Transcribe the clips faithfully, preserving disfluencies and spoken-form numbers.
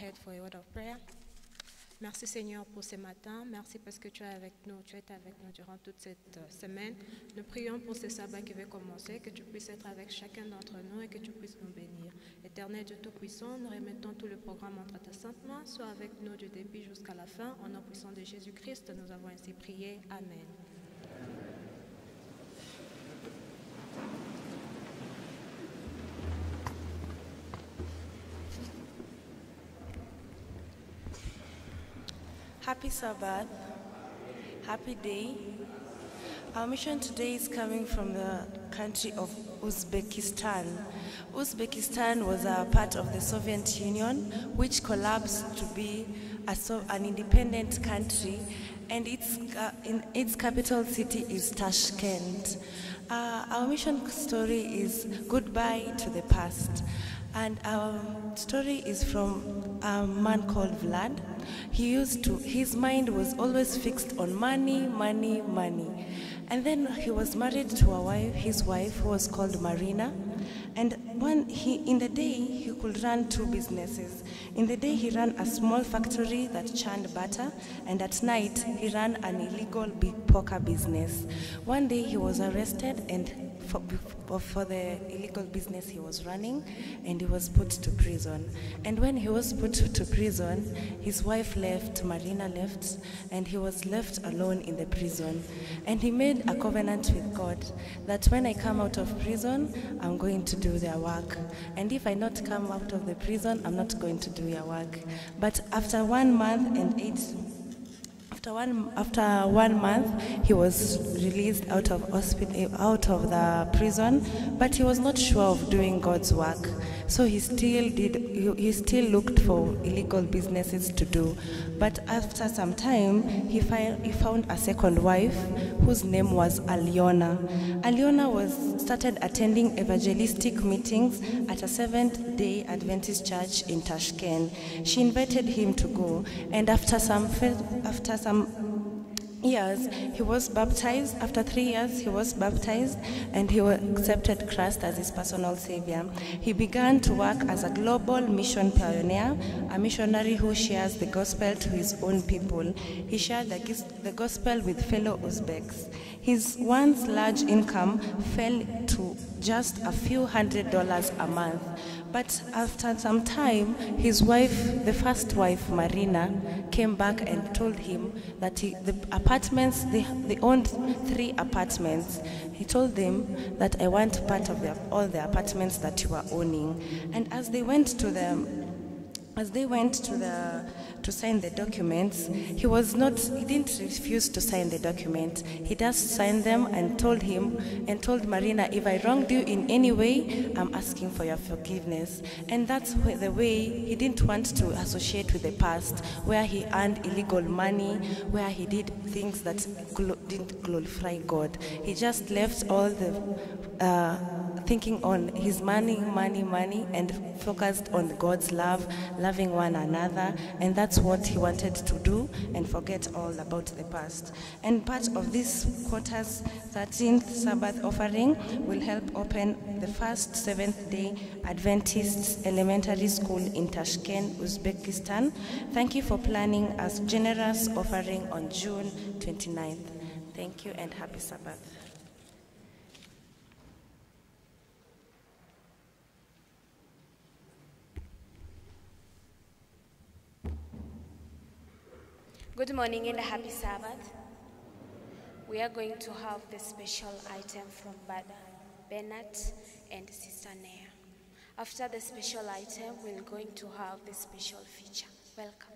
ahead for a word of prayer. Merci Seigneur pour ce matin. Merci parce que tu es avec nous. Tu es avec nous durant toute cette euh, semaine. Nous prions pour ce sabbat qui va commencer, que tu puisses être avec chacun d'entre nous et que tu puisses nous bénir. Éternel Dieu Tout-Puissant, nous remettons tout le programme entre tes saintes mains. Sois avec nous du début jusqu'à la fin. Au nom puissant de Jésus-Christ, nous avons ainsi prié. Amen. Happy Sabbath, happy day. Our mission today is coming from the country of Uzbekistan. Uzbekistan was a part of the Soviet Union, which collapsed to be a so, an independent country, and its, uh, in, its capital city is Tashkent. Uh, our mission story is Goodbye to the Past. And our story is from a man called Vlad. He used to, his mind was always fixed on money, money, money. And then he was married to a wife, his wife, who was called Marina. And one, he, in the day, he could run two businesses. In the day, he ran a small factory that churned butter, and at night, he ran an illegal big poker business. One day, he was arrested and For, for the illegal business he was running, and he was put to prison. And when he was put to prison, his wife left, Marina left, and he was left alone in the prison. And he made a covenant with God that when I come out of prison, I'm going to do their work. And if I not come out of the prison, I'm not going to do their work. But after one month and eight After one, after one month, he was released out of hospital, out of the prison, but he was not sure of doing God's work. So he still did. He, he still looked for illegal businesses to do. But after some time, he, fi he found a second wife, whose name was Aliona. Aliona was started attending evangelistic meetings at a Seventh-day Adventist church in Tashkent. She invited him to go, and after some after some years, he was baptized. After three years, he was baptized, and he accepted Christ as his personal savior. He began to work as a global mission pioneer, a missionary who shares the gospel to his own people. He shared the, the gospel with fellow Uzbeks. His once large income fell to just a few hundred dollars a month. But after some time, his wife, the first wife, Marina, came back and told him that he, the apartments, they, they owned three apartments. He told them that I want part of the, all the apartments that you are owning. And as they went to the, as they went to the, to sign the documents, he was not, he didn't refuse to sign the document. He just signed them and told him, and told Marina, if I wronged you in any way, I'm asking for your forgiveness. And that's the way he didn't want to associate with the past, where he earned illegal money, where he did things that glo didn't glorify God. He just left all the uh, thinking on his money, money, money, and focused on God's love, loving one another, and that's what he wanted to do, and forget all about the past. And part of this quarter's thirteenth Sabbath offering will help open the first Seventh-day Adventist elementary school in Tashkent, Uzbekistan. Thank you for planning a generous offering on June twenty-ninth. Thank you and happy Sabbath. Good morning and a happy Sabbath. We are going to have the special item from Brother Bennett and Sister Nea. After the special item, we're going to have the special feature. Welcome.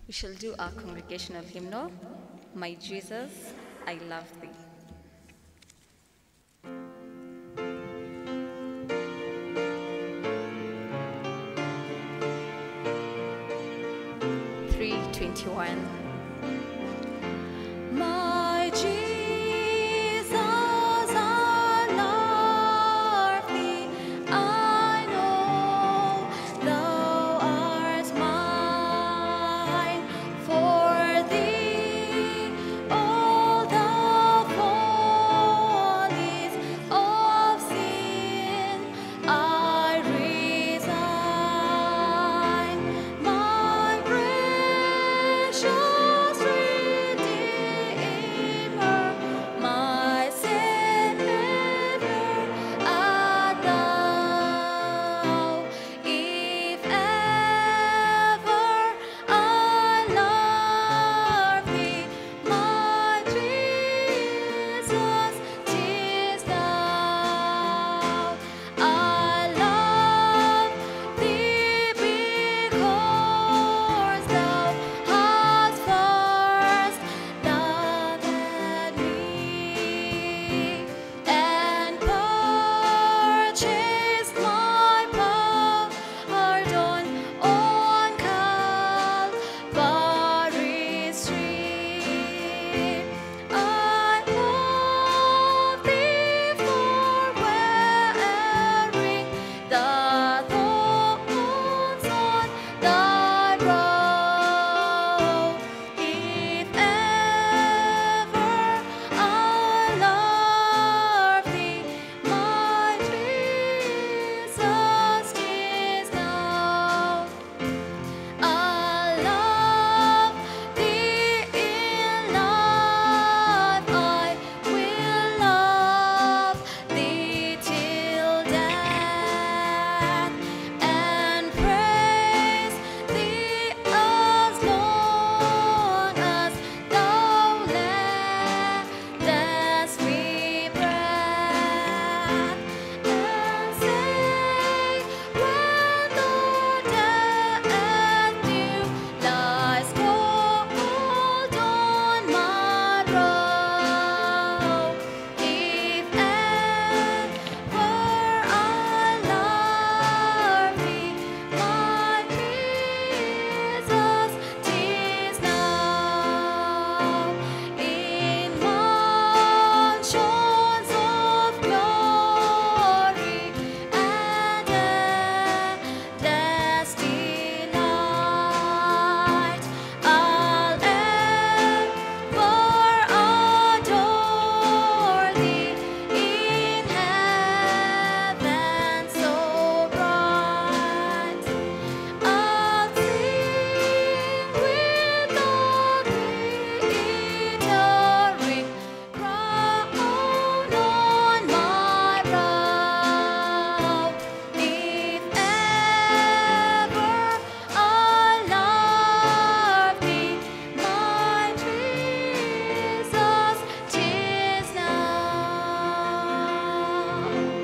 We shall do our congregational hymnal, My Jesus, I Love Thee. three twenty-one. My Jesus, I love thee. I know thou art mine. For thee all the follies of sin I resign. My precious Redeemer, my Savior, art thou. If ever I love thee, my Jesus, 'tis thou. I love thee because thou hast first loved me and purchased my pardon on Calvary's tree. I love thee for wearing the thorns on thy brow. If ever I love thee, my Jesus, 'tis thou. I love thee in life, I will love thee till death, and praise thee as long as thou lettest me breath, and say when the death dew lies cold on my brow. If ever I love thee, my Jesus, 'tis now. In mansions of glory and endless delight, I'll ever adore thee in heaven so bright. I'll sing with the glittering crown on my brow. If ever I love thee, my Jesus, 'tis now.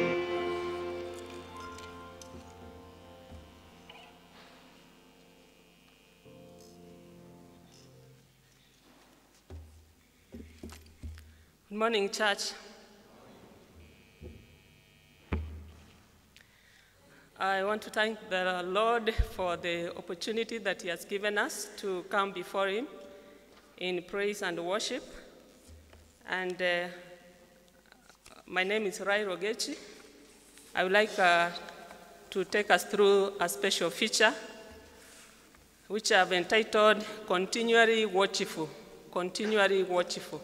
Good morning, church. I want to thank the Lord for the opportunity that He has given us to come before Him in praise and worship. And uh, my name is Rai Rogechi. I would like uh, to take us through a special feature, which I have entitled Continually Watchful. Continually Watchful.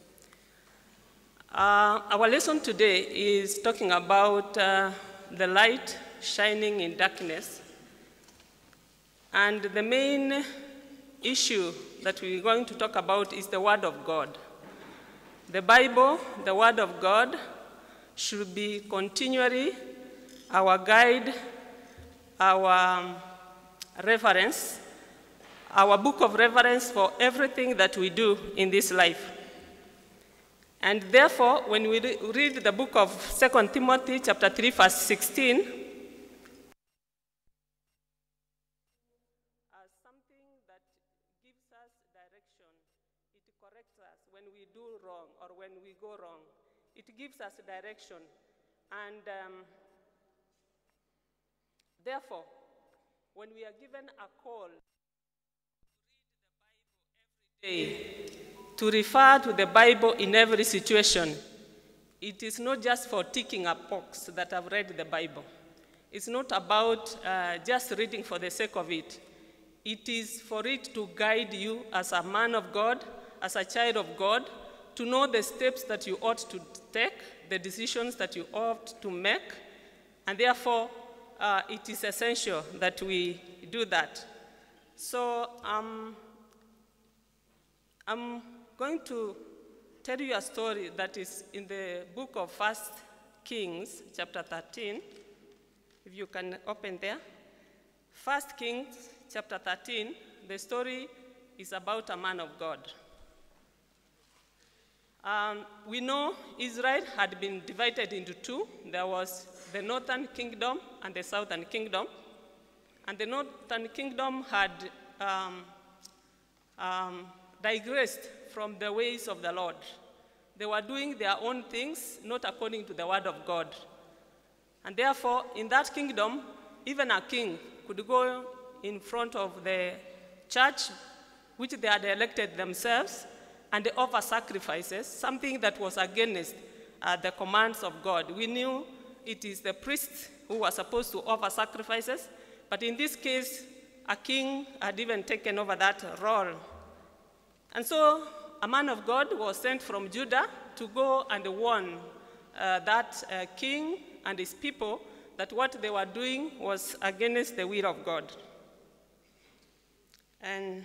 Uh, our lesson today is talking about uh, the light shining in darkness. And the main issue that we're going to talk about is the Word of God. The Bible, the Word of God, should be continually our guide, our um, reference, our book of reference for everything that we do in this life. And therefore, when we re read the book of Second Timothy chapter three, verse sixteen, as something that gives us direction. It corrects us when we do wrong or when we go wrong. It gives us direction. And um, therefore, when we are given a call to read the Bible every day, to refer to the Bible in every situation, it is not just for ticking a box that I've read the Bible. It's not about uh, just reading for the sake of it. It is for it to guide you as a man of God, as a child of God, to know the steps that you ought to take, the decisions that you ought to make, and therefore uh, it is essential that we do that. So um, I'm going to tell you a story that is in the book of First Kings, chapter thirteen. If you can open there. First Kings, chapter thirteen, the story is about a man of God. Um, we know Israel had been divided into two. There was the northern kingdom and the southern kingdom. And the northern kingdom had um, um, digressed from the ways of the Lord. They were doing their own things, not according to the word of God. And therefore, in that kingdom, even a king could go in front of the church, which they had elected themselves, and they offer sacrifices, something that was against uh, the commands of God. We knew it is the priests who were supposed to offer sacrifices, but in this case, a king had even taken over that role. And so a man of God was sent from Judah to go and warn uh, that uh, king and his people that what they were doing was against the will of God. And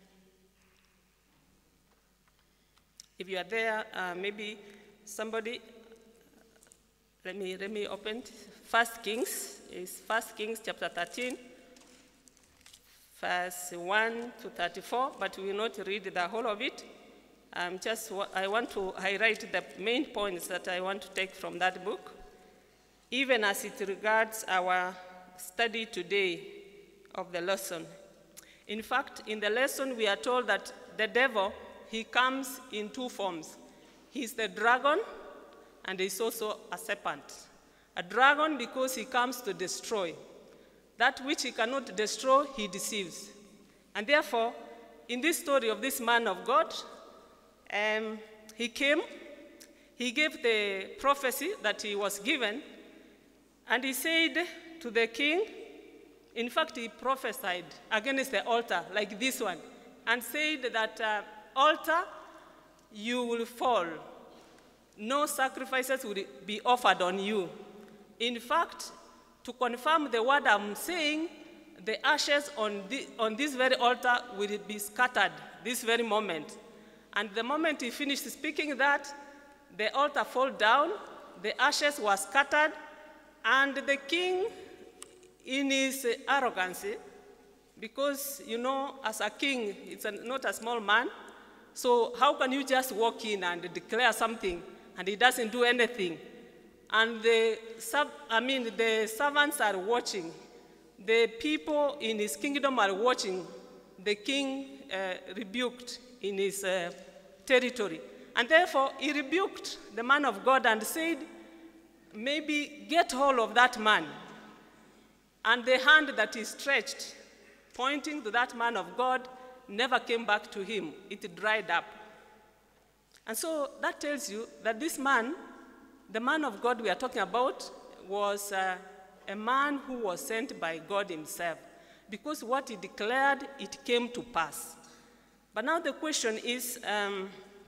if you are there, uh, maybe somebody, let me, let me open First Kings, is First Kings chapter thirteen, verse one to thirty-four, but we will not read the whole of it. Um, just I want to highlight the main points that I want to take from that book, even as it regards our study today of the lesson. In fact, in the lesson we are told that the devil, he comes in two forms. He's the dragon, and he's also a serpent. A dragon because he comes to destroy. That which he cannot destroy, he deceives. And therefore, in this story of this man of God, um, he came, he gave the prophecy that he was given, and he said to the king, in fact, he prophesied against the altar, like this one, and said that uh, altar, you will fall. No sacrifices will be offered on you. In fact, to confirm the word I'm saying, the ashes on, the, on this very altar will be scattered this very moment. And the moment he finished speaking that, the altar fell down, the ashes were scattered, and the king, in his arrogancy, because, you know, as a king, it's a, not a small man, so how can you just walk in and declare something, and he doesn't do anything? And the, sub, I mean, the servants are watching. The people in his kingdom are watching. The king uh, rebuked in his uh, territory. And therefore, he rebuked the man of God and said, maybe get hold of that man. And the hand that he stretched, pointing to that man of God, never came back to him. It dried up. And so that tells you that this man, the man of God we are talking about, was uh, a man who was sent by God himself. Because what he declared, it came to pass. But now the question is, um,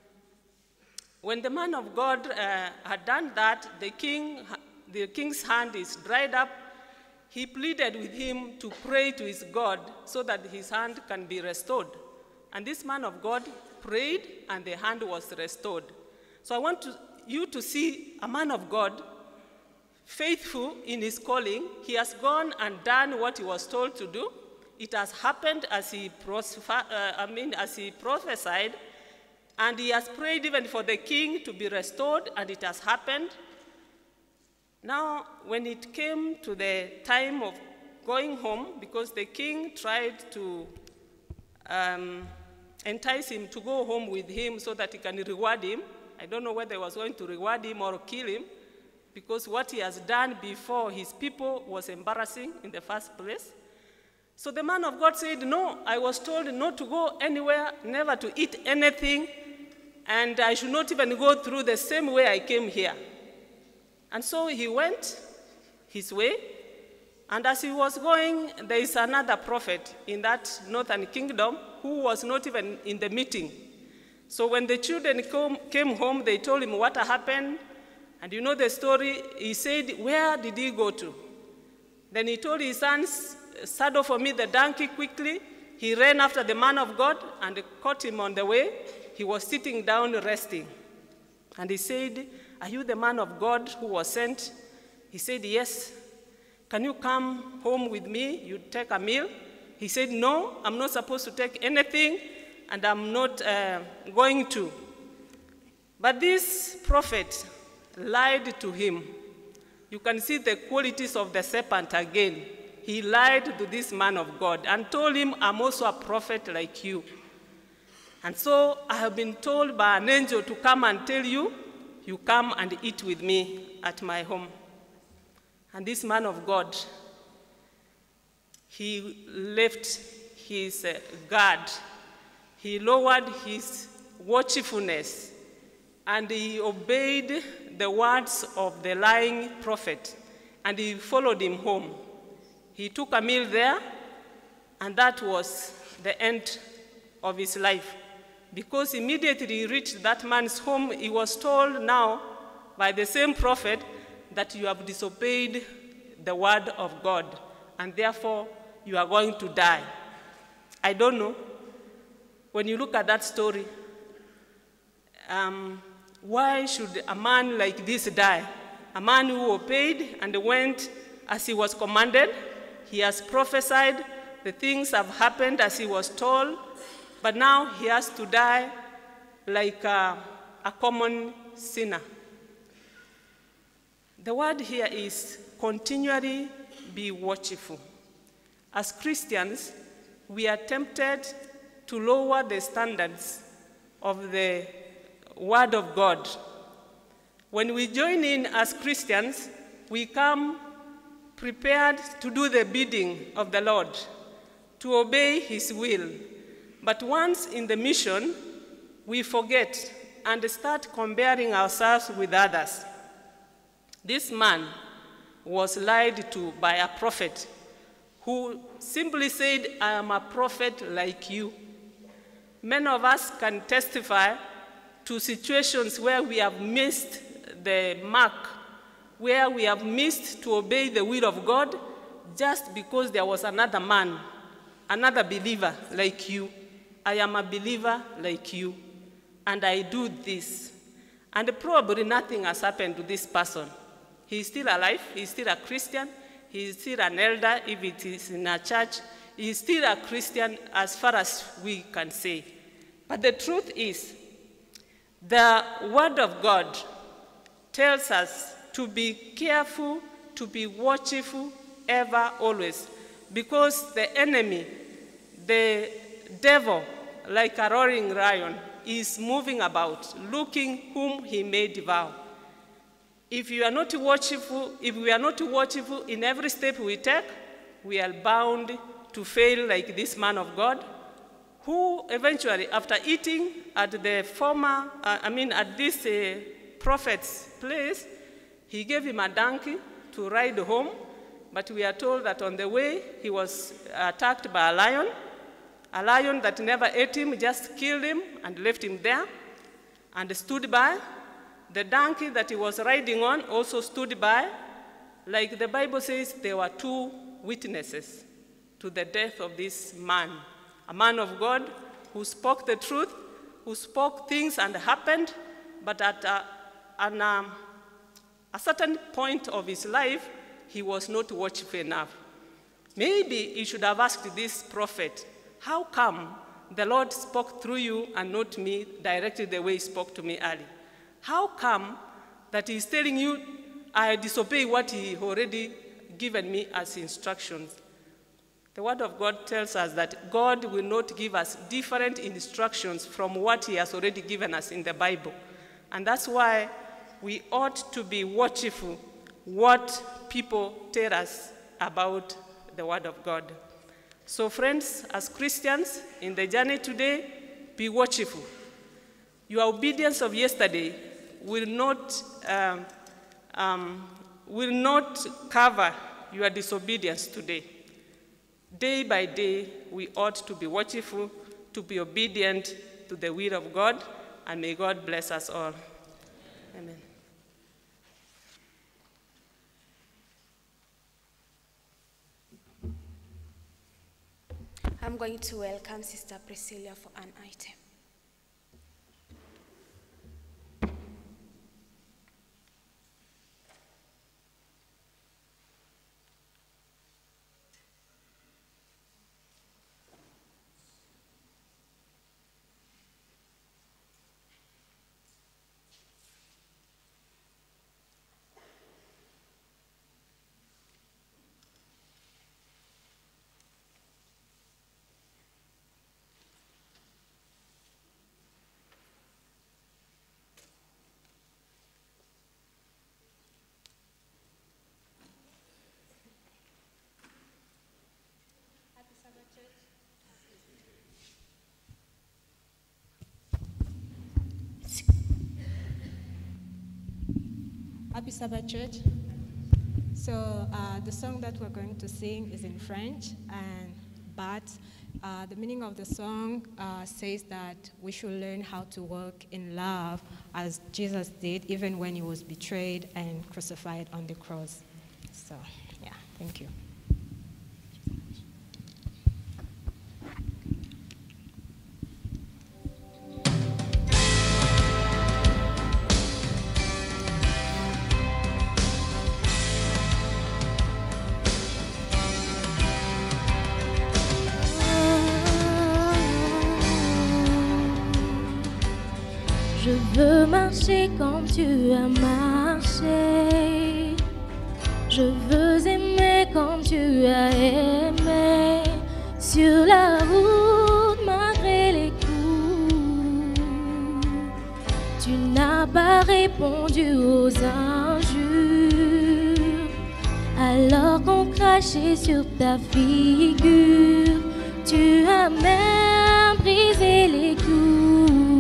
when the man of God uh, had done that, the, king, the king's hand is dried up. He pleaded with him to pray to his God so that his hand can be restored. And this man of God prayed, and the hand was restored. So I want to, you to see a man of God, faithful in his calling. He has gone and done what he was told to do. It has happened as he, uh, I mean, as he prophesied, and he has prayed even for the king to be restored, and it has happened. Now, when it came to the time of going home, because the king tried to um, entice him to go home with him so that he can reward him. I don't know whether he was going to reward him or kill him, because what he has done before his people was embarrassing in the first place. So the man of God said, no, I was told not to go anywhere, never to eat anything, and I should not even go through the same way I came here. And so he went his way, and as he was going, there is another prophet in that northern kingdom who was not even in the meeting. So when the children come, came home, they told him what happened. And you know the story. He said, where did he go to? Then he told his sons, saddle for me the donkey quickly. He ran after the man of God and caught him on the way. He was sitting down resting. And he said, are you the man of God who was sent? He said, yes. Can you come home with me? You take a meal? He said, no, I'm not supposed to take anything, and I'm not uh, going to. But this prophet lied to him. You can see the qualities of the serpent again. He lied to this man of God and told him, I'm also a prophet like you. And so I have been told by an angel to come and tell you, you come and eat with me at my home. And this man of God, he left his uh, guard. He lowered his watchfulness, and he obeyed the words of the lying prophet, and he followed him home. He took a meal there, and that was the end of his life. Because immediately he reached that man's home, he was told now by the same prophet that you have disobeyed the word of God, and therefore you are going to die. I don't know. When you look at that story, um, why should a man like this die? A man who obeyed and went as he was commanded. He has prophesied, the things have happened as he was told, but now he has to die like a, a common sinner. The word here is continually be watchful. As Christians, we are tempted to lower the standards of the Word of God. When we join in as Christians, we come prepared to do the bidding of the Lord, to obey His will. But once in the mission, we forget and start comparing ourselves with others. This man was lied to by a prophet who simply said, I am a prophet like you. Many of us can testify to situations where we have missed the mark, where we have missed to obey the will of God just because there was another man, another believer like you. I am a believer like you, and I do this. And probably nothing has happened to this person. He is still alive, he is still a Christian, he is still an elder if it is in a church, he is still a Christian as far as we can say. But the truth is, the Word of God tells us to be careful, to be watchful, ever, always, because the enemy, the devil, like a roaring lion, is moving about, looking whom he may devour. If you are not watchful, if we are not watchful in every step we take, we are bound to fail like this man of God, who eventually, after eating at the former, uh, I mean, at this uh, prophet's place, he gave him a donkey to ride home, but we are told that on the way, he was attacked by a lion, a lion that never ate him, just killed him and left him there, and stood by. The donkey that he was riding on also stood by. Like the Bible says, there were two witnesses to the death of this man. A man of God who spoke the truth, who spoke things and happened, but at a, an, um, a certain point of his life, he was not watchful enough. Maybe he should have asked this prophet, how come the Lord spoke through you and not me directly the way he spoke to me earlier? How come that he's telling you, I disobey what he already given me as instructions? The Word of God tells us that God will not give us different instructions from what he has already given us in the Bible. And that's why we ought to be watchful what people tell us about the Word of God. So friends, as Christians in the journey today, be watchful. Your obedience of yesterday will not, um, um, will not cover your disobedience today. Day by day, we ought to be watchful, to be obedient to the will of God, and may God bless us all. Amen. I'm going to welcome Sister Priscilla for an item. Happy Sabbath, Church. So uh, the song that we're going to sing is in French, and but uh, the meaning of the song uh, says that we should learn how to walk in love as Jesus did, even when he was betrayed and crucified on the cross. So, yeah, thank you. Je veux marcher comme tu as marché. Je veux aimer comme tu as aimé. Sur la route malgré les coups. Tu n'as pas répondu aux injures. Alors qu'on crachait sur ta figure. Tu as même brisé les coups.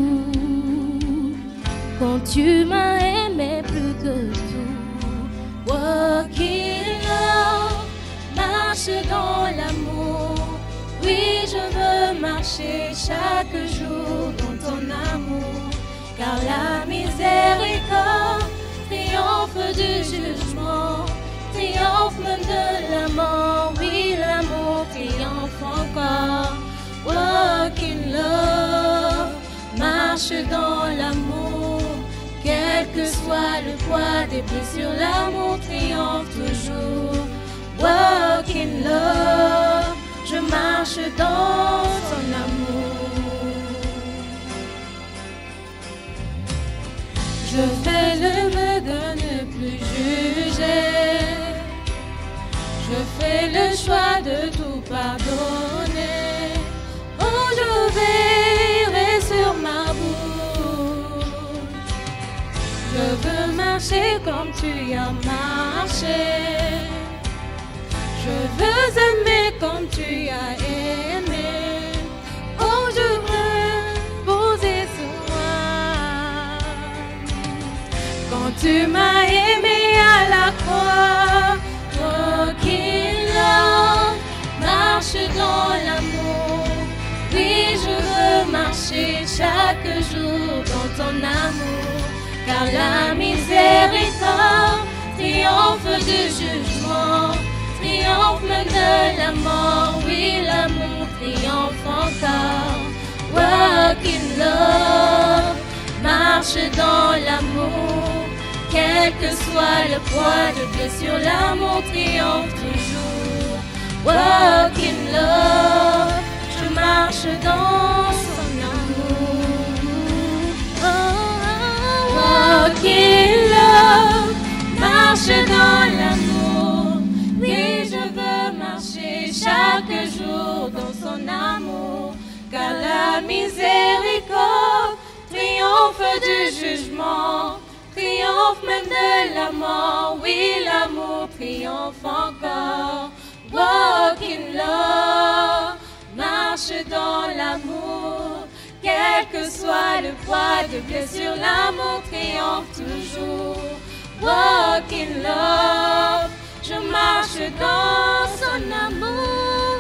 Quand tu m'as aimé plus que tout. Walk in love, marche dans l'amour. Oui, je veux marcher chaque jour dans ton amour. Car la miséricorde triomphe du jugement, triomphe même de la mort. Oui, l'amour triomphe encore. Walk in love, marche dans l'amour. Quel que soit le poids des blessures, l'amour triomphe toujours. Walk in love, je marche dans ton amour. Je fais le vœu de ne plus juger. Je fais le choix de tout pardonner. Oh, je veillerai sur ma bouche. Je veux marcher comme tu as marché. Je veux aimer comme tu as aimé. Oh, je veux poser sur moi. Quand tu m'as aimé à la croix, walk in love, marche dans l'amour. Oui, je veux marcher chaque jour dans ton amour. Car la miséricorde triomphe du jugement, triomphe même de la mort. Oui, l'amour triomphe encore. Walk in love, marche dans l'amour. Quel que soit le poids de blessure, l'amour triomphe toujours. Walk in love, je marche dans son amour. Oh, walk in love, marche dans l'amour. Oui, je veux marcher chaque chaque jour dans son amour, car la miséricorde triomphe du jugement, triomphe même de la mort. Oui, l'amour triomphe encore. Walk in love, marche dans l'amour, quel que soit le poids de blessure, l'amour triomphe toujours. Walk in love, je marche dans son amour.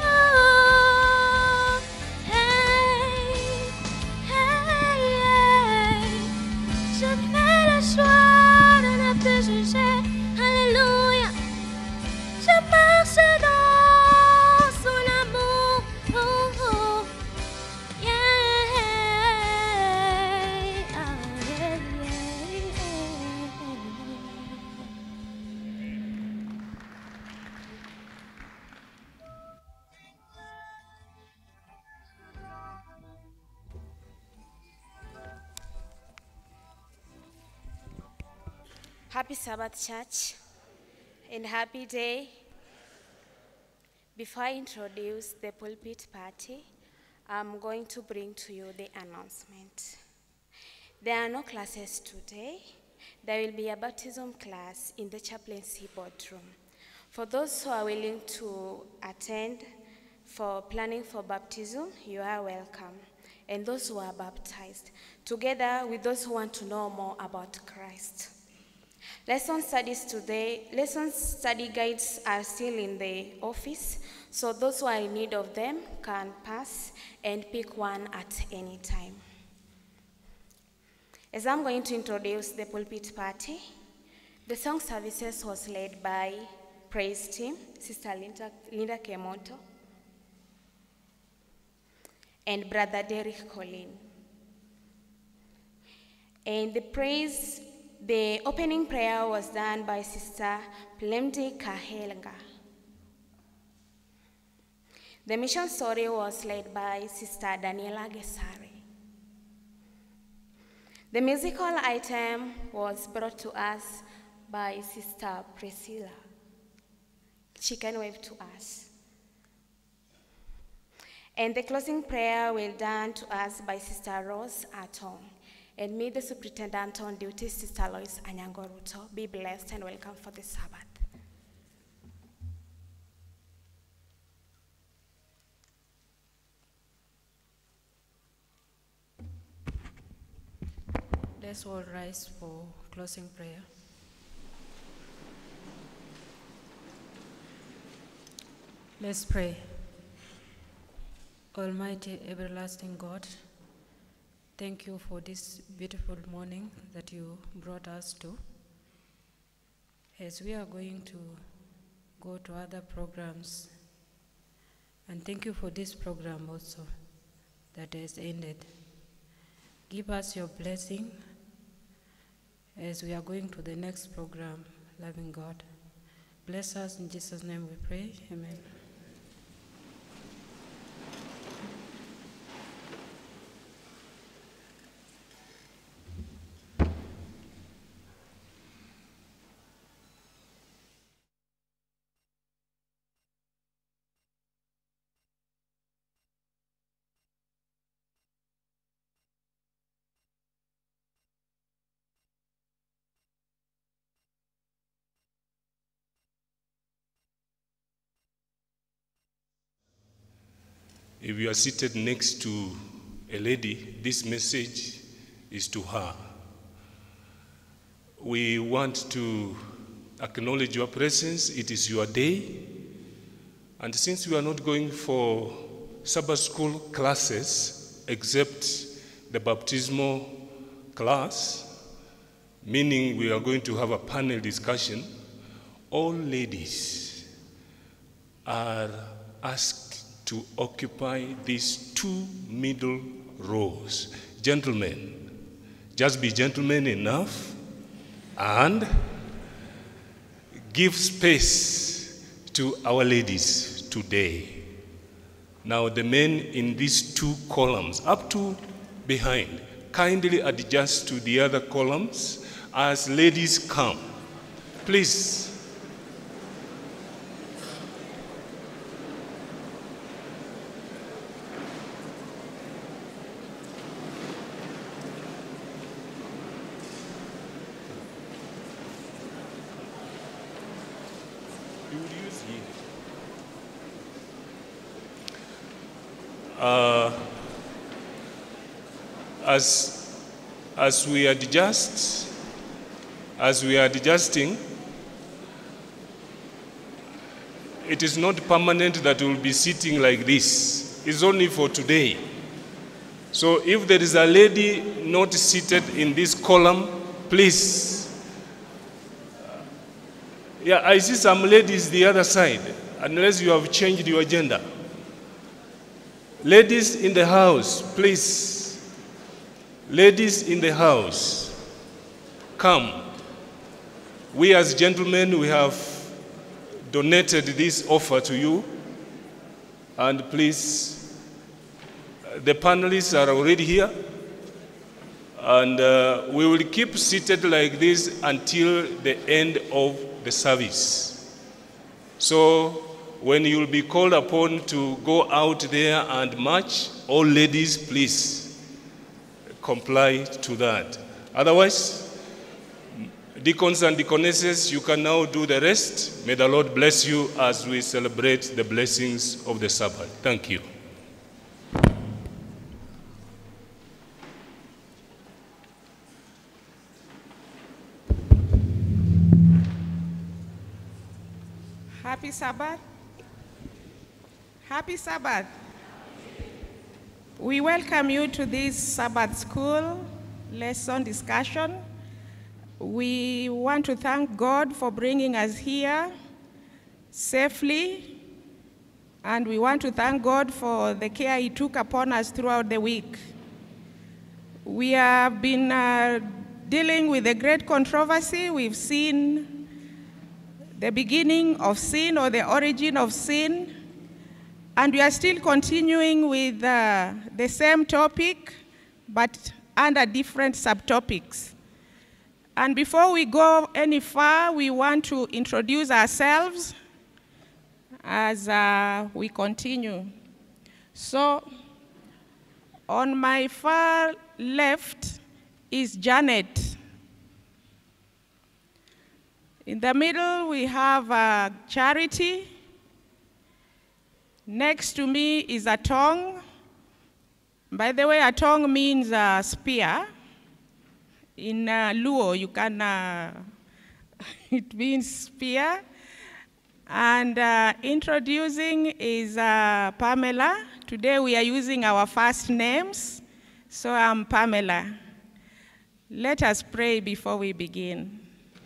Hey, hey, hey. Je fais le choix de ne plus juger. Alléluia. Je marche dans son amour. Oh, oh. Yeah. Ah, yeah, yeah. Happy Sabbath, church, and happy day. Before I introduce the pulpit party, I'm going to bring to you the announcement. There are no classes today. There will be a baptism class in the chaplaincy boardroom. For those who are willing to attend for planning for baptism, you are welcome. And those who are baptized, together with those who want to know more about Christ. Lesson studies today, lesson study guides are still in the office, so those who are in need of them can pass and pick one at any time. As I'm going to introduce the pulpit party, the song services was led by praise team, Sister Linda, Linda Kemoto, and Brother Derek Colin. And the praise The opening prayer was done by Sister Plemdi Kahelga. The mission story was led by Sister Daniela Gesari. The musical item was brought to us by Sister Priscilla. She can wave to us. And the closing prayer will done to us by Sister Rose Atong. And me, the superintendent on duty, Sister Lois Anyangoruto. Be blessed and welcome for the Sabbath. Let's all rise for closing prayer. Let's pray. Almighty, everlasting God, thank you for this beautiful morning that you brought us to. As we are going to go to other programs, and thank you for this program also that has ended. Give us your blessing as we are going to the next program, loving God. Bless us in Jesus' name we pray, amen. If you are seated next to a lady, this message is to her. We want to acknowledge your presence. It is your day. And since we are not going for Sabbath school classes, except the baptismal class, meaning we are going to have a panel discussion, all ladies are asked to occupy these two middle rows. Gentlemen, just be gentlemen enough and give space to our ladies today. Now the men in these two columns, up to behind, kindly adjust to the other columns as ladies come. Please. uh, as, as we adjust, as we are adjusting, it is not permanent that we'll be sitting like this. It's only for today. So if there is a lady not seated in this column, please. Yeah, I see some ladies the other side, unless you have changed your gender. Ladies in the house, please. Ladies in the house, come. We as gentlemen, we have donated this offer to you, and please, the panelists are already here, and uh, we will keep seated like this until the end of the service. So when you will be called upon to go out there and march, all ladies, please comply to that. Otherwise, deacons and deaconesses, you can now do the rest. May the Lord bless you as we celebrate the blessings of the Sabbath. Thank you. Happy Sabbath. Happy Sabbath. We welcome you to this Sabbath school lesson discussion. We want to thank God for bringing us here safely, and we want to thank God for the care He took upon us throughout the week. We have been uh, dealing with a great controversy. We've seen the beginning of sin or the origin of sin, and we are still continuing with uh, the same topic, but under different subtopics. And before we go any far, we want to introduce ourselves as uh, we continue. So, on my far left is Janet. In the middle, we have uh, Charity. Next to me is a tongue. By the way, a tongue means a spear. In uh, Luo, you can, uh, it means spear. And uh, introducing is uh, Pamela. Today we are using our first names. So I'm Pamela. Let us pray before we begin.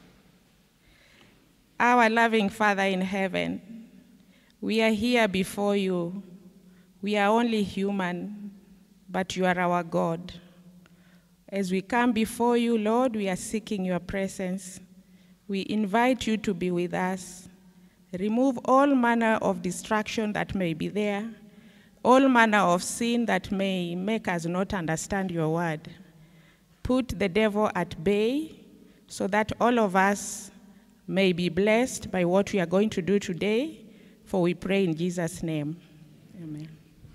Our loving Father in heaven, we are here before you. We are only human, but you are our God. As we come before you, Lord, we are seeking your presence. We invite you to be with us. Remove all manner of distraction that may be there, all manner of sin that may make us not understand your word. Put the devil at bay so that all of us may be blessed by what we are going to do today, for we pray in Jesus' name. Amen.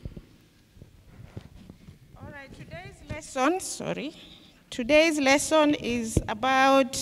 All right, today's lesson, sorry. Today's lesson is about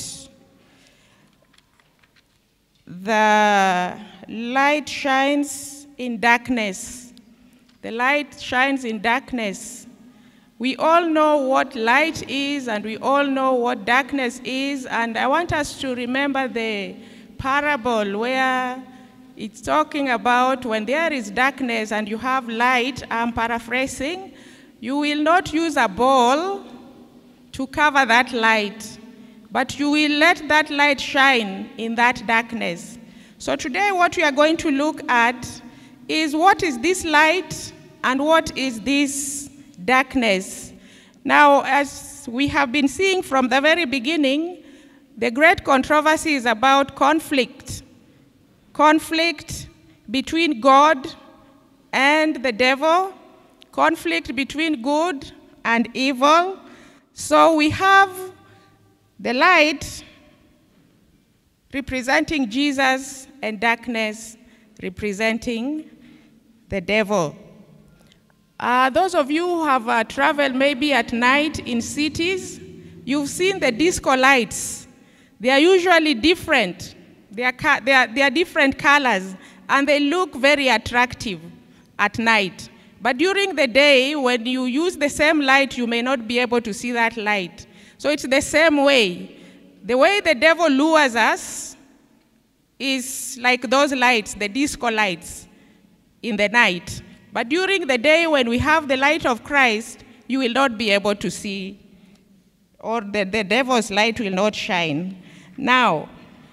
the light shines in darkness. The light shines in darkness. We all know what light is, and we all know what darkness is, and I want us to remember the parable where it's talking about when there is darkness and you have light. I'm paraphrasing. You will not use a ball to cover that light, but you will let that light shine in that darkness. So today what we are going to look at is what is this light and what is this darkness. Now, as we have been seeing from the very beginning, the great controversy is about conflict. Conflict between God and the devil, conflict between good and evil. So we have the light representing Jesus and darkness representing the devil. Uh, those of you who have uh, traveled maybe at night in cities, you've seen the disco lights. They are usually different. They are, they are, they are different colors, and they look very attractive at night. But during the day, when you use the same light, you may not be able to see that light. So it's the same way. The way the devil lures us is like those lights, the disco lights in the night. But during the day, when we have the light of Christ, you will not be able to see, or the, the devil's light will not shine. Now,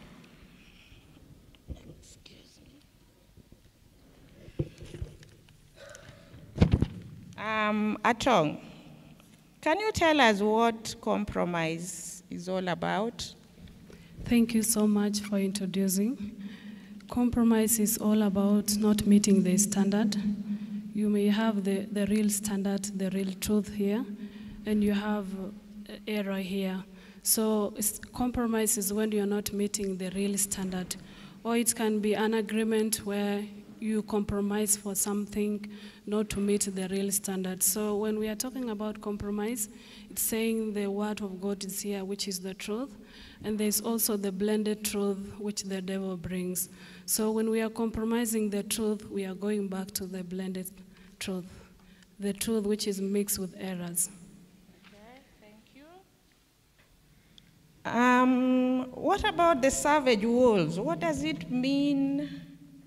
um, Atong, can you tell us what compromise is all about? Thank you so much for introducing. Compromise is all about not meeting the standard. You may have the, the real standard, the real truth here, and you have error here. So compromise is when you're not meeting the real standard. Or it can be an agreement where you compromise for something not to meet the real standard. So when we are talking about compromise, it's saying the word of God is here, which is the truth. And there's also the blended truth, which the devil brings. So when we are compromising the truth, we are going back to the blended truth, the truth which is mixed with errors. Okay, thank you. Um, what about the savage wolves? What does it mean?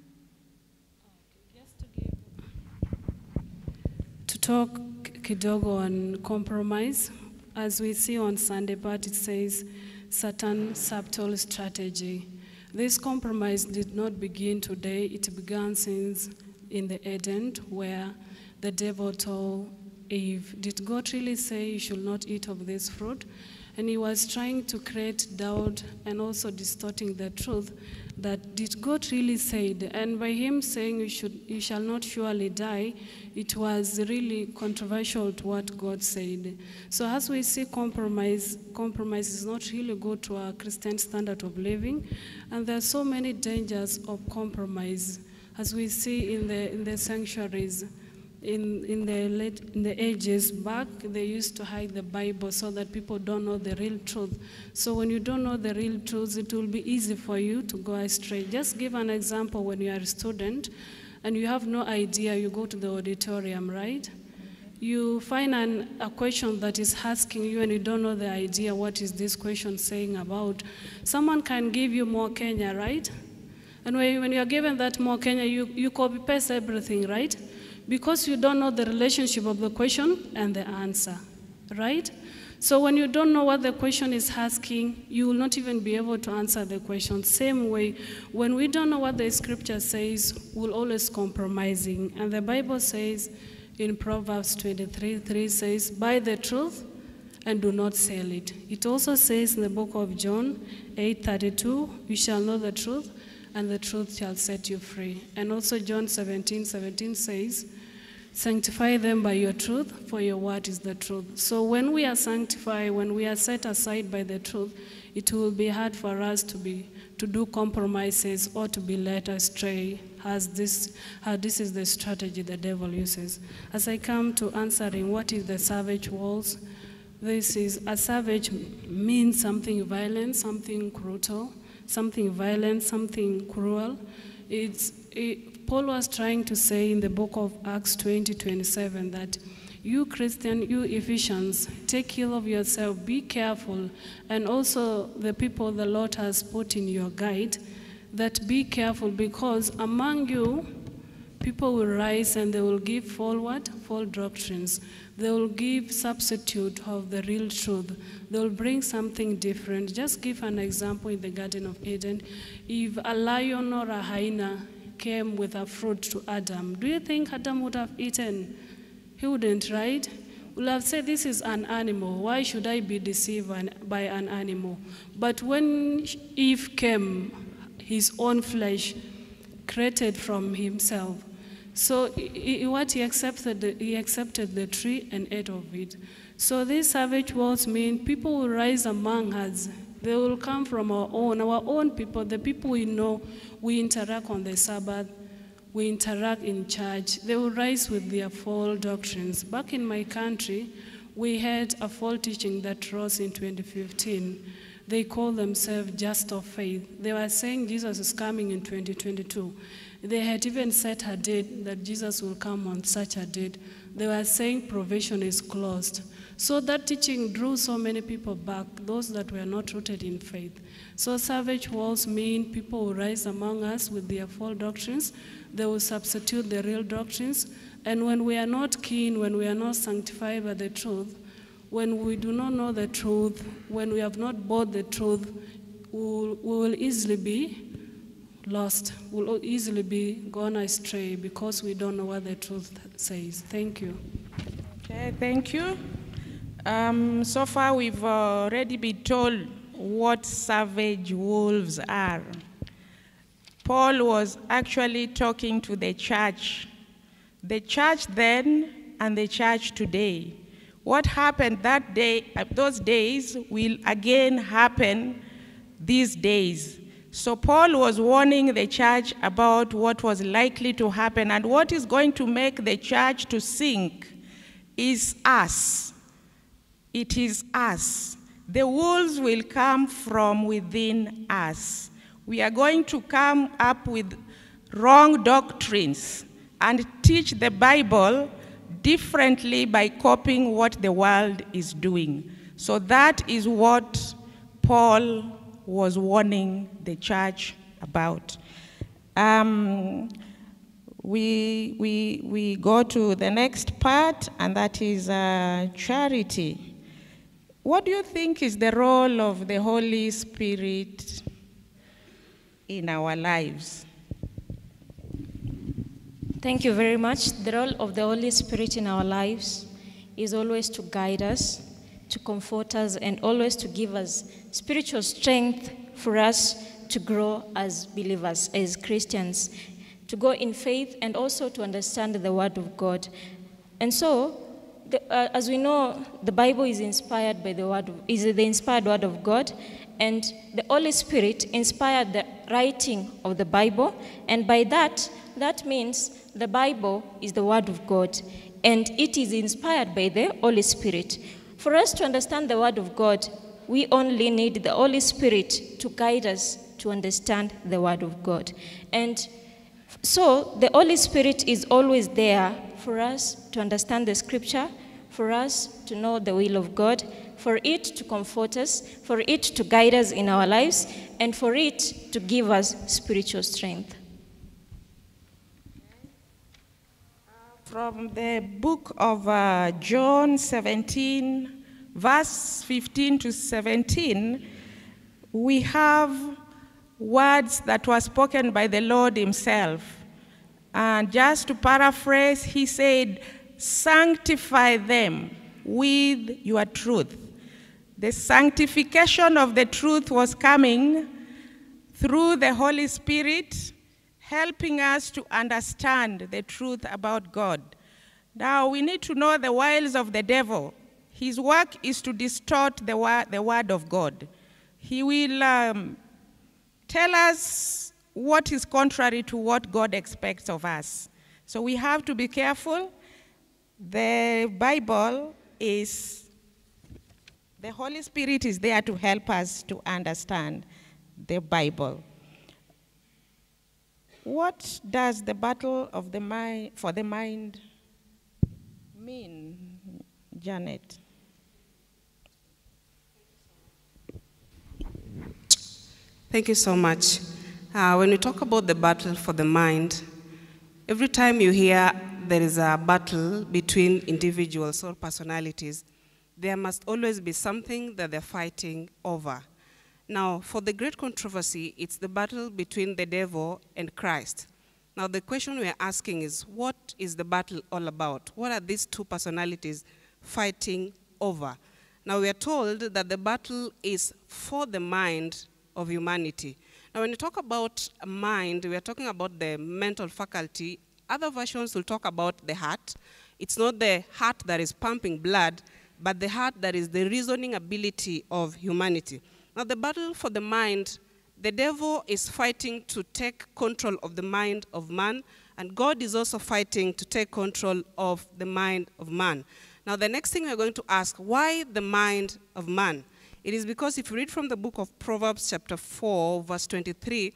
To talk kidogo on compromise, as we see on Sunday part, it says Satan's subtle strategy. This compromise did not begin today. It began since in the Eden, where the devil told Eve, did God really say you should not eat of this fruit? And he was trying to create doubt and also distorting the truth that did God really say it? And by him saying you, should, you shall not surely die, it was really controversial to what God said. So as we see compromise, compromise is not really good to our Christian standard of living. And there are so many dangers of compromise. As we see in the, in the sanctuaries, in, in, the late, in the ages back, they used to hide the Bible so that people don't know the real truth. So when you don't know the real truth, it will be easy for you to go astray. Just give an example. When you are a student and you have no idea, you go to the auditorium, right? You find an, a question that is asking you and you don't know the idea, what is this question saying about. Someone can give you more Kenya, right? And when you are given that more Kenya, you, you copy-paste everything, right? Because you don't know the relationship of the question and the answer, right? So when you don't know what the question is asking, you will not even be able to answer the question. Same way, when we don't know what the scripture says, we'll always compromising. And the Bible says in Proverbs twenty-three, three says, buy the truth and do not sell it. It also says in the book of John eight thirty-two, you shall know the truth, and the truth shall set you free. And also John seventeen, seventeen says, sanctify them by your truth, for your word is the truth. So when we are sanctified, when we are set aside by the truth, it will be hard for us to be to do compromises or to be led astray, as this, how this is the strategy the devil uses. As I come to answering what is the savage walls, this is, a savage means something violent, something brutal, something violent, something cruel. It's, it, Paul was trying to say in the book of Acts twenty, twenty-seven that you Christian, you Ephesians, take care of yourself, be careful, and also the people the Lord has put in your guide, that be careful, because among you, people will rise and they will give forward false doctrines. They will give substitute of the real truth. They will bring something different. Just give an example in the Garden of Eden. If a lion or a hyena came with a fruit to Adam, do you think Adam would have eaten? He wouldn't, right? Would have said, this is an animal. Why should I be deceived by an animal? But when Eve came, his own flesh, created from himself, so he, what he accepted, he accepted the tree and ate of it. So these savage words mean people will rise among us. They will come from our own, our own people, the people we know. We interact on the Sabbath. We interact in church. They will rise with their false doctrines. Back in my country, we had a false teaching that rose in twenty fifteen. They call themselves Just of Faith. They were saying Jesus is coming in twenty twenty-two. They had even set a date that Jesus will come on such a date. They were saying probation is closed. So that teaching drew so many people back, those that were not rooted in faith. So savage walls mean people will rise among us with their false doctrines. They will substitute the real doctrines. And when we are not keen, when we are not sanctified by the truth, when we do not know the truth, when we have not bought the truth, we will, we will easily be lost, we will easily be gone astray because we don't know what the truth says. Thank you. Okay, thank you. Um, so far, we've already been told what savage wolves are. Paul was actually talking to the church, the church then and the church today. What happened that day, those days, will again happen these days. So Paul was warning the church about what was likely to happen, and what is going to make the church to sink is us. It is us. The wolves will come from within us. We are going to come up with wrong doctrines and teach the Bible differently by copying what the world is doing. So that is what Paul was warning the church about. Um, we, we, we go to the next part, and that is uh, charity. What do you think is the role of the Holy Spirit in our lives? Thank you very much. The role of the Holy Spirit in our lives is always to guide us, to comfort us, and always to give us spiritual strength for us to grow as believers, as Christians, to go in faith and also to understand the Word of God. And so, the, uh, as we know, the Bible is inspired by the Word, of, is the inspired Word of God, and the Holy Spirit inspired the writing of the Bible, and by that, that means the Bible is the Word of God, and it is inspired by the Holy Spirit. For us to understand the Word of God, we only need the Holy Spirit to guide us to understand the Word of God. And so the Holy Spirit is always there for us to understand the Scripture, for us to know the will of God, for it to comfort us, for it to guide us in our lives, and for it to give us spiritual strength. From the book of uh, John seventeen, verse fifteen to seventeen, we have words that were spoken by the Lord himself. And just to paraphrase, he said, "Sanctify them with your truth." The sanctification of the truth was coming through the Holy Spirit, helping us to understand the truth about God. Now, we need to know the wiles of the devil. His work is to distort the, wor the word of God. He will um, tell us what is contrary to what God expects of us. So we have to be careful. The Bible is, the Holy Spirit is there to help us to understand the Bible. What does the battle of the mind for the mind mean, Janet? Thank you so much. Uh, when we talk about the battle for the mind, every time you hear there is a battle between individuals or personalities, there must always be something that they're fighting over. Now, for the great controversy, it's the battle between the devil and Christ. Now, the question we're asking is, what is the battle all about? What are these two personalities fighting over? Now, we are told that the battle is for the mind of humanity. Now, when you talk about mind, we are talking about the mental faculty. Other versions will talk about the heart. It's not the heart that is pumping blood, but the heart that is the reasoning ability of humanity. Now, the battle for the mind, the devil is fighting to take control of the mind of man, and God is also fighting to take control of the mind of man. Now, the next thing we're going to ask, why the mind of man? It is because if you read from the book of Proverbs chapter four, verse twenty-three,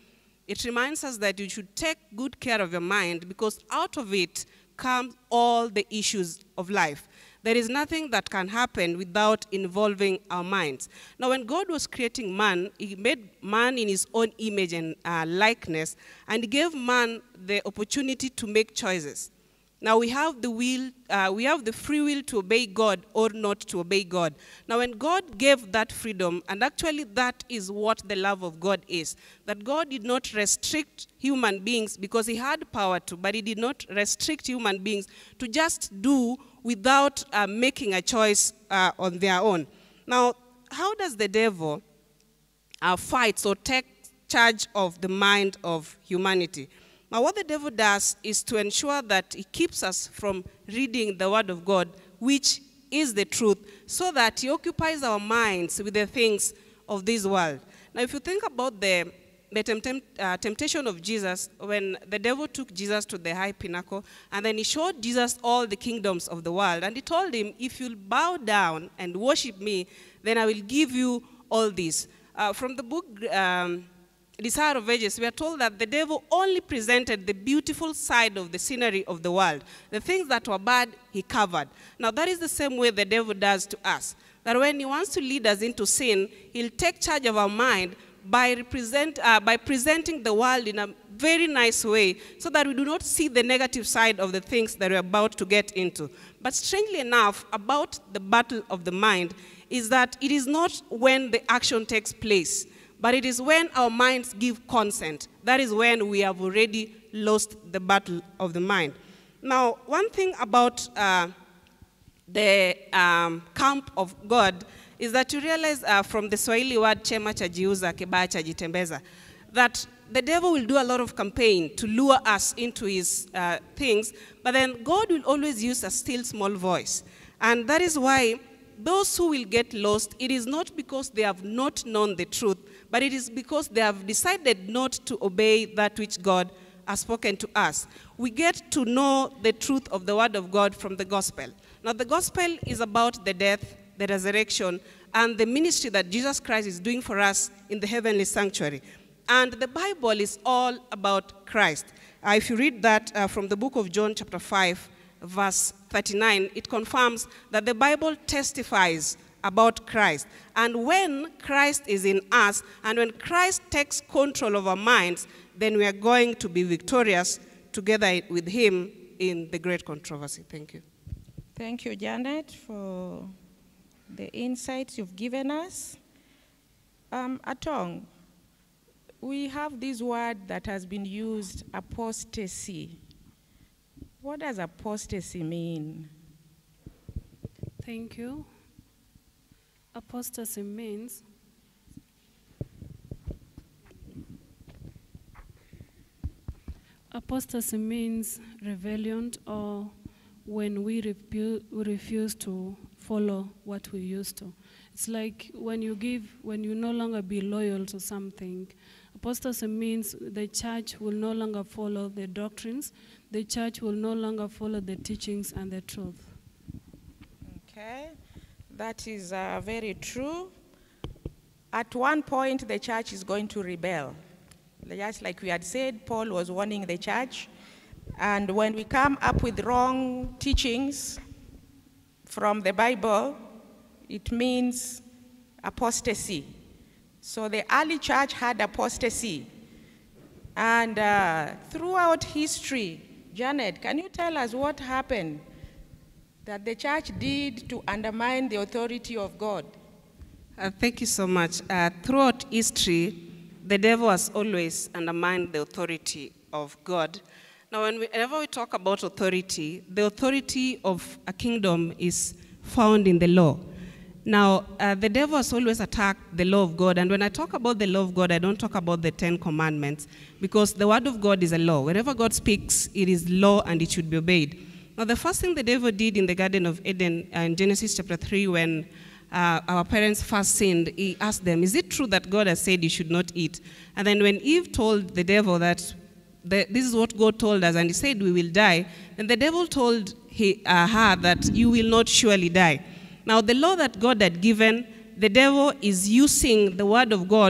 it reminds us that you should take good care of your mind, because out of it come all the issues of life. There is nothing that can happen without involving our minds. Now, when God was creating man, he made man in his own image and uh, likeness, and he gave man the opportunity to make choices. Now, we have the will, uh, we have the free will to obey God or not to obey God. Now, when God gave that freedom, and actually that is what the love of God is, that God did not restrict human beings because he had power to, but he did not restrict human beings to just do without uh, making a choice uh, on their own. Now, how does the devil uh, fight or take charge of the mind of humanity? Now, what the devil does is to ensure that he keeps us from reading the word of God, which is the truth, so that he occupies our minds with the things of this world. Now, if you think about the the tempt uh, temptation of Jesus, when the devil took Jesus to the high pinnacle, and then he showed Jesus all the kingdoms of the world, and he told him, if you'll bow down and worship me, then I will give you all this. Uh, from the book um, Desire of Ages, we are told that the devil only presented the beautiful side of the scenery of the world. The things that were bad, he covered. Now, that is the same way the devil does to us. That when he wants to lead us into sin, he'll take charge of our mind by, represent, uh, by presenting the world in a very nice way, so that we do not see the negative side of the things that we're about to get into. But strangely enough, about the battle of the mind is that it is not when the action takes place, but it is when our minds give consent. That is when we have already lost the battle of the mind. Now, one thing about uh, the um, camp of God is that you realize uh, from the Swahili word chema chajiuza kibaya chajitembeza, that the devil will do a lot of campaign to lure us into his uh, things, but then God will always use a still small voice. And that is why those who will get lost, it is not because they have not known the truth, but it is because they have decided not to obey that which God has spoken to us. We get to know the truth of the word of God from the gospel. Now, the gospel is about the death, the resurrection, and the ministry that Jesus Christ is doing for us in the heavenly sanctuary. And the Bible is all about Christ. Uh, if you read that uh, from the book of John chapter five, verse thirty-nine, it confirms that the Bible testifies about Christ. And when Christ is in us, and when Christ takes control of our minds, then we are going to be victorious together with him in the great controversy. Thank you. Thank you, Janet, for the insights you've given us. Um, Atong, we have this word that has been used, apostasy. What does apostasy mean? Thank you. Apostasy means apostasy means rebellion, or when we, repu we refuse to follow what we used to. It's like when you give, when you no longer be loyal to something. Apostasy means the church will no longer follow the doctrines, the church will no longer follow the teachings and the truth. Okay, that is uh, very true. At one point, the church is going to rebel. Just like we had said, Paul was warning the church. And when we come up with wrong teachings from the Bible, it means apostasy. So the early church had apostasy. And uh, throughout history, Janet, can you tell us what happened that the church did to undermine the authority of God? Uh, thank you so much. Uh, throughout history, the devil has always undermined the authority of God. Now, when we, whenever we talk about authority, the authority of a kingdom is found in the law. Now, uh, the devil has always attacked the law of God, and when I talk about the law of God, I don't talk about the Ten Commandments, because the word of God is a law. Whenever God speaks, it is law and it should be obeyed. Now, the first thing the devil did in the Garden of Eden, uh, in Genesis chapter three, when uh, our parents first sinned, he asked them, is it true that God has said you should not eat? And then when Eve told the devil that the, this is what God told us, and he said we will die, then the devil told he, uh, her that you will not surely die. Now, the law that God had given, the devil is using the word of God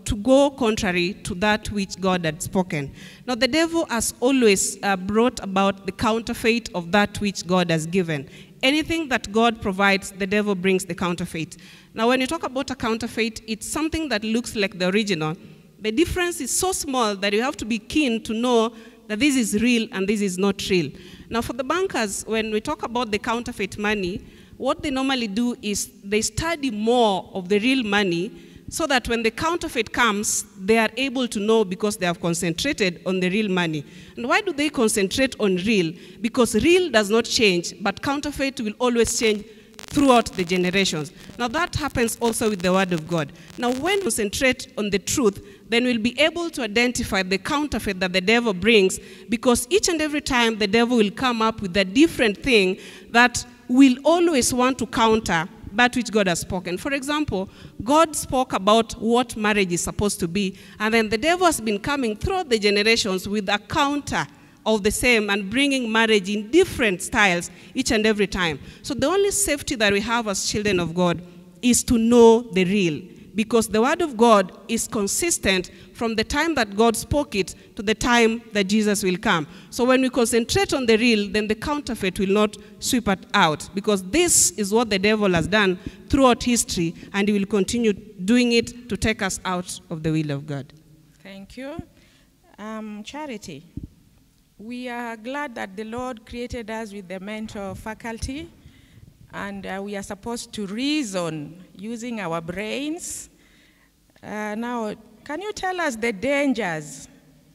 to go contrary to that which God had spoken. Now, the devil has always uh, brought about the counterfeit of that which God has given. Anything that God provides, the devil brings the counterfeit. Now, when you talk about a counterfeit, it's something that looks like the original. The difference is so small that you have to be keen to know that this is real and this is not real. Now, for the bankers, when we talk about the counterfeit money, what they normally do is they study more of the real money so that when the counterfeit comes, they are able to know because they have concentrated on the real money. And why do they concentrate on real? Because real does not change, but counterfeit will always change throughout the generations. Now that happens also with the Word of God. Now when we concentrate on the truth, then we'll be able to identify the counterfeit that the devil brings, because each and every time the devil will come up with a different thing that will always want to counter that which God has spoken. For example, God spoke about what marriage is supposed to be, and then the devil has been coming throughout the generations with a counter of the same and bringing marriage in different styles each and every time. So the only safety that we have as children of God is to know the real, because the Word of God is consistent from the time that God spoke it to the time that Jesus will come. So when we concentrate on the real, then the counterfeit will not sweep it out, because this is what the devil has done throughout history, and he will continue doing it to take us out of the will of God. Thank you. Um, Charity, we are glad that the Lord created us with the mental faculty, and uh, we are supposed to reason using our brains. Uh, now, can you tell us the dangers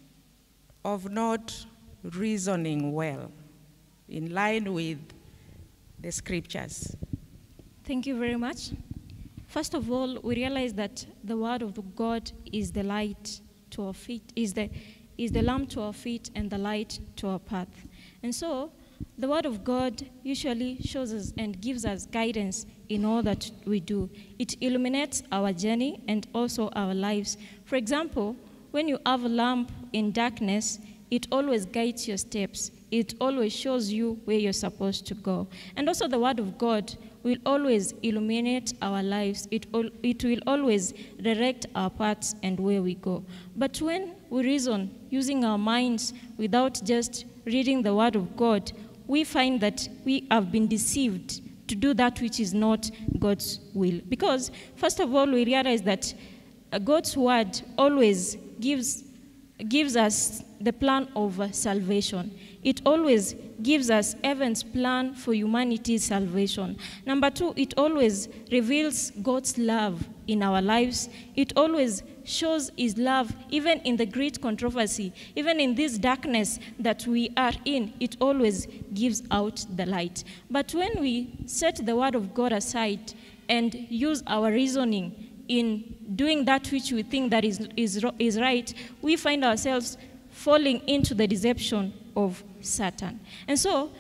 of not reasoning well in line with the scriptures? Thank you very much. First of all, we realize that the Word of God is the light to our feet, is the, is the lamp to our feet and the light to our path. And so, the Word of God usually shows us and gives us guidance in all that we do. It illuminates our journey and also our lives. For example, when you have a lamp in darkness, it always guides your steps. It always shows you where you're supposed to go. And also the Word of God will always illuminate our lives. It, it will always direct our paths and where we go. But when we reason using our minds without just reading the Word of God, we find that we have been deceived to do that which is not God's will. Because, first of all, we realize that God's Word always gives, gives us the plan of uh, salvation. It always gives us heaven's plan for humanity's salvation. Number two, it always reveals God's love in our lives. It always shows his love even in the great controversy, even in this darkness that we are in. It always gives out the light. But when we set the Word of God aside and use our reasoning in doing that which we think that is, is, is right, we find ourselves falling into the deception of Satan. And so,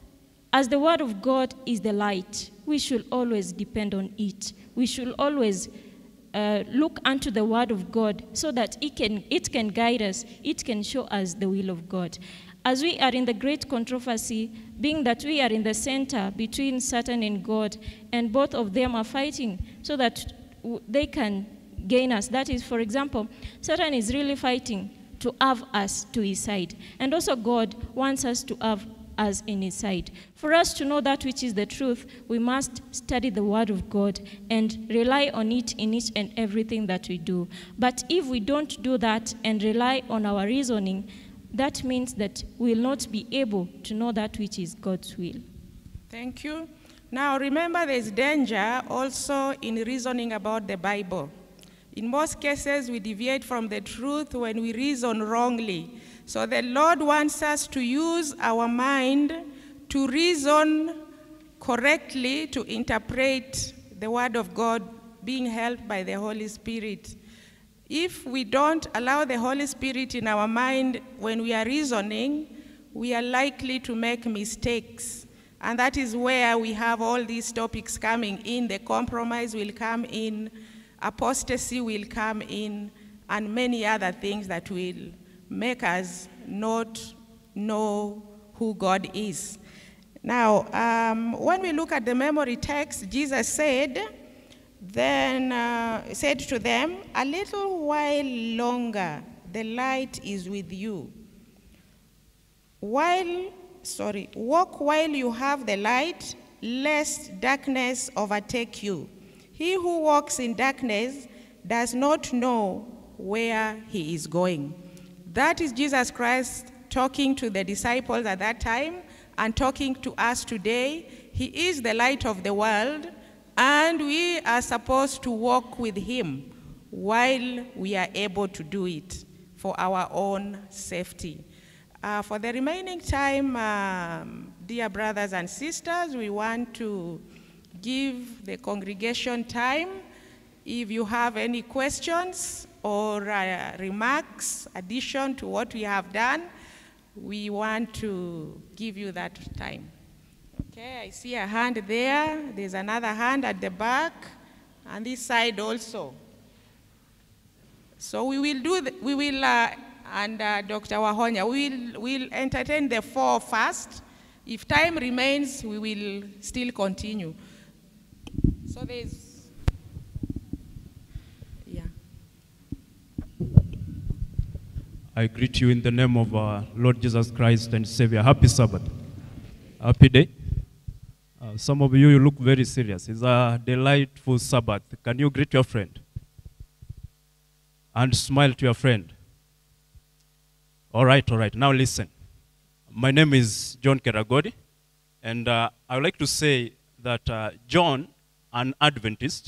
as the Word of God is the light, we should always depend on it. We should always uh, look unto the Word of God so that it can, it can guide us, it can show us the will of God. As we are in the great controversy, being that we are in the center between Satan and God, and both of them are fighting so that they can gain us. That is, for example, Satan is really fighting to have us to his side. And also God wants us to have us in his side. For us to know that which is the truth, we must study the Word of God and rely on it in each and everything that we do. But if we don't do that and rely on our reasoning, that means that we will not be able to know that which is God's will. Thank you. Now remember, there's danger also in reasoning about the Bible. In most cases, we deviate from the truth when we reason wrongly. So the Lord wants us to use our mind to reason correctly, to interpret the Word of God, being helped by the Holy Spirit. If we don't allow the Holy Spirit in our mind when we are reasoning, we are likely to make mistakes. And that is where we have all these topics coming in. The compromise will come in, apostasy will come in, and many other things that will make us not know who God is. Now, um, when we look at the memory text, Jesus said Then uh, said to them, a little while longer the light is with you. While, sorry, walk while you have the light, lest darkness overtake you. He who walks in darkness does not know where he is going. That is Jesus Christ talking to the disciples at that time and talking to us today. He is the light of the world, and we are supposed to walk with him while we are able to do it for our own safety. Uh, for the remaining time, um, dear brothers and sisters, we want to give the congregation time. If you have any questions or uh, remarks, addition to what we have done, we want to give you that time. Okay, I see a hand there. There's another hand at the back, and this side also. So we will do, the, we will, uh, and uh, Doctor Wahonya, we will we'll entertain the four first. If time remains, we will still continue. So there's, yeah. I greet you in the name of our Lord Jesus Christ and Savior. Happy Sabbath. Happy day. Uh, some of you, you look very serious. It's a delightful Sabbath. Can you greet your friend? And smile to your friend. All right, all right. Now listen. My name is John Keragodi, and uh, I would like to say that uh, John, an Adventist,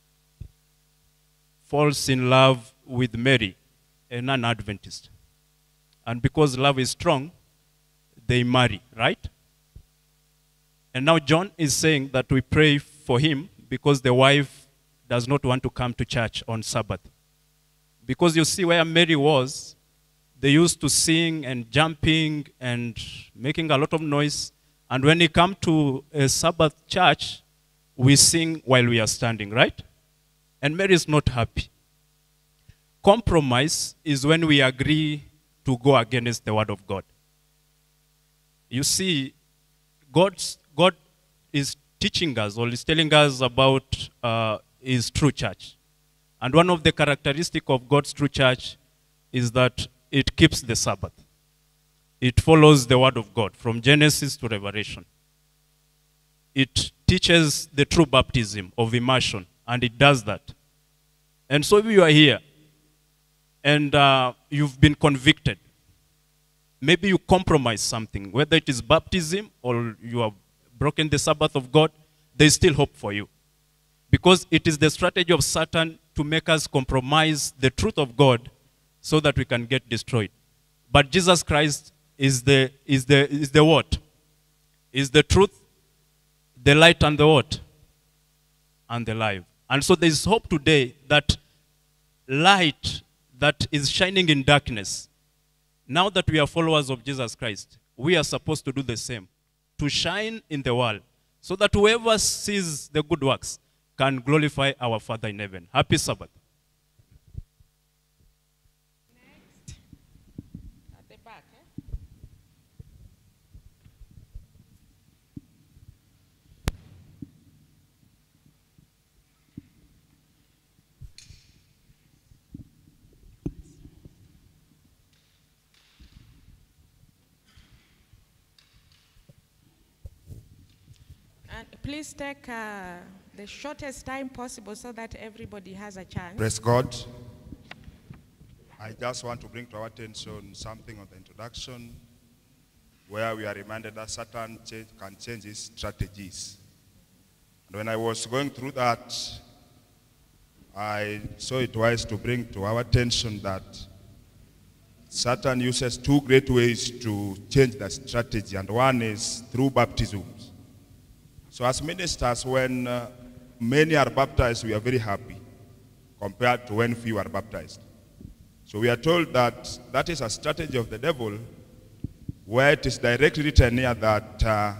falls in love with Mary, a non-Adventist. And because love is strong, they marry, right? And now John is saying that we pray for him because the wife does not want to come to church on Sabbath. Because you see where Mary was, they used to sing and jumping and making a lot of noise. And when you come to a Sabbath church, we sing while we are standing, right? And Mary is not happy. Compromise is when we agree to go against the word of God. You see, God's, God is teaching us or is telling us about uh, his true church. And one of the characteristics of God's true church is that it keeps the Sabbath. It follows the word of God from Genesis to Revelation. It teaches the true baptism of immersion, and it does that. And so if you are here and uh, you've been convicted, maybe you compromise something, whether it is baptism or you have broken the Sabbath of God, there is still hope for you. Because it is the strategy of Satan to make us compromise the truth of God so that we can get destroyed. But Jesus Christ is the, is the, is the what? Is the truth, the light and the what? And the life. And so there is hope today that light that is shining in darkness, now that we are followers of Jesus Christ, we are supposed to do the same, to shine in the world, so that whoever sees the good works can glorify our Father in heaven. Happy Sabbath. Next, at the back. And please take uh, the shortest time possible so that everybody has a chance. Praise God. I just want to bring to our attention something on the introduction where we are reminded that Satan change, can change his strategies. And when I was going through that, I saw it wise to bring to our attention that Satan uses two great ways to change the strategy, and one is through baptisms. So as ministers, when uh, many are baptized, we are very happy compared to when few are baptized. So we are told that that is a strategy of the devil, where it is directly written here that uh,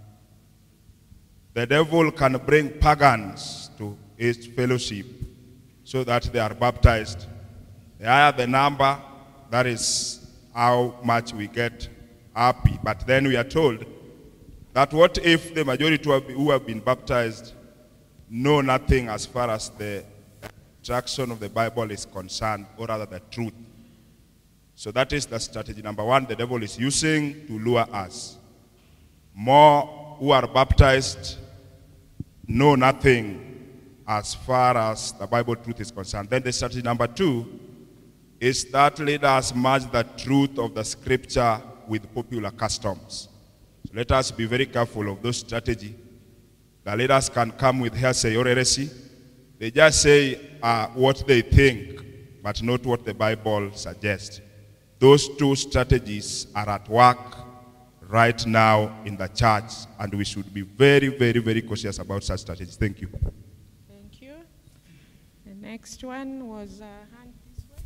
the devil can bring pagans to his fellowship so that they are baptized. The higher the number, that is how much we get happy. But then we are told that what if the majority who have been baptized know nothing as far as the instruction of the Bible is concerned, or rather the truth. So that is the strategy number one the devil is using to lure us. More who are baptized know nothing as far as the Bible truth is concerned. Then the strategy number two is that let us merge the truth of the scripture with popular customs. So let us be very careful of those strategies. The leaders can come with hearsay or heresy. They just say uh, what they think, but not what the Bible suggests. Those two strategies are at work right now in the church, and we should be very, very, very cautious about such strategies. Thank you. Thank you. The next one was uh, hand this way.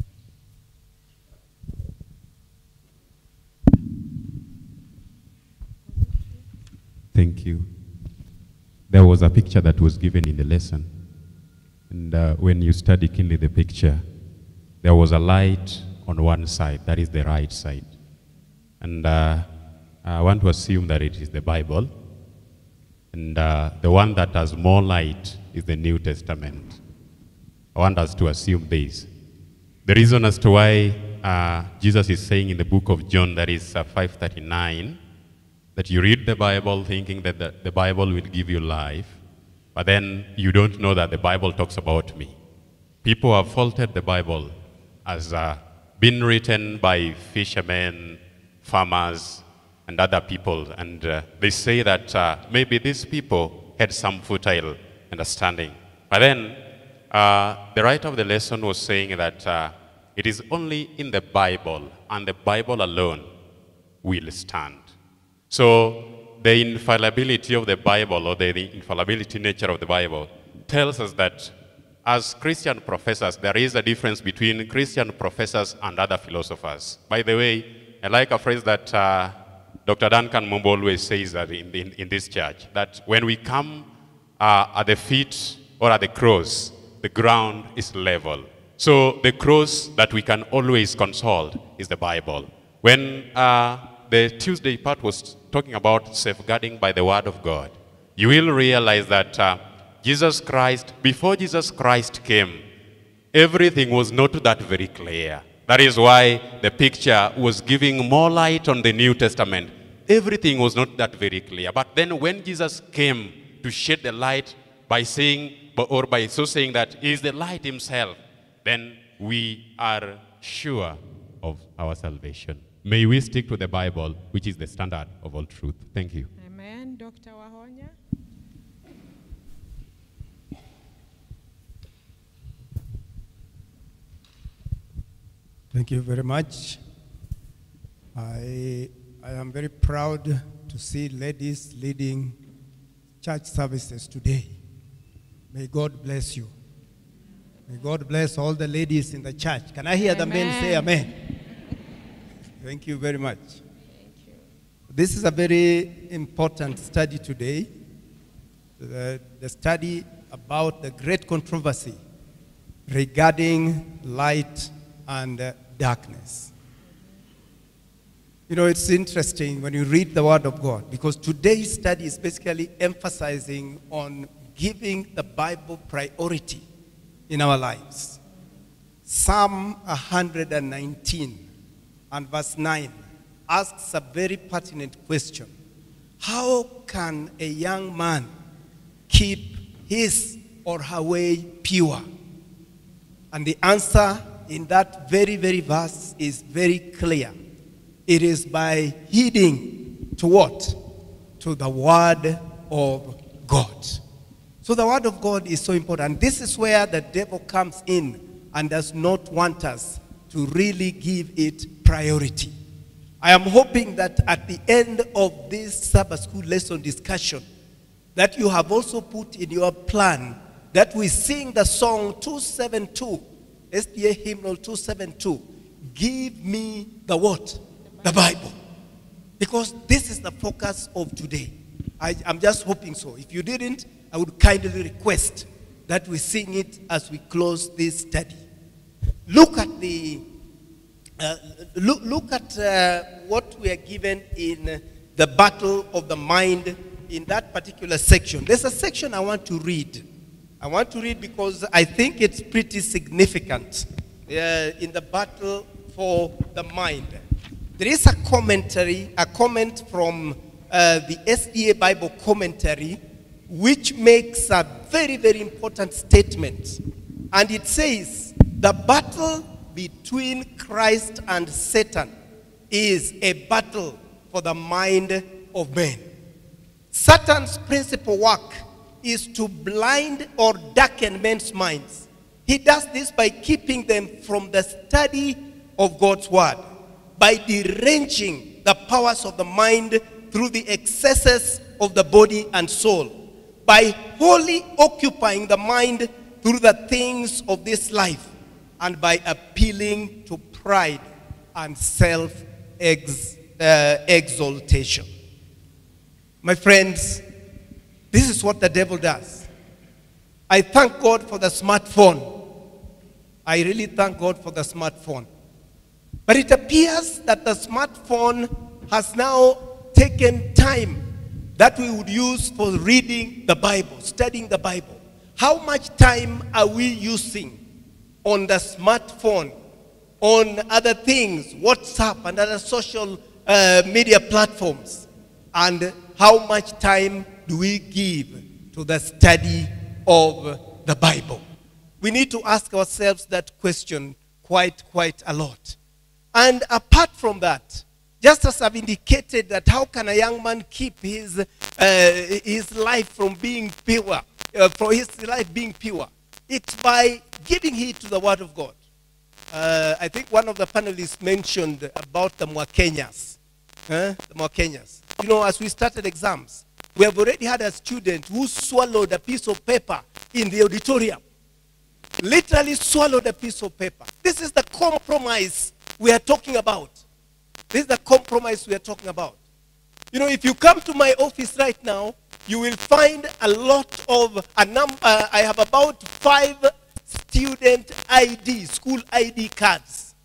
Thank you. There was a picture that was given in the lesson. And uh, when you study keenly the picture, there was a light on one side, that is the right side. And uh, I want to assume that it is the Bible. And uh, the one that has more light is the New Testament. I want us to assume this. The reason as to why uh, Jesus is saying in the book of John, that is uh, five thirty-nine, that you read the Bible thinking that the, the Bible will give you life, but then you don't know that the Bible talks about me. People have faulted the Bible as uh, been written by fishermen, farmers, and other people. And uh, they say that uh, maybe these people had some futile understanding. But then uh, the writer of the lesson was saying that uh, it is only in the Bible, and the Bible alone will stand. So the infallibility of the Bible, or the, the infallibility nature of the Bible, tells us that as Christian professors, there is a difference between Christian professors and other philosophers. By the way, I like a phrase that uh, Doctor Duncan Mumbo always says that in, in, in this church, that when we come uh, at the feet or at the cross, the ground is level. So the cross that we can always consult is the Bible. When uh, the Tuesday part was talking about safeguarding by the word of God, you will realize that uh, Jesus Christ, before Jesus Christ came, everything was not that very clear. That is why the picture was giving more light on the New Testament. Everything was not that very clear. But then when Jesus came to shed the light by saying, or by so saying that he is the light himself, then we are sure of our salvation. May we stick to the Bible, which is the standard of all truth. Thank you. Amen. Doctor Wahonya. Thank you very much. I, I am very proud to see ladies leading church services today. May God bless you. May God bless all the ladies in the church. Can I hear amen. The men say amen? Thank you very much. Thank you. This is a very important study today. The, the study about the great controversy regarding light and uh, darkness. You know, it's interesting when you read the Word of God, because today's study is basically emphasizing on giving the Bible priority in our lives. Psalm one hundred nineteen and verse nine asks a very pertinent question. How can a young man keep his or her way pure? And the answer in that very, very verse is very clear. It is by heeding to what? To the Word of God. So the Word of God is so important. This is where the devil comes in and does not want us to really give it priority. I am hoping that at the end of this Sabbath school lesson discussion, that you have also put in your plan that we sing the song two seventy-two, S D A hymnal two seventy-two, give me the what? The Bible. Because this is the focus of today. I, I'm just hoping so. If you didn't, I would kindly request that we sing it as we close this study. Look at the, uh, look, look at uh, what we are given in the battle of the mind in that particular section. There's a section I want to read. I want to read because I think it's pretty significant uh, in the battle for the mind. There is a commentary, a comment from uh, the S D A Bible commentary, which makes a very, very important statement. And it says, the battle between Christ and Satan is a battle for the mind of man. Satan's principal work is to blind or darken men's minds. He does this by keeping them from the study of God's word, by deranging the powers of the mind through the excesses of the body and soul, by wholly occupying the mind through the things of this life, and by appealing to pride and self-exaltation. My friends, this is what the devil does. I thank God for the smartphone. I really thank God for the smartphone. But it appears that the smartphone has now taken time that we would use for reading the Bible, studying the Bible. How much time are we using on the smartphone, on other things, WhatsApp and other social uh, media platforms? And how much time do we give to the study of the Bible? We need to ask ourselves that question quite, quite a lot. And apart from that, just as I've indicated that how can a young man keep his, uh, his life from being pure, uh, for his life being pure? It's by giving heed to the word of God. Uh, I think one of the panelists mentioned about the Mwakenyas. Huh? The Mwakenyas. You know, as we started exams, we have already had a student who swallowed a piece of paper in the auditorium. Literally swallowed a piece of paper. This is the compromise we are talking about. This is the compromise we are talking about. You know, if you come to my office right now, you will find a lot of, a number. Uh, I have about five student I D, school I D cards.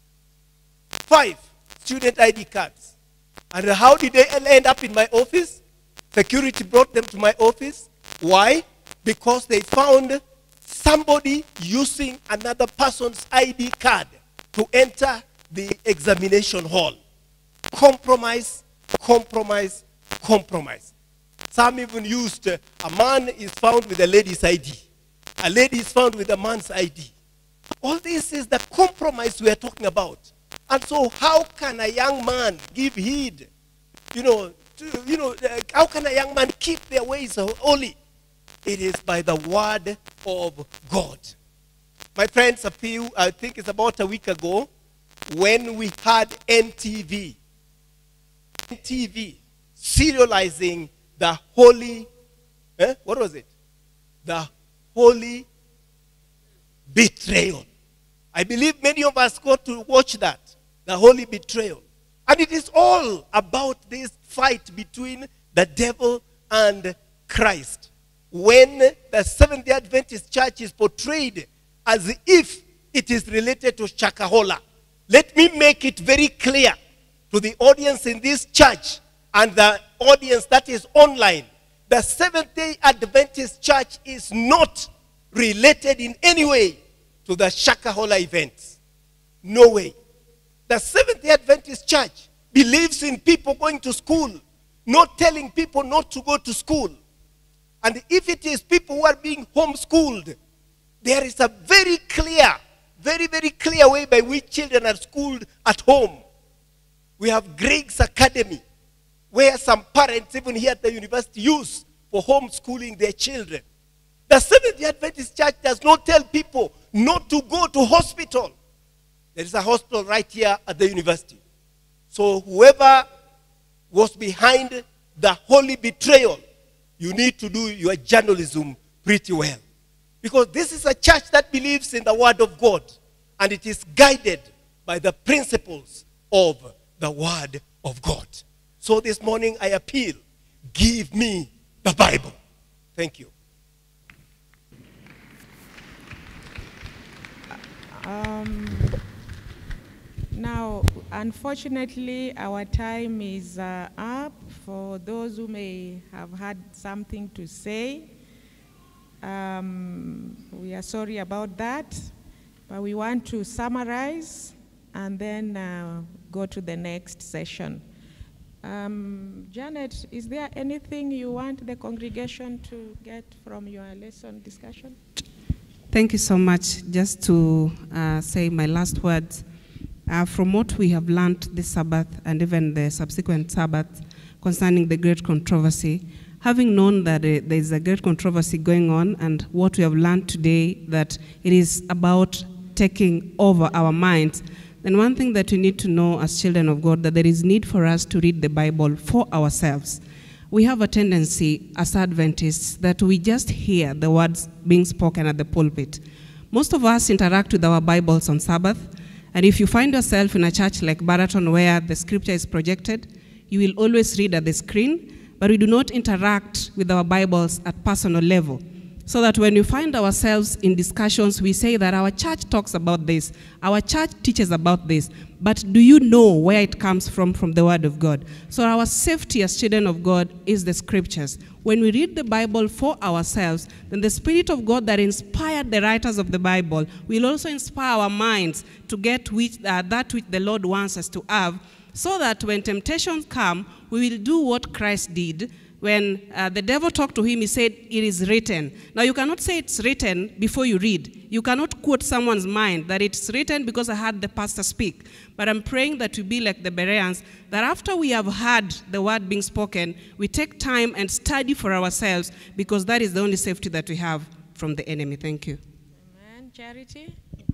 Five student I D cards. And how did they end up in my office? Security brought them to my office. Why? Because they found somebody using another person's I D card to enter the examination hall. Compromise, compromise, compromise. Some even used, uh, a man is found with a lady's I D. A lady is found with a man's I D. All this is the compromise we are talking about. And so how can a young man give heed? You know, to, you know, uh, how can a young man keep their ways holy? It is by the word of God. My friends, a few, I think it's about a week ago, when we had N T V. N T V serializing the holy, eh? What was it? The holy betrayal. I believe many of us got to watch that, the holy betrayal. And it is all about this fight between the devil and Christ. When the Seventh-day Adventist Church is portrayed as if it is related to Shakahola. Let me make it very clear to the audience in this church and the audience that is online. The Seventh-day Adventist Church is not related in any way to the Shakahola events. No way. The Seventh-day Adventist Church believes in people going to school, not telling people not to go to school. And if it is people who are being homeschooled, there is a very clear, very, very clear way by which children are schooled at home. We have Greg's Academy, where some parents, even here at the university, use for homeschooling their children. The Seventh-day Adventist Church does not tell people not to go to hospital. There is a hospital right here at the university. So whoever was behind the holy betrayal, you need to do your journalism pretty well. Because this is a church that believes in the word of God, and it is guided by the principles of the word of God. So this morning I appeal, give me the Bible. Thank you. Um, now, unfortunately, our time is uh, up. For those who may have had something to say, uh, Um, we are sorry about that, but we want to summarize and then uh, go to the next session. Um, Janet, is there anything you want the congregation to get from your lesson discussion? Thank you so much. Just to uh, say my last words, uh, from what we have learned this Sabbath and even the subsequent Sabbath concerning the great controversy, having known that uh, there is a great controversy going on, and what we have learned today, that it is about taking over our minds, then one thing that we need to know as children of God, that there is need for us to read the Bible for ourselves. We have a tendency as Adventists that we just hear the words being spoken at the pulpit. Most of us interact with our Bibles on Sabbath, and if you find yourself in a church like Baraton where the scripture is projected, you will always read at the screen, but we do not interact with our Bibles at personal level. So that when we find ourselves in discussions, we say that our church talks about this, our church teaches about this, but do you know where it comes from, from the Word of God? So our safety as children of God is the scriptures. When we read the Bible for ourselves, then the Spirit of God that inspired the writers of the Bible will also inspire our minds to get which, uh, that which the Lord wants us to have, so that when temptations come, we will do what Christ did. When uh, the devil talked to him, he said, it is written. Now, you cannot say it's written before you read. You cannot quote someone's mind that it's written because I heard the pastor speak. But I'm praying that we be like the Bereans, that after we have heard the word being spoken, we take time and study for ourselves, because that is the only safety that we have from the enemy. Thank you. Amen. Charity?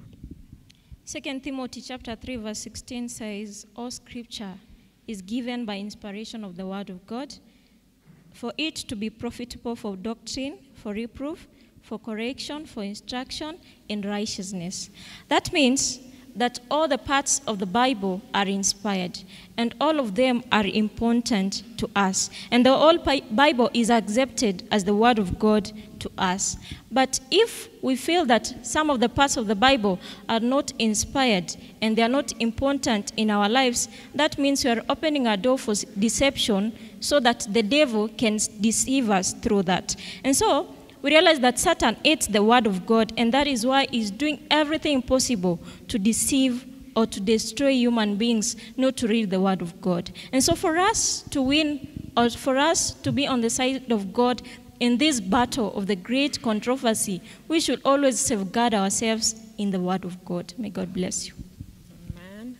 Second Timothy chapter three, verse sixteen says, all scripture is given by inspiration of the word of God, for it to be profitable for doctrine, for reproof, for correction, for instruction in righteousness. That means that all the parts of the Bible are inspired, and all of them are important to us. And the whole Bible is accepted as the word of God to us. But if we feel that some of the parts of the Bible are not inspired and they are not important in our lives, that means we are opening a door for deception, so that the devil can deceive us through that. And so we realize that Satan hates the word of God, and that is why he's doing everything possible to deceive or to destroy human beings, not to read the word of God. And so for us to win, or for us to be on the side of God in this battle of the great controversy, we should always safeguard ourselves in the word of God. May God bless you. Amen.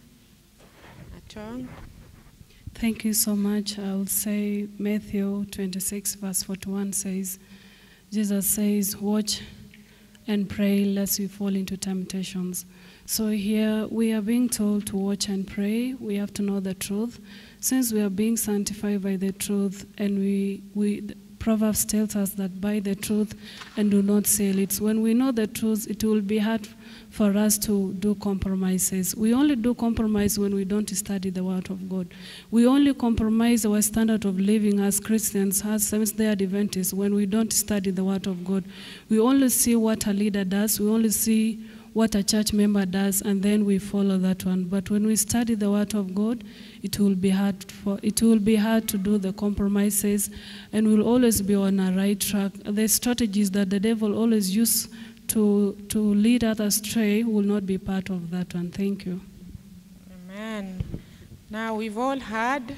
Aton. Thank you so much. I will say Matthew twenty-six, verse forty-one says, Jesus says, watch and pray lest we fall into temptations. So here we are being told to watch and pray. We have to know the truth. Since we are being sanctified by the truth, and we, we Proverbs tells us that buy the truth and do not sell it. When we know the truth, it will be hard for us to do compromises. We only do compromise when we don't study the word of God. We only compromise our standard of living as Christians, as Seventh-day Adventists, when we don't study the word of God. We only see what a leader does. We only see what a church member does, and then we follow that one. But when we study the word of God, it will be hard for it will be hard to do the compromises, and we'll always be on a right track. The strategies that the devil always uses to to lead us astray will not be part of that one. Thank you. Amen. Now we've all heard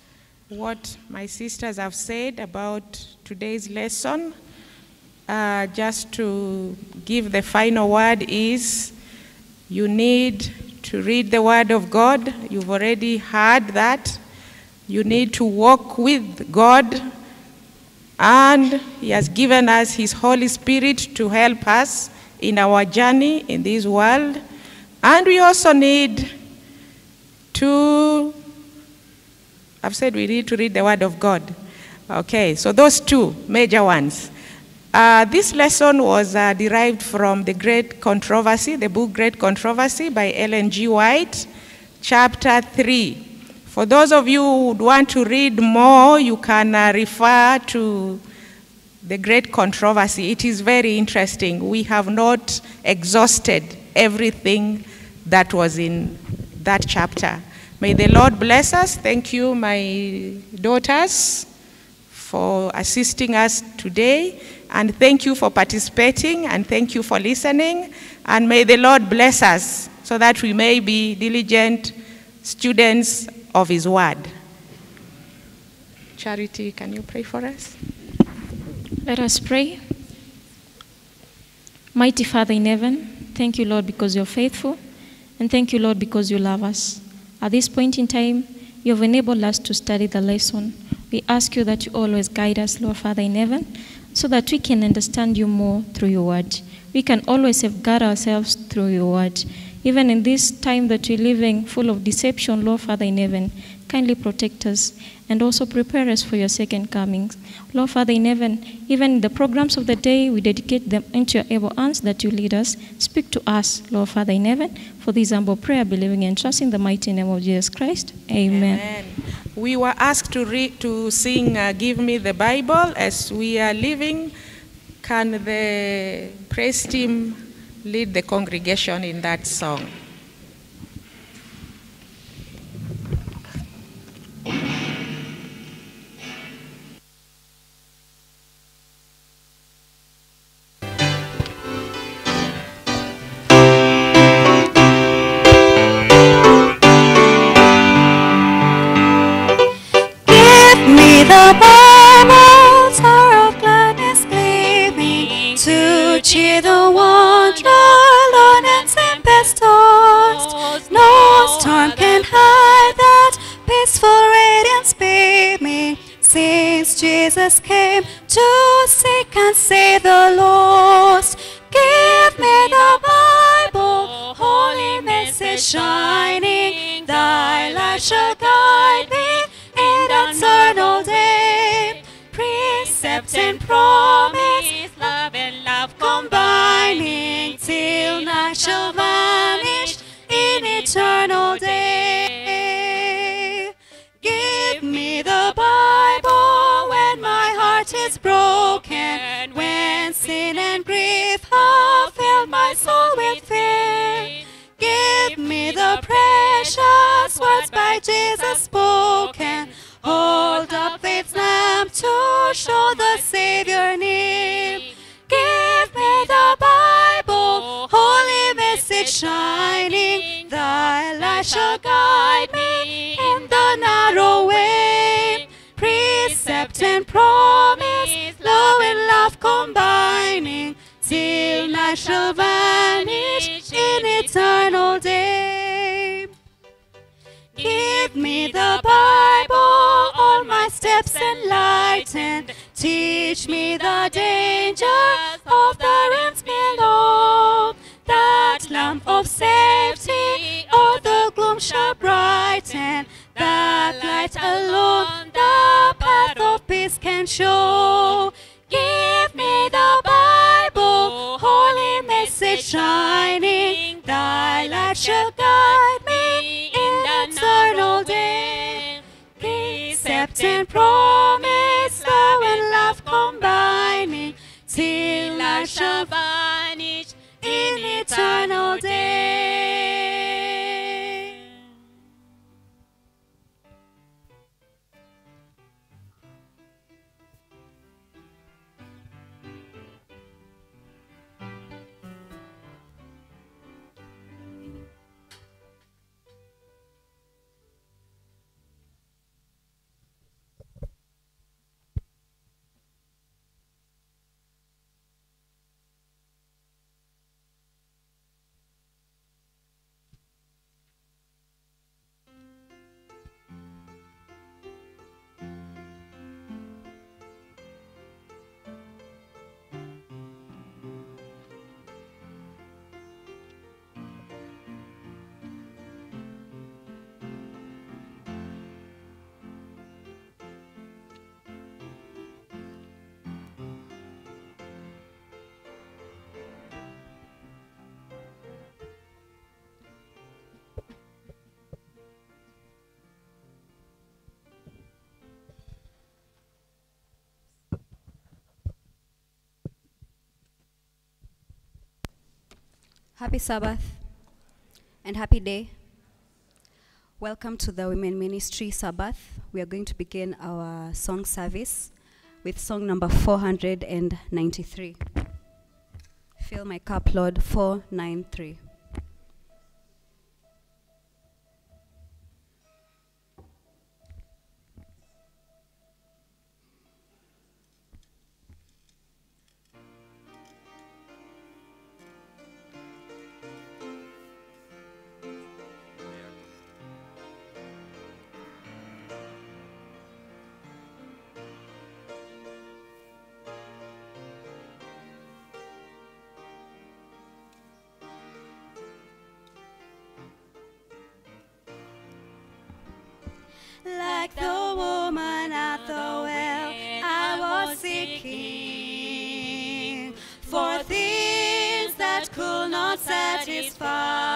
what my sisters have said about today's lesson. Uh, just to give the final word is, you need to read the word of God. You've already heard that. You need to walk with God, and He has given us His Holy Spirit to help us in our journey in this world. And we also need to, I've said we need to read the word of God. Okay, so those two major ones. Uh, this lesson was uh, derived from The Great Controversy, the book Great Controversy by Ellen G. White, chapter three. For those of you who would want to read more, you can uh, refer to The Great Controversy. It is very interesting. We have not exhausted everything that was in that chapter. May the Lord bless us. Thank you, my daughters, for assisting us today. And thank you for participating, and thank you for listening. And may the Lord bless us so that we may be diligent students of his word. Charity, can you pray for us? Let us pray. Mighty Father in heaven, thank you, Lord, because you're faithful, and thank you, Lord, because you love us. At this point in time, you have enabled us to study the lesson. We ask you that you always guide us, Lord Father in heaven, so that we can understand you more through your word. We can always safeguard ourselves through your word. Even in this time that we're living full of deception, Lord Father in heaven, kindly protect us and also prepare us for your second coming. Lord Father in heaven, even the programs of the day, we dedicate them into your able hands that you lead us. Speak to us, Lord Father in heaven, for this humble prayer, believing and trusting the mighty name of Jesus Christ. Amen. Amen. We were asked to read, to sing uh, Give Me the Bible as we are leaving. Can the praise team lead the congregation in that song? The Bible, Tower of gladness, gleaming to cheer the wanderer, lone and tempest tossed. No storm can hide that peaceful radiance beaming, since Jesus came to seek and save the lost. Give me the Bible, holy message shining, thy light shall guide me in eternal day. Precept and promise, love and love combining, till night shall vanish in eternal day. Give me the Bible when my heart is broken, when sin and grief have filled my soul with fear. Give me the precious words by Jesus spoken, hold up faith's lamp to show the Savior near. Give me the Bible, holy message shining, thy light shall guide me in the narrow way. Precept and promise, love and love combining, till night shall vanish in eternal day. Give me the Bible, all my steps enlightened, teach me the dangers of the realms below. That lamp of safety all the gloom shall brighten, that light alone the path of peace can show. Give me the Bible, holy message shining, thy light shall guide me in eternal day. Precept and promise, love and love combining, till light shall vanish in eternal day. Happy Sabbath and happy day. Welcome to the Women Ministry Sabbath. We are going to begin our song service. with song number four hundred ninety-three. Fill my cup, Lord, four ninety-three. Like the woman at the well, I was seeking for things that could not satisfy.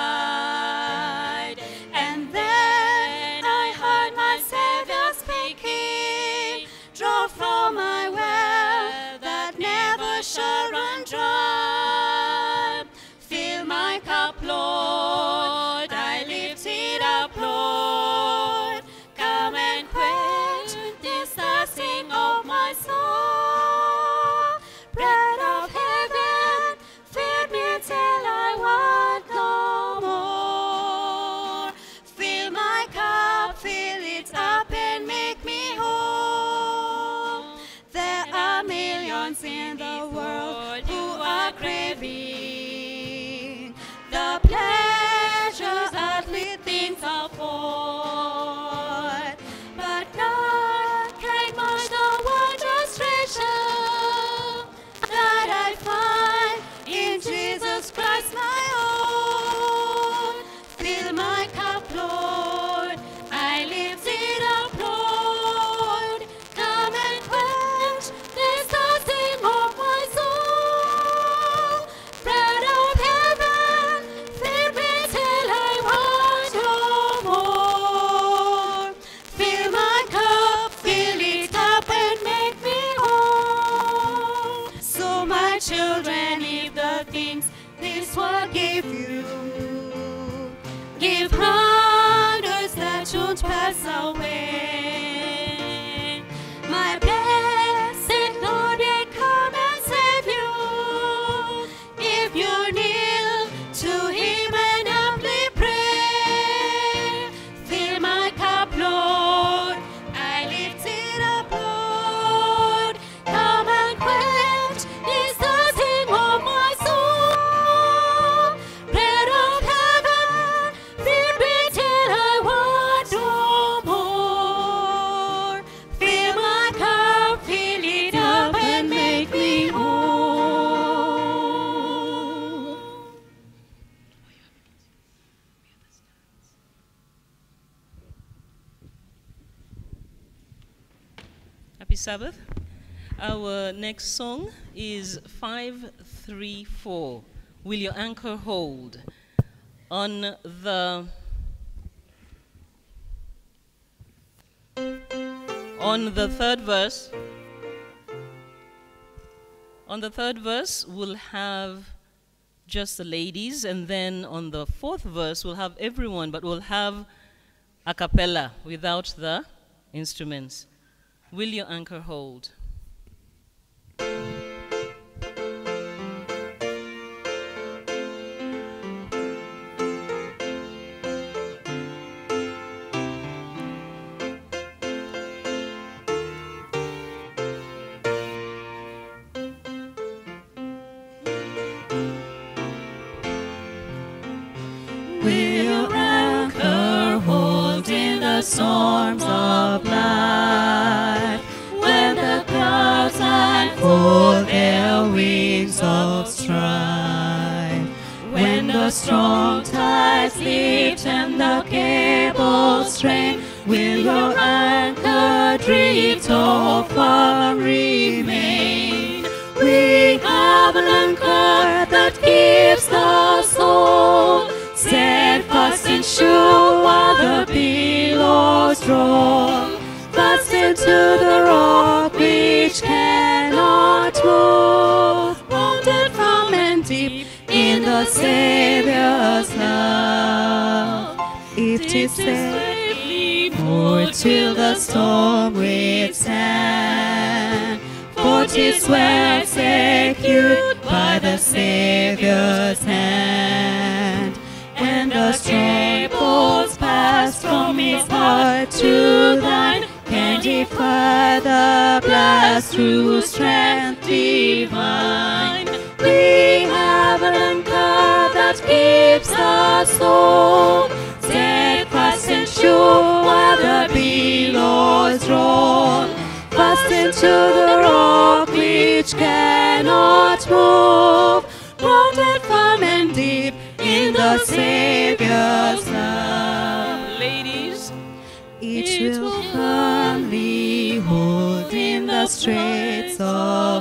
And then I heard my Savior speaking, draw from my well that never shall run dry. Fill my cup, Lord, I lift it up, Lord. Come and quench this thirsting of my soul. Bread of heaven, feed me till I want no more. Fill my cup, fill it up and make me whole. There are millions in the world who are craving the pleasures earthly things afford, but none can match the wondrous treasure that I find in Jesus Christ my own. Fill my cup, Lord, I lift it up, Lord. Come and quench this thirsting of my soul. Bread of heaven, feed me till I want no more. Fill my cup, fill it up and make me whole. So my children, if the things this world give you, give hundreds that won't pass away. My blessed Lord will come and save you if you kneel to Him and humbly pray. Fill my cup, Lord, I lift it up, Lord. Come and quench this thirsting of my soul. Bread of heaven, feed me till I want no more. Fill my cup, fill it up and make me whole. Happy Sabbath. Our next song is five three four. Will your anchor hold? On the on the third verse, on the third verse we'll have just the ladies, and then on the fourth verse we'll have everyone, but we'll have a cappella without the instruments. Will your anchor hold? Will your anchor hold in the storms of life, when the clouds unfold their wings of strife, when the strong tides lift and the cables strain? Will your anchor drift or firm remain? We have an anchor that keeps the soul steadfast and sure while the billows roll, fastened to the rock which cannot move, rooted from and deep in the Savior's love. It is safely moored till the storm withstand, is well secured by the Savior's hand. And the struggles passed from his heart to thine, can he further bless through strength divine. We have an anchor that keeps our soul steadfast and sure while the billows roll. Fastened to the rock which cannot move, grounded firm and deep in the Savior's love. Ladies, it will firmly hold in the straits of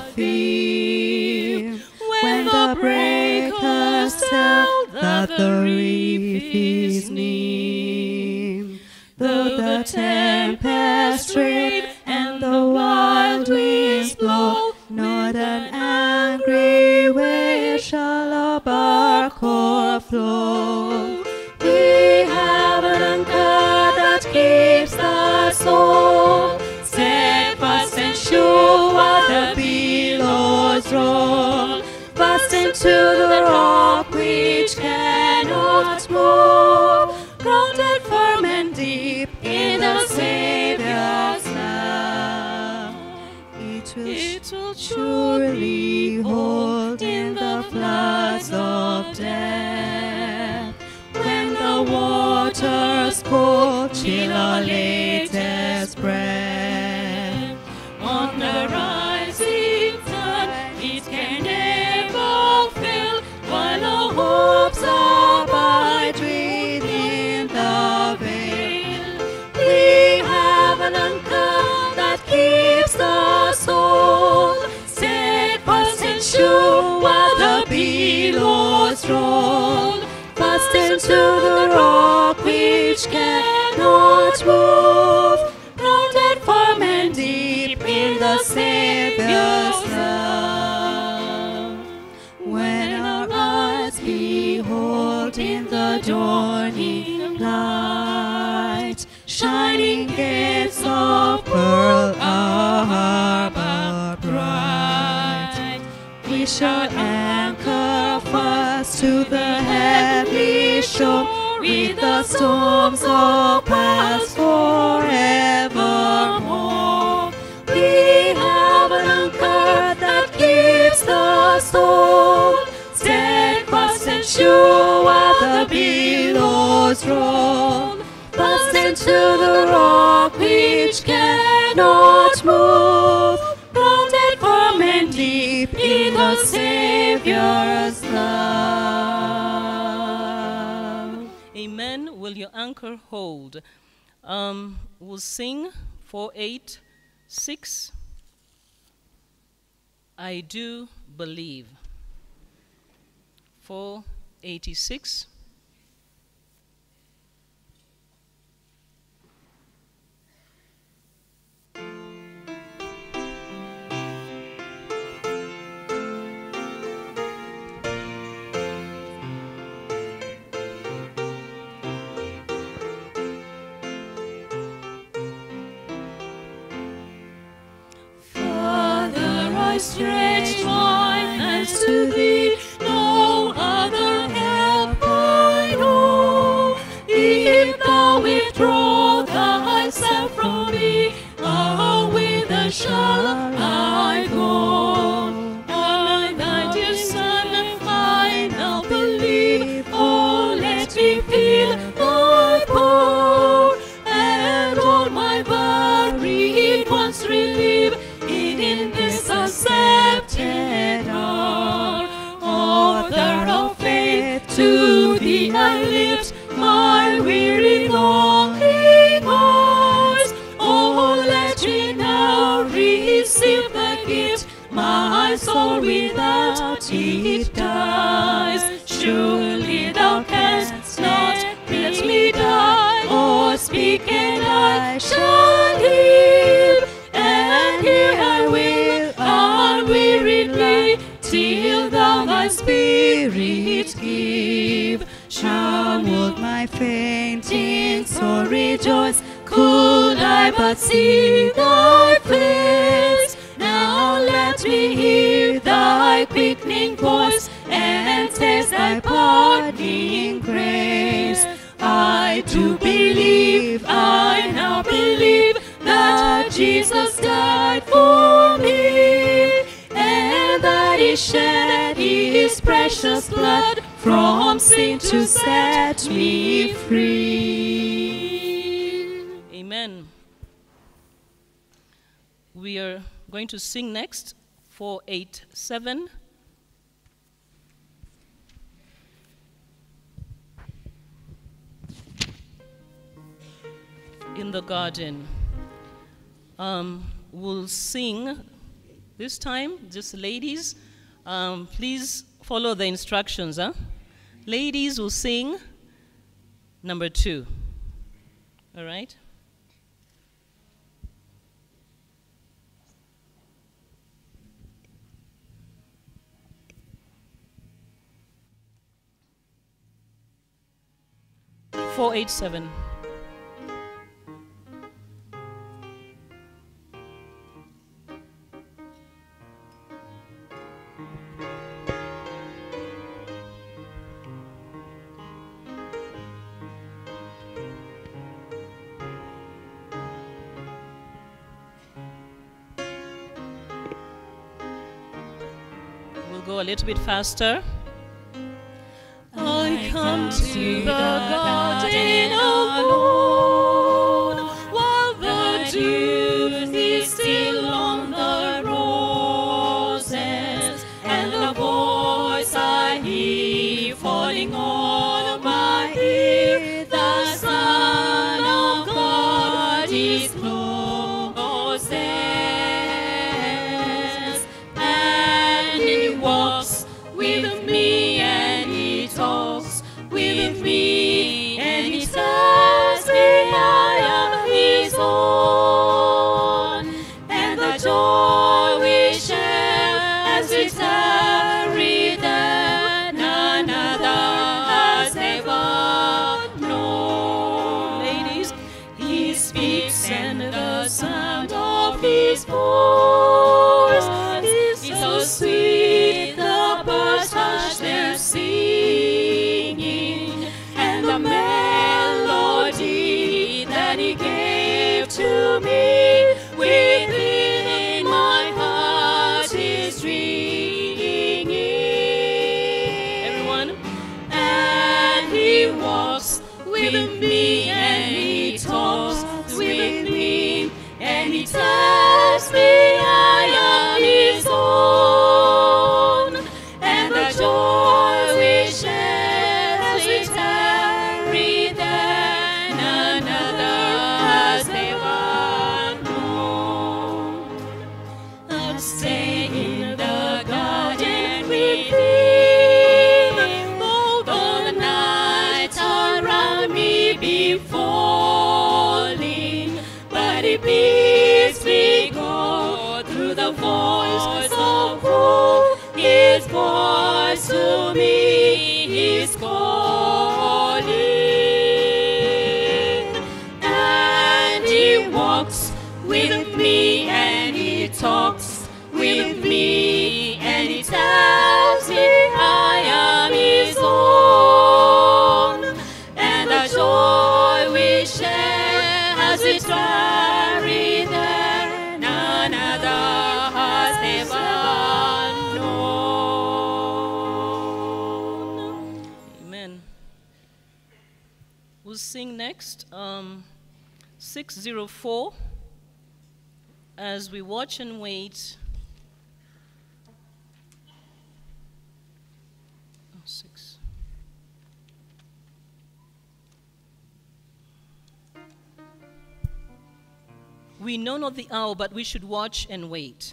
fear. When the breakers tell that the reef is near, though the tempest rage and the wild winds blow, not an angry wave shall our bark o'erflow. We have an anchor that keeps the soul steadfast and sure while the billows roll. Fastened to the rock which cannot move, grounded firm and deep in the Savior's love. It will, it will surely hold in the floods of death. When the waters cold chill our latest breath, on the rising sun it can never fail, while our hopes abide within the veil. We have an anchor that keeps the soul steadfast and sure while the billows roll. Fastened to the rock which cannot move, grounded firm and deep in the Savior's love. When our eyes behold in the dawning light, shining gates of pearl our harbor bright, we shall anchor fast to the heavenly shore, with the storms all past forevermore. We have an anchor that keeps the soul steadfast and sure while the billows roll. Fastened to the rock which cannot move, grounded firm and deep in the Savior's love. Amen. Will your anchor hold? Um, we'll sing four eight six. I do believe. four eighty-six. I stretch my hands to thee, no other help I know. If thou withdraw thyself from me, how whither shall I go? My thine dear Son, I now believe, oh let me feel thy power, and all my buried ones relieve in this accepted hour. Author of faith, to thee I lift my weary longing eyes. Oh, let me now receive the gift, my soul without it dies. Surely thou canst not let me die, or speak and I shall live. And here I will unweariedly, till thou thy spirit give. Sure would my fainting soul rejoice, could I but see thy face. Now let me hear thy quickening voice and taste thy pardoning grace. I do believe, I now believe that Jesus died for me, and that he shed his precious blood from sin to set me free. Amen. We are going to sing next, four eight seven. In the garden. Um, we'll sing this time, just ladies. Um, please follow the instructions. Huh? Ladies will sing number two. All right? four eight seven. We'll go a little bit faster. I come to the garden alone, while the dew is still on the roses, and the voice I hear falling on my ear, the Son of God is closest, and he walks with me and he talks with me, and he tells me I am his own, and the joy we share as we tarry there, none other has ever known. Ladies, he speaks, and the sound of his voice is so sweet, the birds hush their singing, and the melody that he gave to me within my heart is ringing. Everyone. And he walks with me and he talks with me, and he tells me I am his own, and the joy we share as we tarry there, none other has ever known. I'll stay in the garden with him, though the night around me be falling, but he bids me go through the voice of hope. His voice to me is calling, and he walks with me and he talks with me, and he tells me I am his own, and the joy we share as we tarry there, none other has ever known. Amen. We'll sing next, um, six oh four, as we watch and wait. Oh, six. We know not the hour, but we should watch and wait.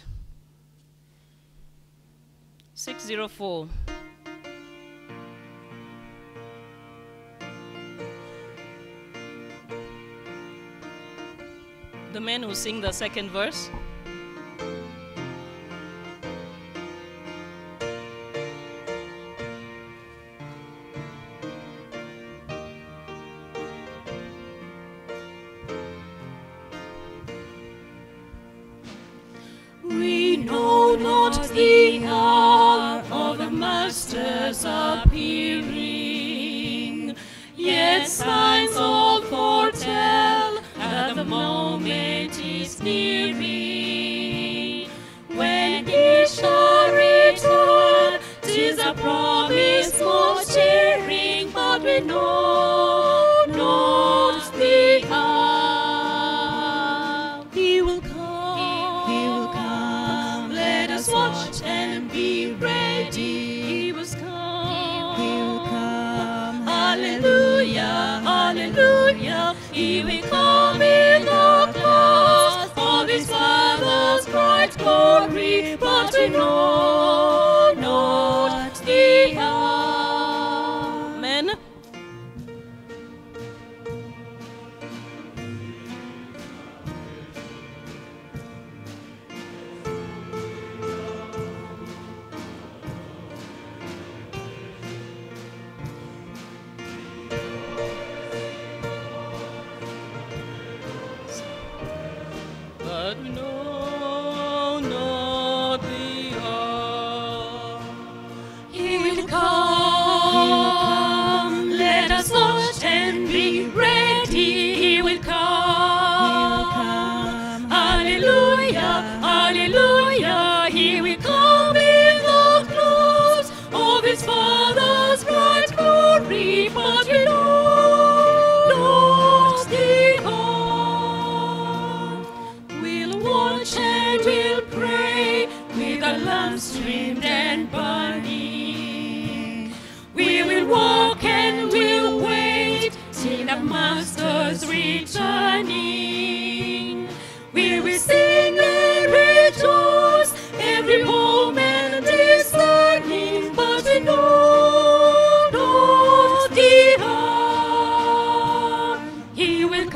six oh four. The men who sing the second verse. We know not wonders appearing, yet signs all foretell that the moment is nearing. When he shall return, 'tis a promise most cheering, but we know not the hour. He will come, he will come. Let us watch and be ready. He will come, he will come. Hallelujah, hallelujah. He will come in the clouds of his Father's bright glory, but we know not the hour. Amen. But we know not the hour. He will come. Let us watch and be ready. He will come. Hallelujah, hallelujah. He will come in the clouds of his Father's bright glory. But we know not the hour. We'll watch and we'll pray with our lamps trimmed and burning. We will walk and we'll wait till the Master's returning. We will sing and rejoice every moment discerning, but we know not the hour. He will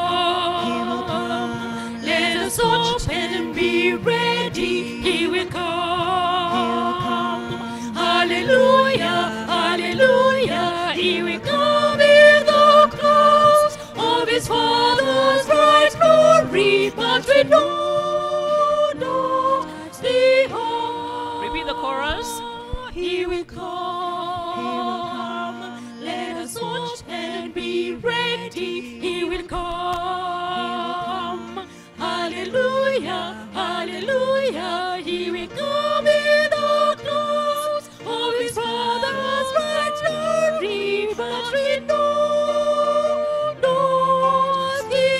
come. Let us watch and be ready. He will come. Hallelujah, hallelujah. He will come in the clouds of his Father's bright glory, but we know not the hour. Repeat the chorus. He will come. Let us watch and be ready. He will come. Hallelujah, hallelujah. He will come in the clouds of his Father's bright glory, but we know not the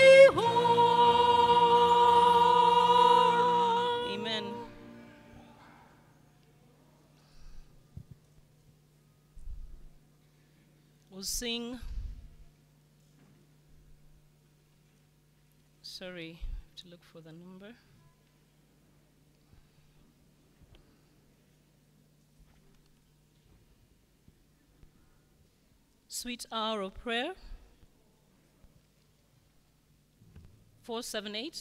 hour. Amen. We'll sing. Sorry, I have to look for the number. Sweet Hour of Prayer, four seven eight.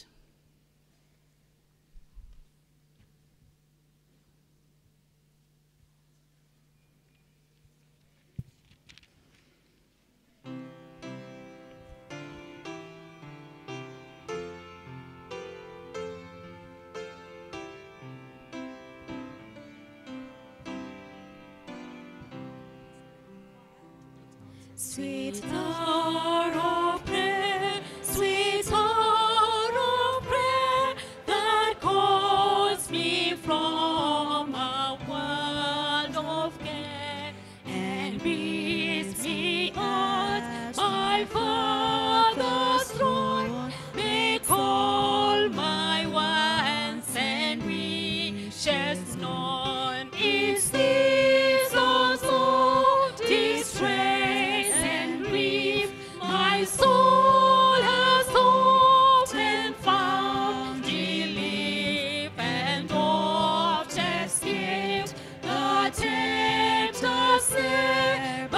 Sweet hour of prayer, sweet hour of prayer, that calls me from a world of care and meets me at my Father's throne. Make all my wants and wishes known. In seasons of distress and grief, my soul has often found relief and oft escaped the tempter's snare.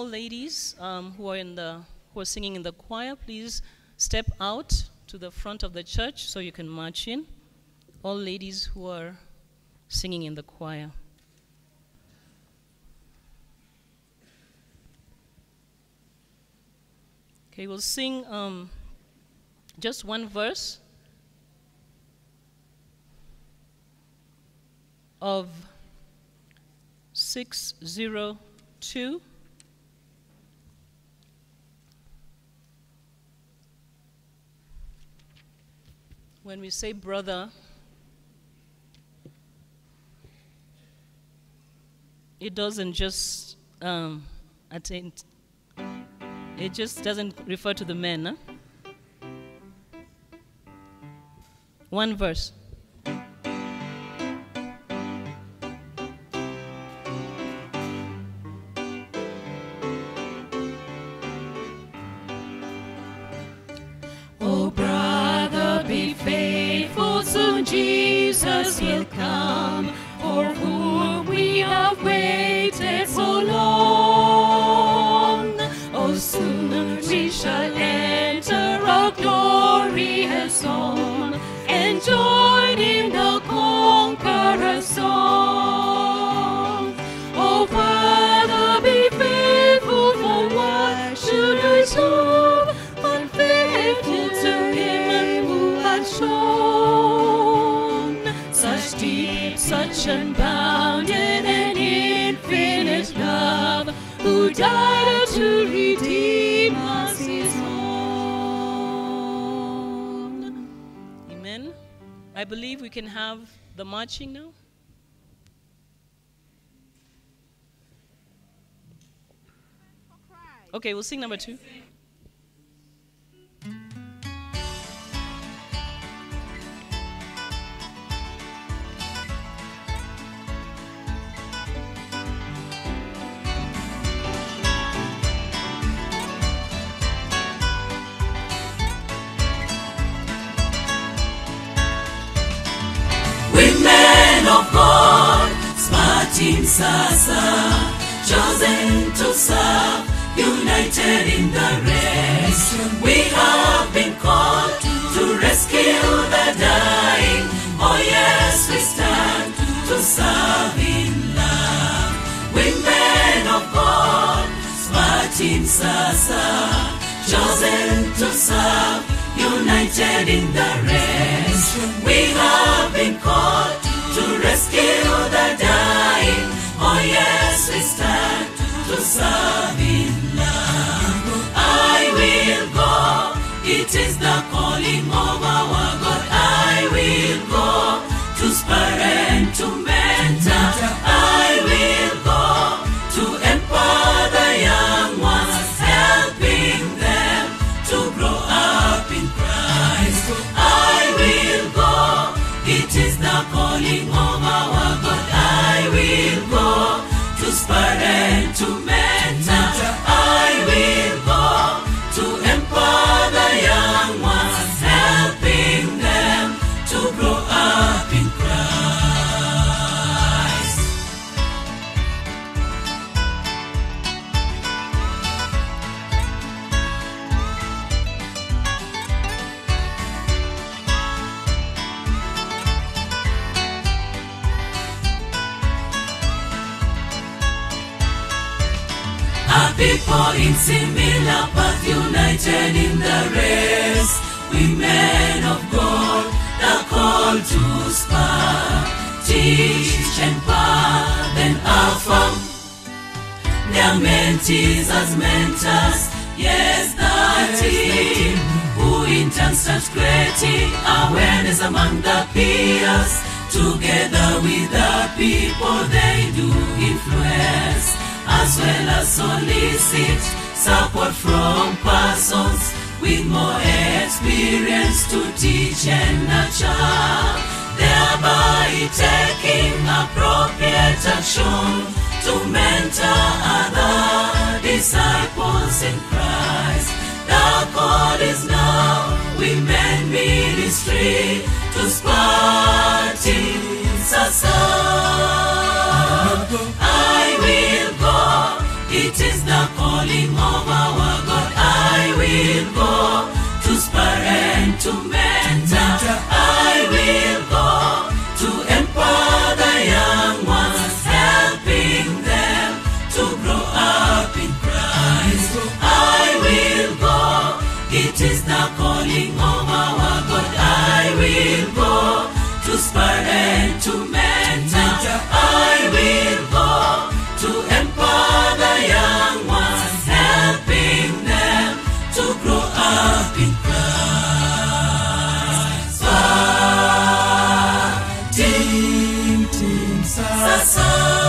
ladies um, who are in the who are singing in the choir, please step out to the front of the church so you can march in. All ladies who are singing in the choir. Okay, we'll sing um, just one verse of six zero two. When we say brother, it doesn't just um, attain, it just doesn't refer to the men. Huh? One verse. Oh, brother, be faithful, soon Jesus will come, for whom we have waited so long. Oh, soon we shall enter our glorious home and join in the conqueror's song. Oh, Father, be faithful, for what should I serve? Unfaithful to him who has shown such deep, such unbounded and infinite love, who died to redeem us his own. Amen. I believe we can have the marching now. Okay, we'll sing number two. Women of God, smart team sasa, chosen to serve, united in the race. We have been called to rescue the dying. Oh yes, we stand to serve in love. Women of God, smart team sasa, chosen to serve, united in the race. We have been called to rescue the dying. Oh yes, we stand to serve in love. I will go, it is the calling of our God. I will go to spur and to mentor. I will go to empower the young ones, helping them to grow up in Christ. I will go, it is the calling of our God. I will go to spur and to mentor. I will go to empower the young ones, helping them to grow up in Christ. A people in similar path, united in the race. Women of God, the call to spur, teach, empower, then affirm their mentees as mentors. Yes, the team who in turn starts creating awareness among the peers. Together with the people they do influence, as well as solicit support from persons with more experience to teach and nurture, thereby taking appropriate action to mentor other disciples in Christ. The call is now women ministry to Spartan Sasa. I will go, it is the calling will go to spur and to mentor. I will go to empower the young ones, helping them to grow up in Christ. I will go, it is the calling of our God. I will go to spur and to mentor. I will go to empower the young ones, helping them to grow up in Christ. Team, team, Sasa.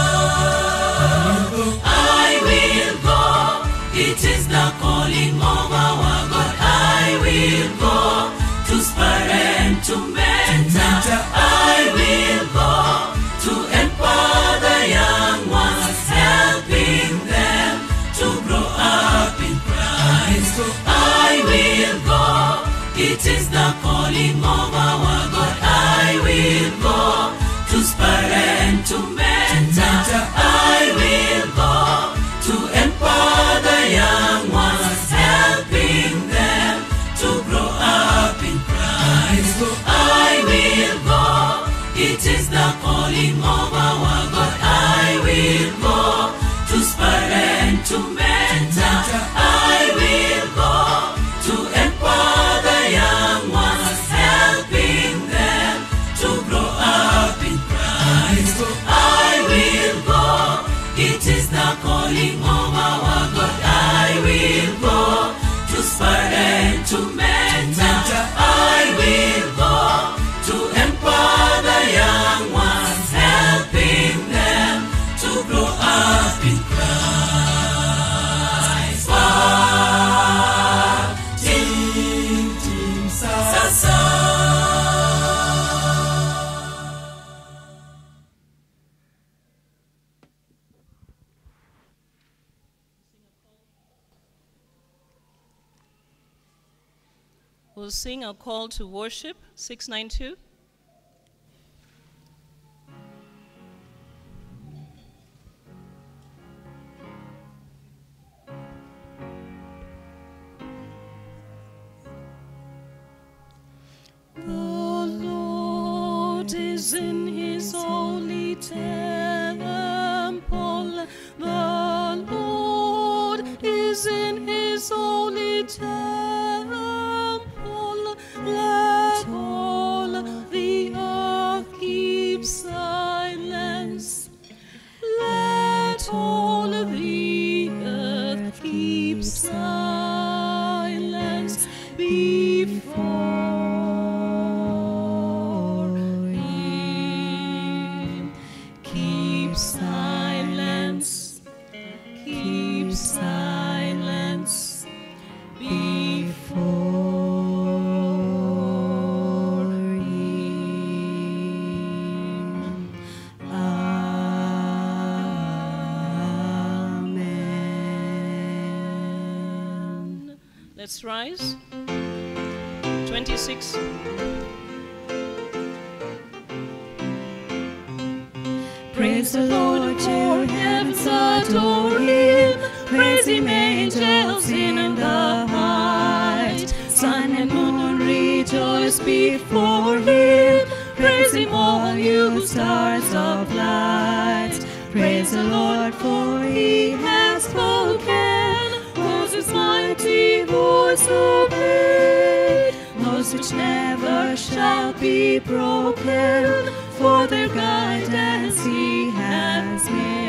I will go, it is the calling of our God. I will go to spur and to mentor. I will go to empower the young ones, helping them to grow up in Christ. I will go, it is the calling of our God. I will go to spur and to mentor. I will go to empower the young ones, helping them to grow up in Christ. I will go, it is the calling of our God. I will go to spur and to mentor. I will go to empower the young ones, helping them to grow up in Christ. I will go, it is the calling of our God. I will go to spur and to mentor. I will go to empower the young ones, helping them to grow up in Christ. Ah, team, team, Sasa. We'll sing a call to worship, six ninety-two. The Lord is in his holy temple. The Lord is in his holy temple. Let all the earth keep silence. Let all the earth keep silence before him. Keep silence, keep silence before him. Amen. Let's rise. twenty-six. Praise the Lord, your heavens adore him. Praise him, angels in the height. Sun and moon rejoice before him. Praise him, all you stars of light. Praise the Lord, for he has spoken. Moses' mighty voice obeyed. Laws which never shall be broken. For their guidance he has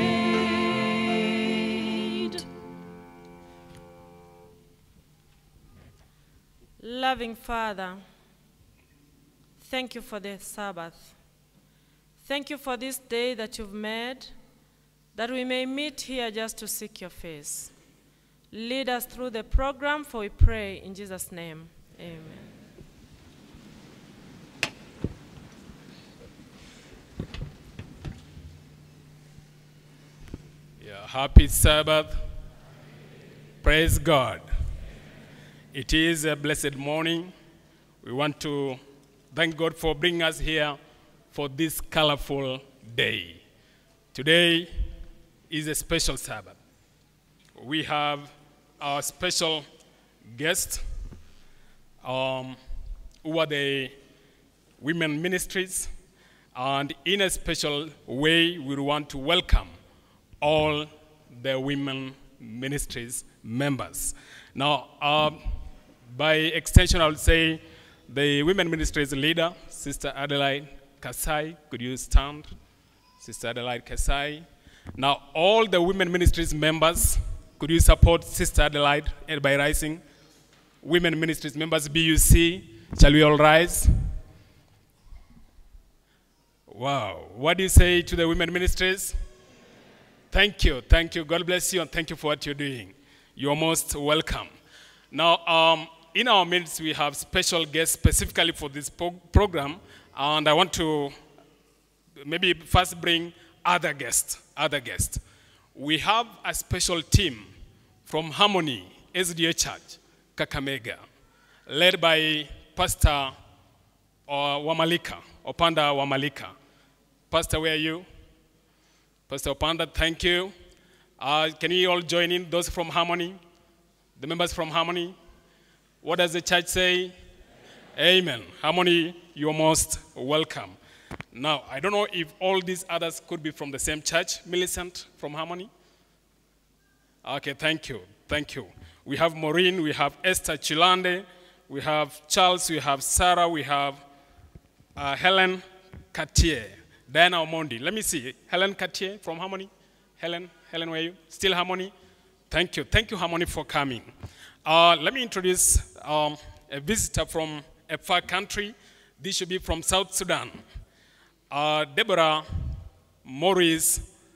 made. Loving Father, thank you for the Sabbath. Thank you for this day that you've made, that we may meet here just to seek your face. Lead us through the program, for we pray in Jesus' name. Amen. Yeah, happy Sabbath. Praise God. It is a blessed morning. We want to thank God for bringing us here for this colorful day. Today is a special Sabbath. We have our special guest, um, who are the women ministries. And in a special way, we want to welcome all the women ministries members. Now, um, by extension, I would say the women ministries leader, Sister Adelaide Kasai. Could you stand? Sister Adelaide Kasai. Now, all the women ministries members, could you support Sister Adelaide by rising? Women ministries members, B U C, shall we all rise? Wow, what do you say to the women ministries? Thank you, thank you. God bless you, and thank you for what you're doing. You're most welcome. Now, um, in our midst, we have special guests specifically for this pro program, and I want to maybe first bring other guests, other guests. We have a special team from Harmony S D A Church, Kakamega, led by Pastor uh, Wamalika, Opanda Wamalika. Pastor, where are you? Pastor Opanda, thank you. Uh, can you all join in, those from Harmony? The members from Harmony? What does the church say? Amen. Amen. Harmony, you're most welcome. Now, I don't know if all these others could be from the same church. Millicent from Harmony? Okay, thank you. Thank you. We have Maureen, we have Esther Chilande, we have Charles, we have Sarah, we have uh, Helen Cartier, Diana Omondi. Let me see. Helen Cartier from Harmony? Helen, Helen, where are you? Still Harmony? Thank you. Thank you, Harmony, for coming. Uh, let me introduce um, a visitor from a far country. This should be from South Sudan. Uh, Deborah Morris,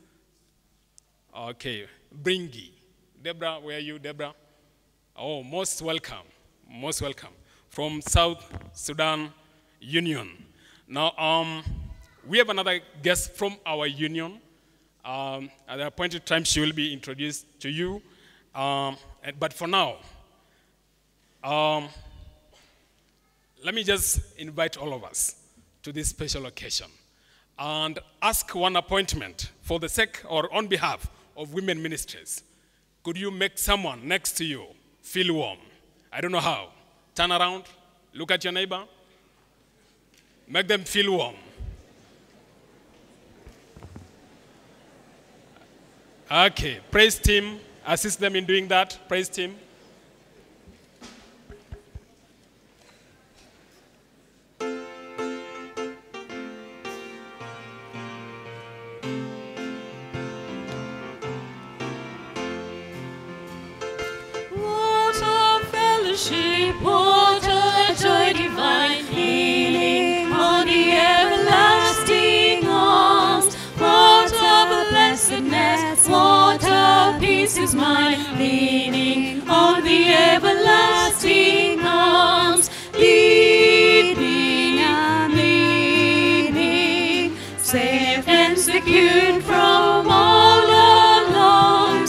okay, Bringi. Deborah, where are you, Deborah? Oh, most welcome, most welcome. From South Sudan Union. Now, um, we have another guest from our union. Um, at the appointed time, she will be introduced to you. Um, but for now, um, let me just invite all of us to this special occasion and ask one appointment for the sake or on behalf of women ministries. Could you make someone next to you feel warm? I don't know how. Turn around, look at your neighbor, make them feel warm. Okay, praise team, assist them in doing that, praise team. Water, joy divine, healing on the everlasting arms. Water, blessedness, water, peace is mine, leaning on the everlasting arms. Leading and leading, safe and secured from all alarms.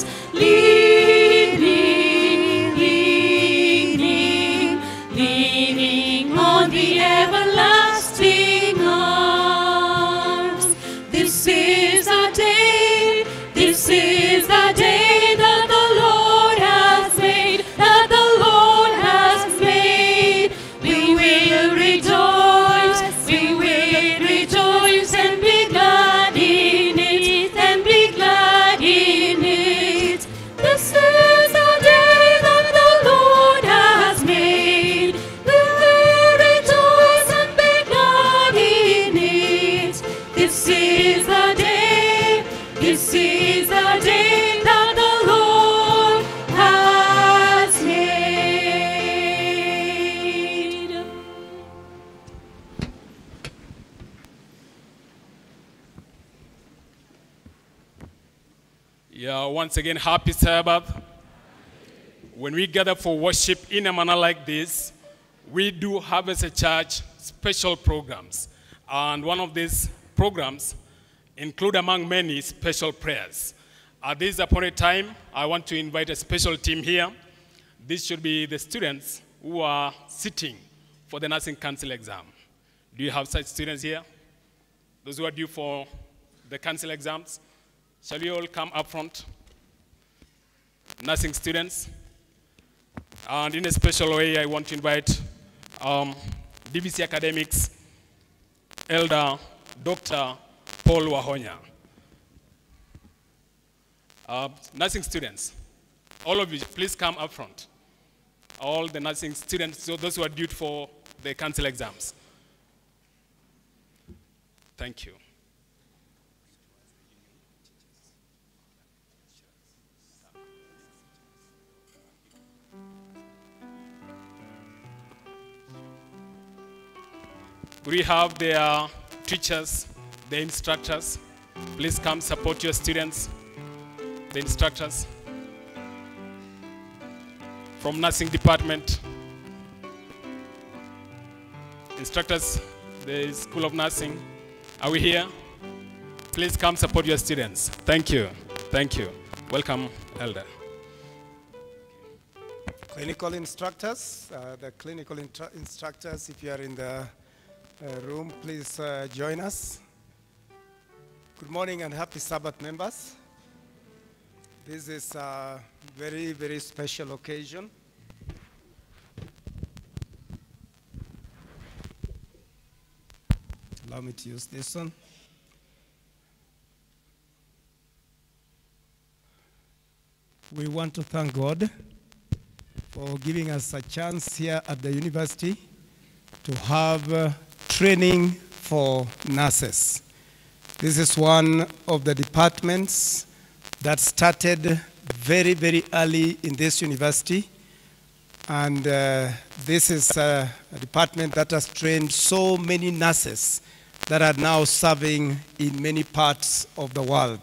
The everlasting arms. This is our day, this is the day that the Lord has made, that the Lord has made. We will rejoice, we will rejoice and be glad in it, and be glad in it. This is the day that the Lord has made. This is the day, this is the day that the Lord has made. Yeah, once again, happy Sabbath. When we gather for worship in a manner like this, we do have as a church special programs. And one of these programs include among many special prayers. At this appointed time, I want to invite a special team here. This should be the students who are sitting for the nursing council exam. Do you have such students here? Those who are due for the council exams? Shall we all come up front? Nursing students. And in a special way, I want to invite um, D B C Academics, Elder Doctor Paul Wahonya. Uh, nursing students, all of you, please come up front. All the nursing students, so those who are due for the council exams. Thank you. We have their teachers, the instructors. Please come support your students, the instructors. From nursing department, instructors, the School of Nursing. Are we here? Please come support your students. Thank you. Thank you. Welcome, Elder. Clinical instructors, uh, the clinical intru- instructors, if you are in the uh, room, please uh, join us. Good morning and happy Sabbath, members. This is a very, very special occasion. Allow me to use this one. We want to thank God for giving us a chance here at the university to have uh, training for nurses. This is one of the departments that started very, very early in this university. And uh, this is uh, a department that has trained so many nurses that are now serving in many parts of the world.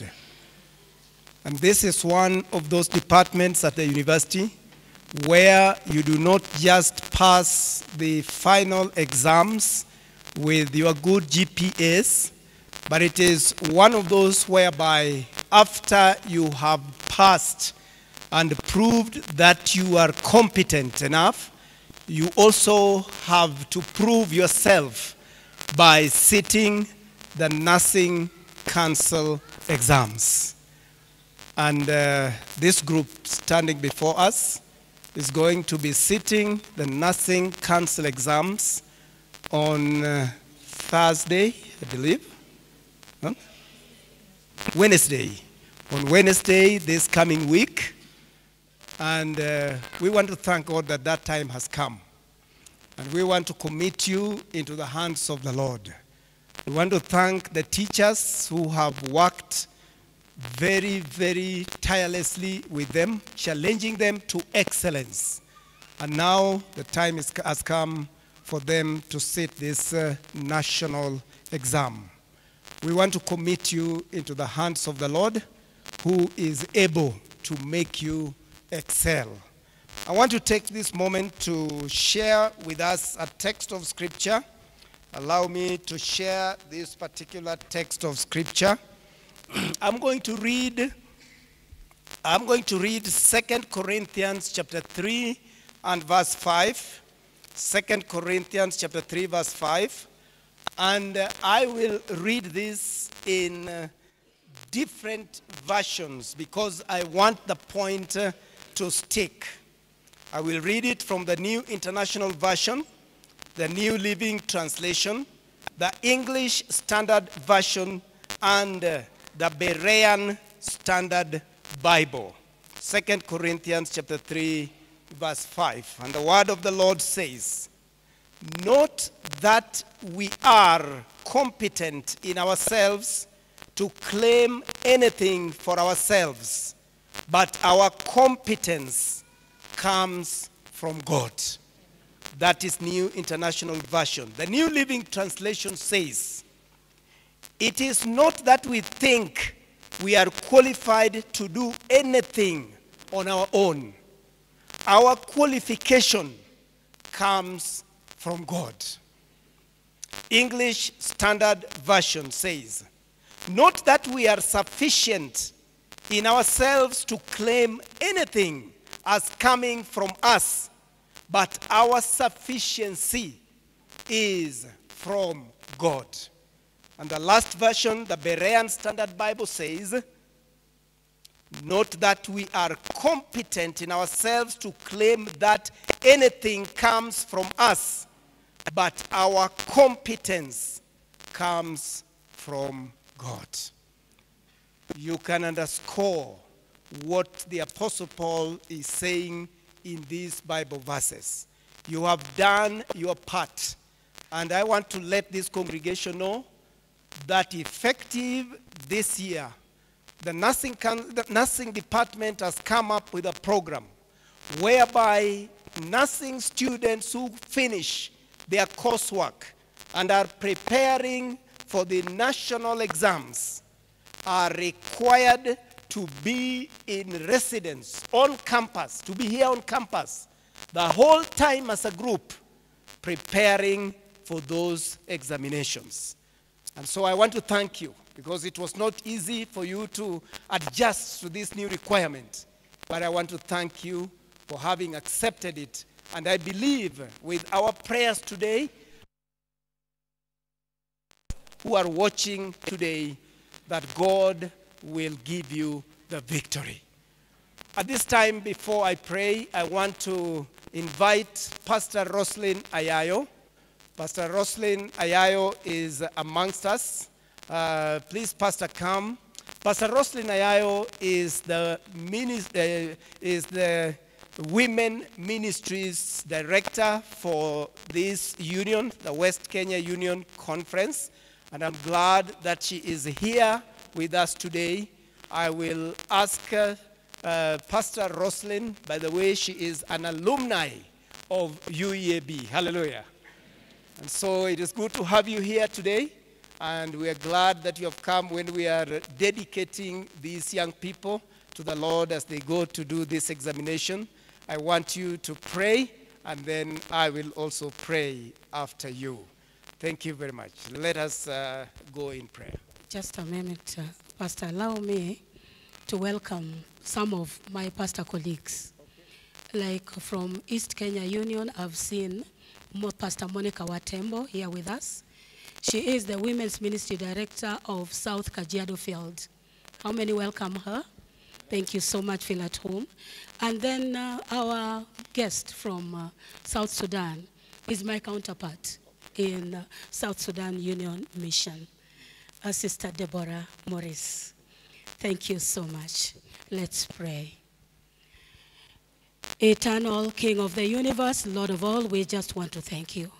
And this is one of those departments at the university where you do not just pass the final exams with your good G P As, but it is one of those whereby after you have passed and proved that you are competent enough, you also have to prove yourself by sitting the nursing council exams. And uh, this group standing before us is going to be sitting the nursing council exams on uh, Thursday, I believe. Huh? Wednesday. On Wednesday, this coming week. And uh, we want to thank God that that time has come. And we want to commit you into the hands of the Lord. We want to thank the teachers who have worked very, very tirelessly with them, challenging them to excellence. And now the time is, has come for them to sit this uh, national exam. We want to commit you into the hands of the Lord, who is able to make you excel. I want to take this moment to share with us a text of scripture. Allow me to share this particular text of scripture. I'm going to read I'm going to read Second Corinthians chapter three and verse five. Second Corinthians chapter three verse five. And uh, I will read this in uh, different versions because I want the point uh, to stick. I will read it from the New International Version, the New Living Translation, the English Standard Version, and uh, the Baraton Standard Bible. Second Corinthians chapter three, verse five. And the word of the Lord says, "Not that we are competent in ourselves to claim anything for ourselves, but our competence comes from God." That is New International Version. The New Living Translation says, "It is not that we think we are qualified to do anything on our own. Our qualification comes from God." English Standard Version says, "Not that we are sufficient in ourselves to claim anything as coming from us, but our sufficiency is from God." And the last version, the Baraton Standard Bible says, "Not that we are competent in ourselves to claim that anything comes from us, but our competence comes from God. You can underscore what the Apostle Paul is saying in these Bible verses. You have done your part, and I want to let this congregation know that effective this year, the nursing, the nursing department has come up with a program whereby nursing students who finish their coursework and are preparing for the national exams are required to be in residence on campus, to be here on campus the whole time as a group preparing for those examinations. And so I want to thank you, because it was not easy for you to adjust to this new requirement. But I want to thank you for having accepted it. And I believe with our prayers today, who are watching today, that God will give you the victory. At this time, before I pray, I want to invite Pastor Roslyn Ayayo. Pastor Roslyn Ayayo is amongst us. Uh, please, Pastor, come. Pastor Roslyn Ayayo is the, uh, is the Women Ministries Director for this union, the West Kenya Union Conference. And I'm glad that she is here with us today. I will ask uh, uh, Pastor Roslyn, by the way, she is an alumni of U E A B. Hallelujah. And so it is good to have you here today, and we are glad that you have come when we are dedicating these young people to the Lord as they go to do this examination. I want you to pray, and then I will also pray after you. Thank you very much. Let us uh, go in prayer. Just a minute, uh, Pastor, allow me to welcome some of my pastor colleagues. Okay. Like from East Kenya Union, I've seen Pastor Monica Watembo here with us. She is the Women's Ministry Director of South Kajiado Field. How many welcome her? Thank you so much, feel at home. And then uh, our guest from uh, South Sudan is my counterpart in uh, South Sudan Union Mission, uh, Sister Deborah Morris. Thank you so much. Let's pray. Eternal King of the universe, Lord of all, we just want to thank you.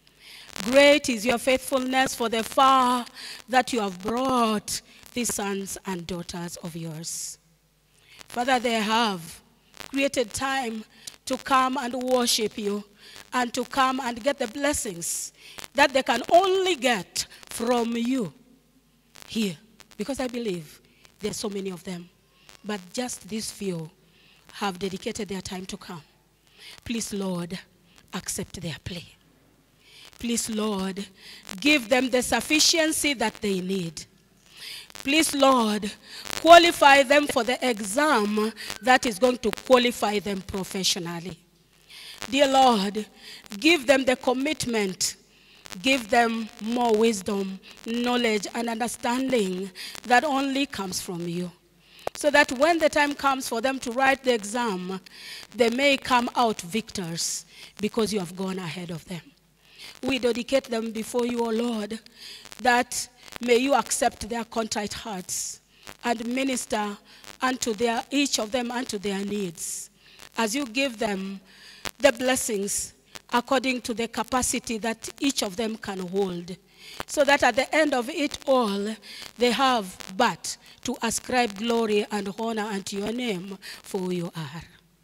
Great is your faithfulness for the far that you have brought these sons and daughters of yours. Father, they have created time to come and worship you and to come and get the blessings that they can only get from you here. Because I believe there are so many of them, but just these few have dedicated their time to come. Please, Lord, accept their plea. Please, Lord, give them the sufficiency that they need. Please, Lord, qualify them for the exam that is going to qualify them professionally. Dear Lord, give them the commitment. Give them more wisdom, knowledge, and understanding that only comes from you, so that when the time comes for them to write the exam, they may come out victors because you have gone ahead of them. We dedicate them before you, O Lord, that may you accept their contrite hearts and minister unto their, each of them unto their needs, as you give them the blessings according to the capacity that each of them can hold, so that at the end of it all, they have but to ascribe glory and honor unto your name for who you are.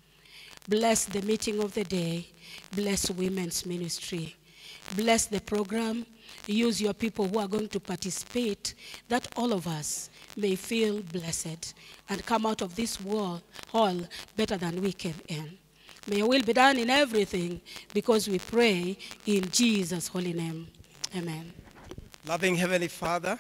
Bless the meeting of the day. Bless women's ministry. Bless the program. Use your people who are going to participate, that all of us may feel blessed and come out of this wall, hall better than we came in. May your will be done in everything, because we pray in Jesus' holy name. Amen. Loving Heavenly Father,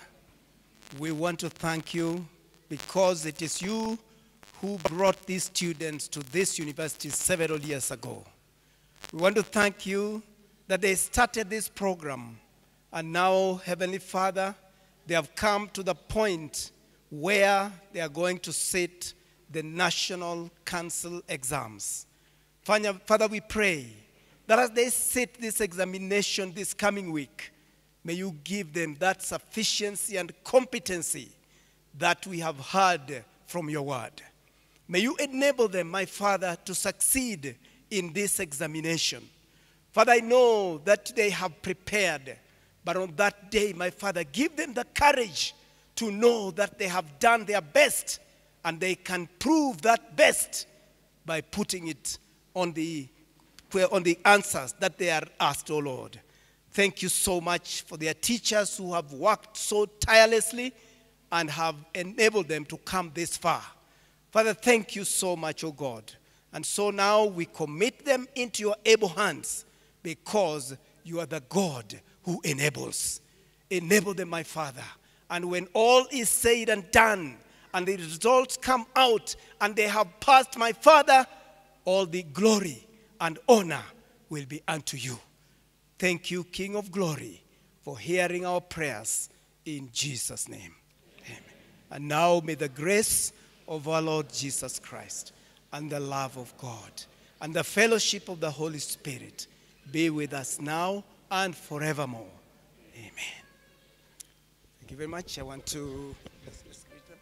we want to thank you because it is you who brought these students to this university several years ago. We want to thank you that they started this program, and now, Heavenly Father, they have come to the point where they are going to sit the National Council exams. Father, we pray that as they sit this examination this coming week, may you give them that sufficiency and competency that we have heard from your word. May you enable them, my Father, to succeed in this examination. Father, I know that they have prepared, but on that day, my Father, give them the courage to know that they have done their best, and they can prove that best by putting it on the, on the answers that they are asked, oh Lord. Thank you so much for their teachers who have worked so tirelessly and have enabled them to come this far. Father, thank you so much, oh God. And so now we commit them into your able hands, because you are the God who enables. Enable them, my Father. And when all is said and done, and the results come out, and they have passed, my Father, all the glory and honor will be unto you. Thank you, King of glory, for hearing our prayers in Jesus' name. Amen. And now may the grace of our Lord Jesus Christ and the love of God and the fellowship of the Holy Spirit be with us now and forevermore. Amen. Thank you very much. I want to... Let's, let's greet them.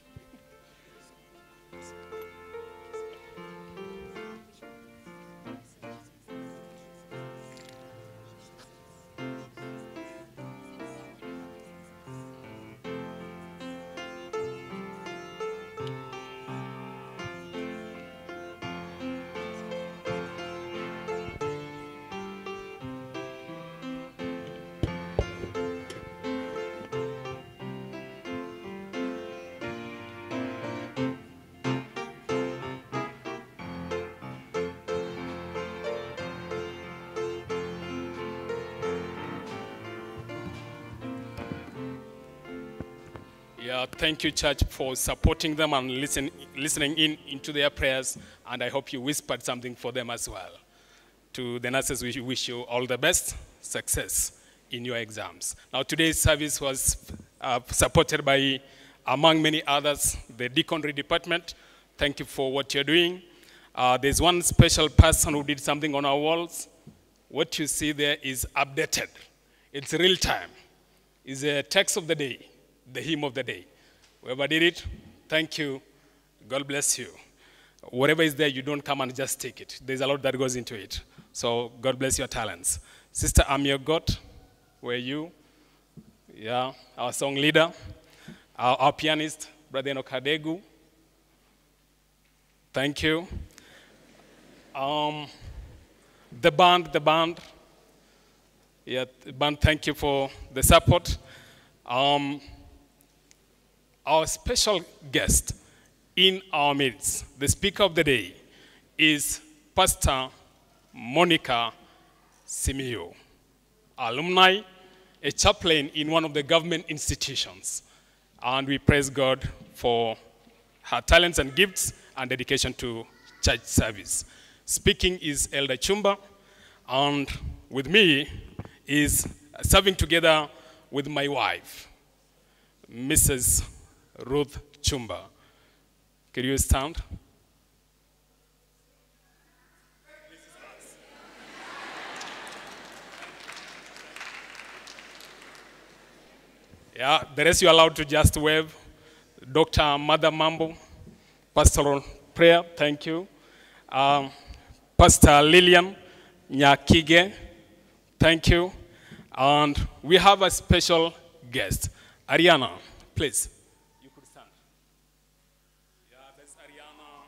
Yeah, thank you, church, for supporting them and listen, listening in into their prayers. And I hope you whispered something for them as well. To the nurses, we wish you all the best success in your exams. Now, today's service was uh, supported by, among many others, the Deaconry Department. Thank you for what you're doing. Uh, there's one special person who did something on our walls. What you see there is updated. It's real time. It's a text of the day, the hymn of the day. Whoever did it, thank you. God bless you. Whatever is there, you don't come and just take it. There's a lot that goes into it. So God bless your talents. Sister Amir Gott, where you? Yeah, our song leader. Our, our pianist, Brother Enokadegu. Thank you. Um, the band, the band. Yeah, the band, thank you for the support. Um, our special guest in our midst, the speaker of the day, is Pastor Monica Simio, alumni, a chaplain in one of the government institutions. And we praise God for her talents and gifts and dedication to church service. Speaking is Elder Chumba, and with me is serving together with my wife, Missus Ruth Chumba. Can you stand? Yeah, the rest you're allowed to just wave. Doctor Mother Mambo, pastoral prayer, thank you. Um, Pastor Lillian Nyakige, thank you. And we have a special guest, Ariana, please. You could stand. Yeah, that's Ariana.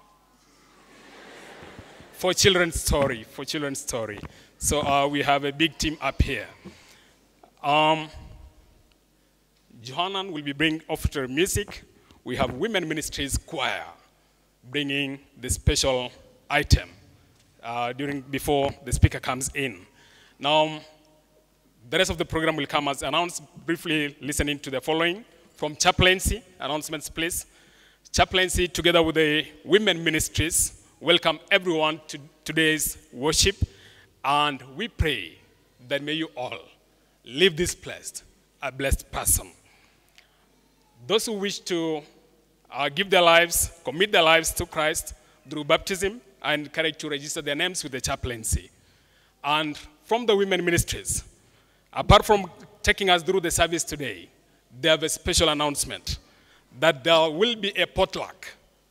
For children's story, for children's story. So uh, we have a big team up here. Um, Johanan will be bringing offertory music. We have Women Ministries Choir bringing the special item uh, during before the speaker comes in. Now, the rest of the program will come as announced. Briefly listening to the following from chaplaincy. Announcements, please. Chaplaincy, together with the Women Ministries, welcome everyone to today's worship. And we pray that may you all leave this place a blessed person. Those who wish to uh, give their lives, commit their lives to Christ through baptism, I encourage to register their names with the chaplaincy. And from the women ministries, apart from taking us through the service today, they have a special announcement that there will be a potluck.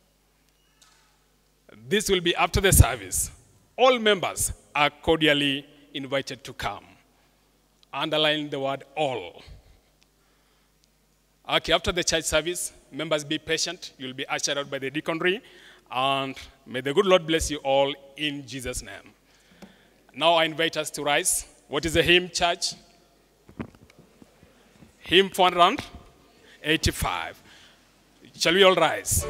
This will be after the service. All members are cordially invited to come. Underline the word all. Okay, after the church service, members be patient. You'll be ushered out by the deaconry. And may the good Lord bless you all in Jesus' name. Now I invite us to rise. What is the hymn, church? Hymn four hundred eighty-five. Shall we all rise?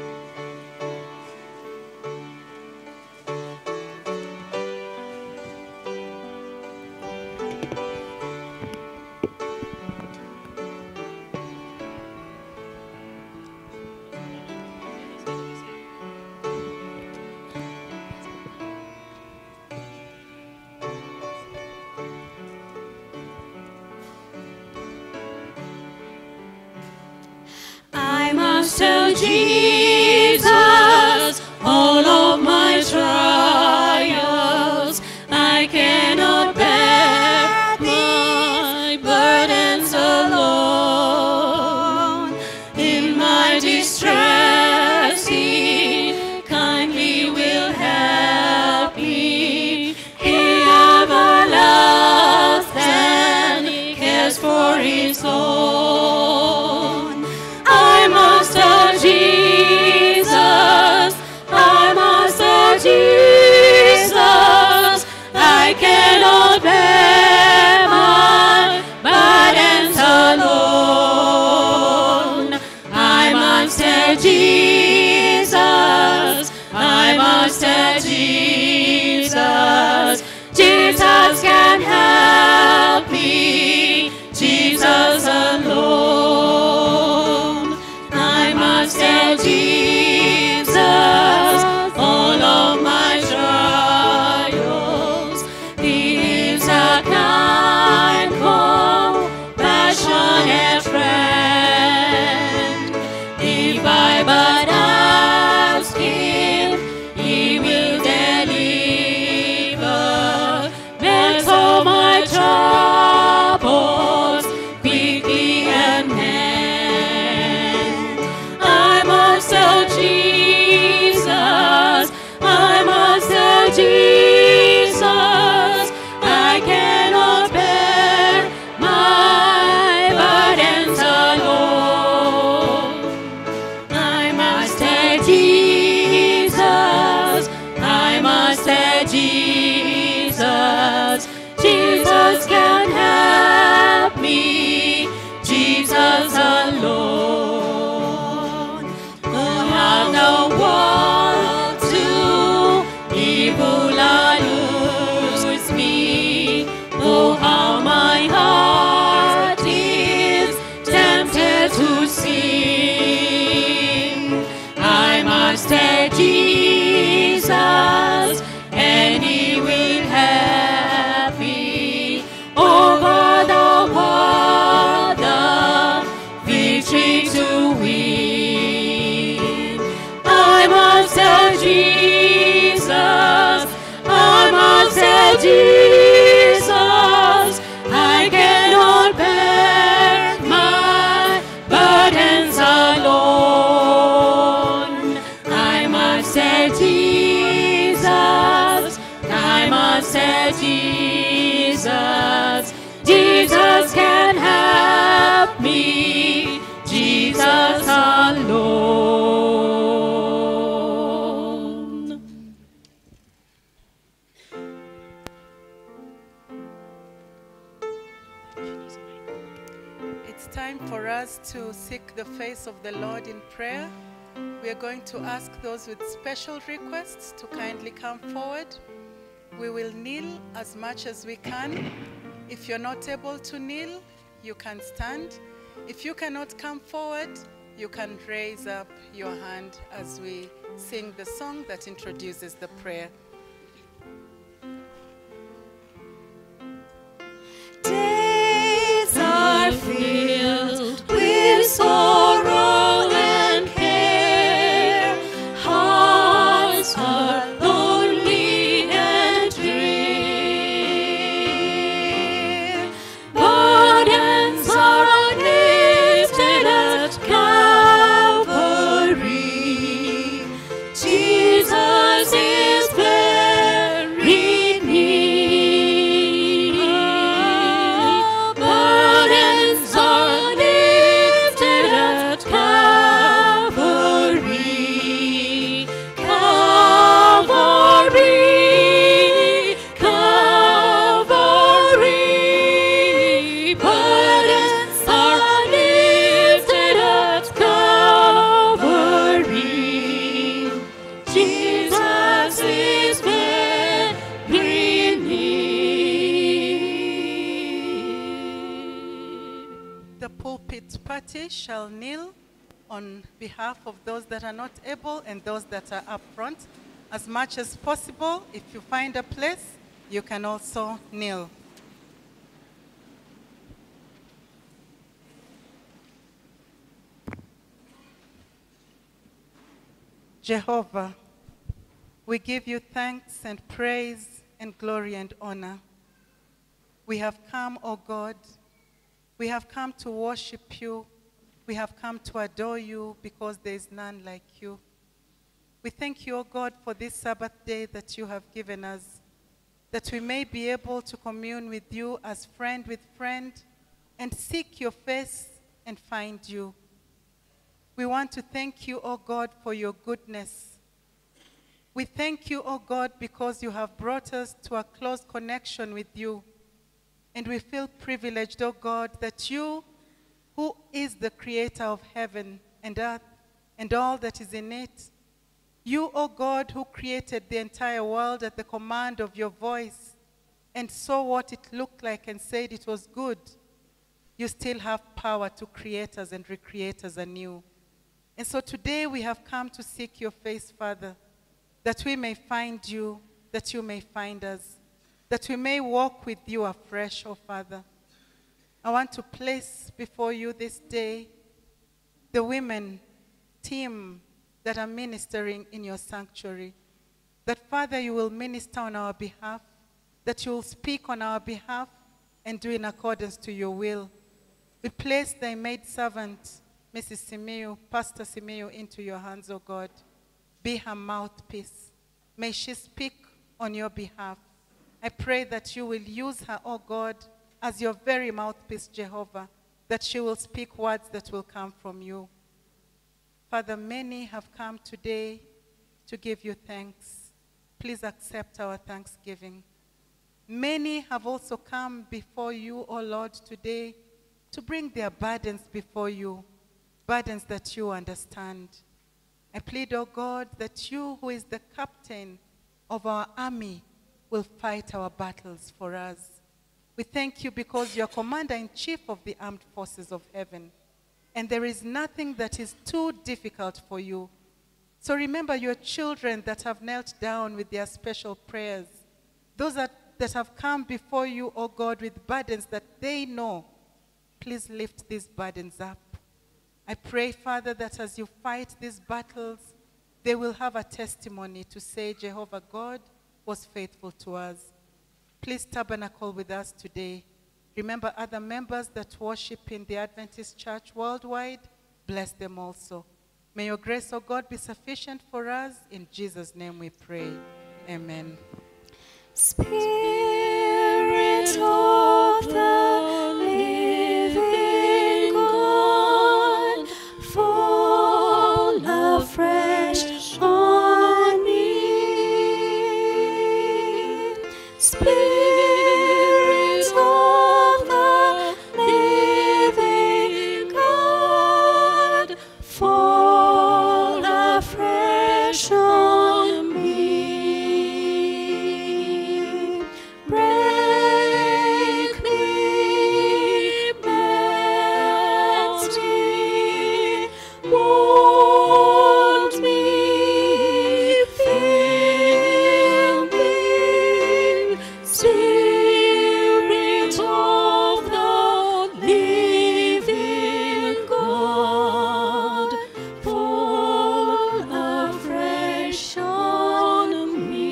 I must tell Jesus all of my trials. I cannot bear my burdens alone. In my distress, He kindly will help me. He ever loves and He cares for His own. I must tell Jesus, I must tell Jesus, I cannot bear my burdens alone. I must tell Jesus, I must tell Jesus, Jesus can help me, Jesus alone. I must tell Jesus all of my trials. He is a kind, compassionate friend. If I but ask Him, He will deliver. Makes all my troubles quickly and mend. I must tell Jesus, I must tell Jesus, I cannot bear my burdens alone. I must tell Jesus, I must tell Jesus, Jesus can help me, Jesus alone. Who have the world to evil lose me. Oh, how my heart is tempted to sin. I must tell Jesus, and He will help me over the world, the victory to win. I must tell Jesus, I must tell Jesus, I cannot bear my burdens alone. I must tell Jesus, I must tell Jesus, Jesus can help me, Jesus alone. It's time for us to seek the face of the Lord in prayer. We are going to ask those with special requests to kindly come forward. We will kneel as much as we can. If you're not able to kneel, you can stand. If you cannot come forward, you can raise up your hand as we sing the song that introduces the prayer. Days are filled with sorrow and care. Hearts are lonely and dreary. shall kneel on behalf of those that are not able and those that are up front. As much as possible, if you find a place, you can also kneel. Jehovah, we give you thanks and praise and glory and honor. We have come, O God, we have come to worship you. We have come to adore you because there is none like you. We thank you, O God, for this Sabbath day that you have given us, that we may be able to commune with you as friend with friend and seek your face and find you. We want to thank you, O God, for your goodness. We thank you, O God, because you have brought us to a close connection with you. And we feel privileged, O God, that you, who is the creator of heaven and earth and all that is in it, you, O God, who created the entire world at the command of your voice and saw what it looked like and said it was good, you still have power to create us and recreate us anew. And so today we have come to seek your face, Father, that we may find you, that you may find us, that we may walk with you afresh, O Father. I want to place before you this day the women team that are ministering in your sanctuary. That, Father, you will minister on our behalf, that you will speak on our behalf and do in accordance to your will. We place thy maidservant, Missus Simeo, Pastor Simeo, into your hands, O God. Be her mouthpiece. May she speak on your behalf. I pray that you will use her, O God, as your very mouthpiece, Jehovah, that she will speak words that will come from you. Father, many have come today to give you thanks. Please accept our thanksgiving. Many have also come before you, O Lord, today to bring their burdens before you, burdens that you understand. I plead, O God, that you, who is the captain of our army, will fight our battles for us. We thank you because you are commander-in-chief of the armed forces of heaven, and there is nothing that is too difficult for you. So remember your children that have knelt down with their special prayers, those that, that have come before you, O God, with burdens that they know. Please lift these burdens up. I pray, Father, that as you fight these battles, they will have a testimony to say, Jehovah God was faithful to us. Please tabernacle with us today. Remember other members that worship in the Adventist Church worldwide. Bless them also. May your grace, O God, be sufficient for us. In Jesus' name we pray. Amen. Spirit of the living God, fall afresh on me. Spirit of the living God, fall afresh on me. Break me, melt me, mold me, fill me. Spirit of the living God, fall afresh on me.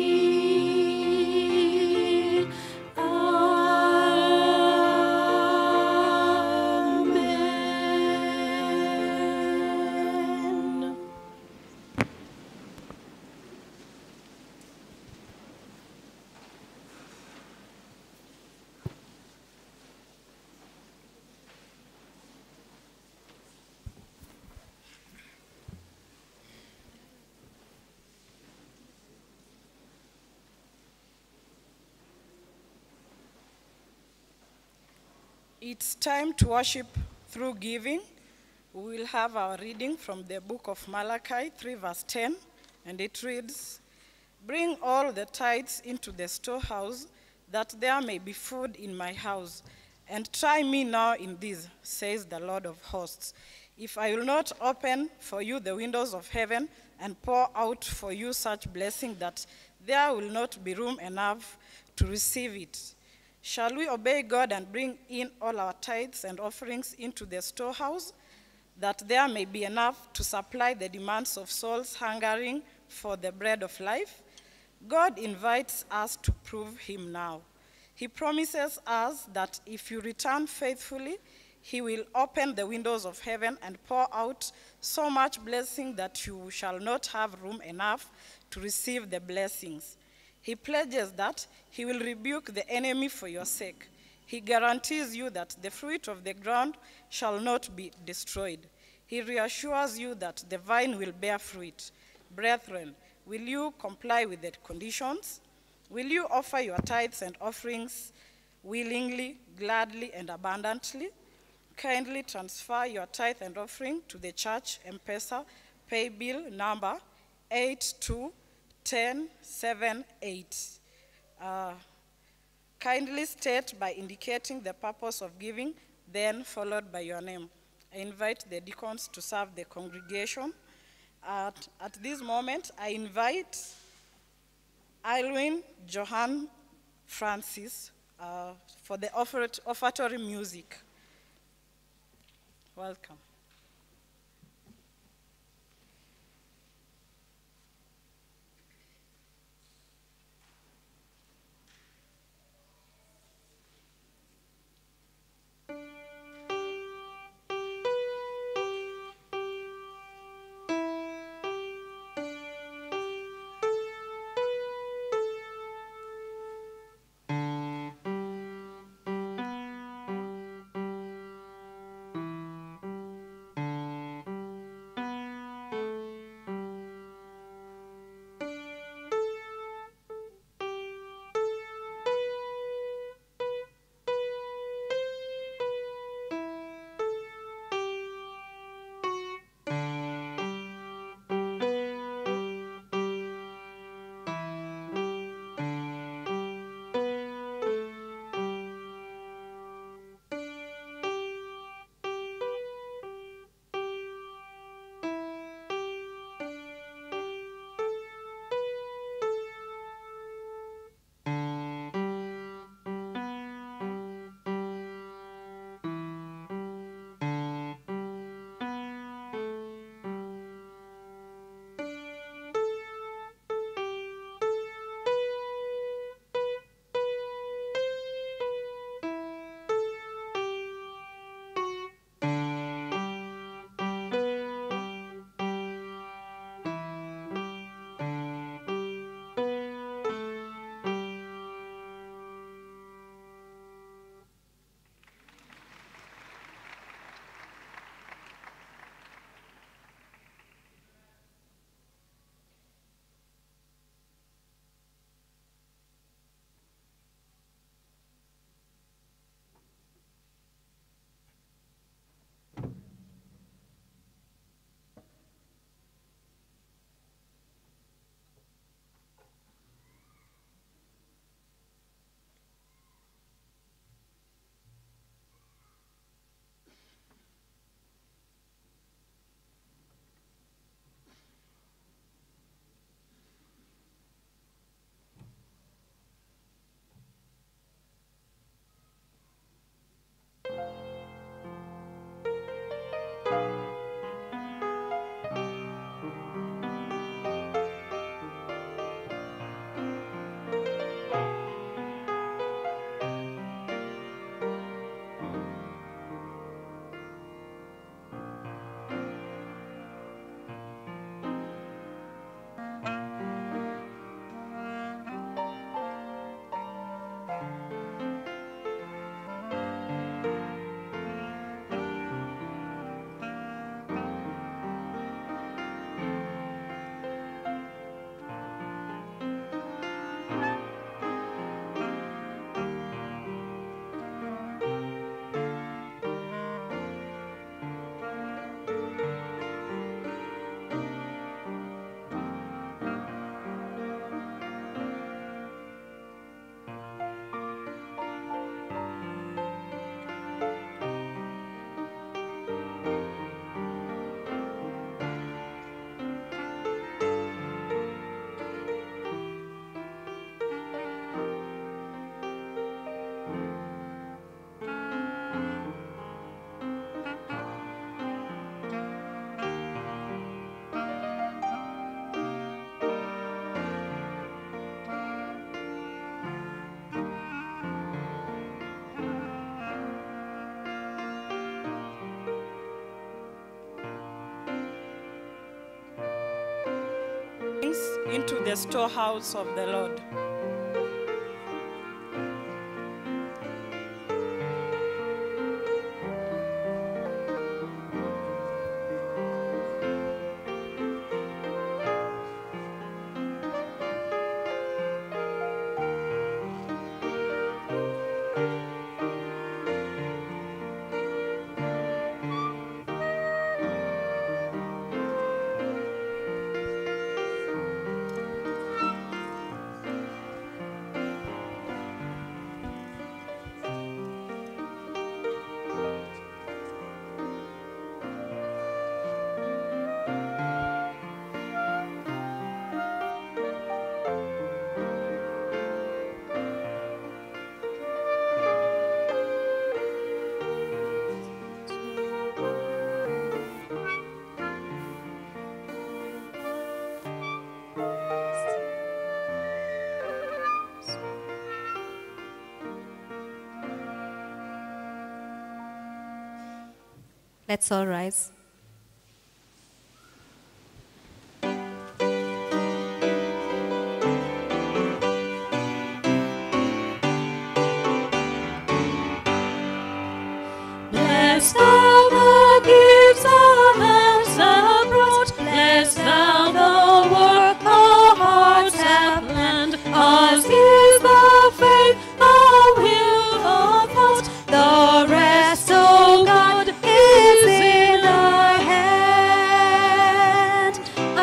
Amen. It's time to worship through giving. We will have our reading from the book of Malachi three verse ten, and it reads, "Bring all the tithes into the storehouse, that there may be food in my house, And try me now in this, says the Lord of hosts, if I will not open for you the windows of heaven and pour out for you such blessing that there will not be room enough to receive it. Shall we obey God and bring in all our tithes and offerings into the storehouse, that there may be enough to supply the demands of souls hungering for the bread of life? God invites us to prove him now. He promises us that if you return faithfully, he will open the windows of heaven and pour out so much blessing that you shall not have room enough to receive the blessings. He pledges that he will rebuke the enemy for your sake. He guarantees you that the fruit of the ground shall not be destroyed. He reassures you that the vine will bear fruit. Brethren, will you comply with the conditions? Will you offer your tithes and offerings willingly, gladly, and abundantly? Kindly transfer your tithe and offering to the church M-Pesa pay bill number eight two one zero seven eight. Uh, kindly state by indicating the purpose of giving, then followed by your name. I invite the deacons to serve the congregation. At, at this moment, I invite Irwin Johan Francis uh, for the offer- offertory music. Welcome. into the storehouse of the Lord. Let's all rise. Bless thou the gifts our hands have brought. Bless thou the work our hearts have planned. Ours is the faith, our will, our thought. The rest, O God, is in thy hand.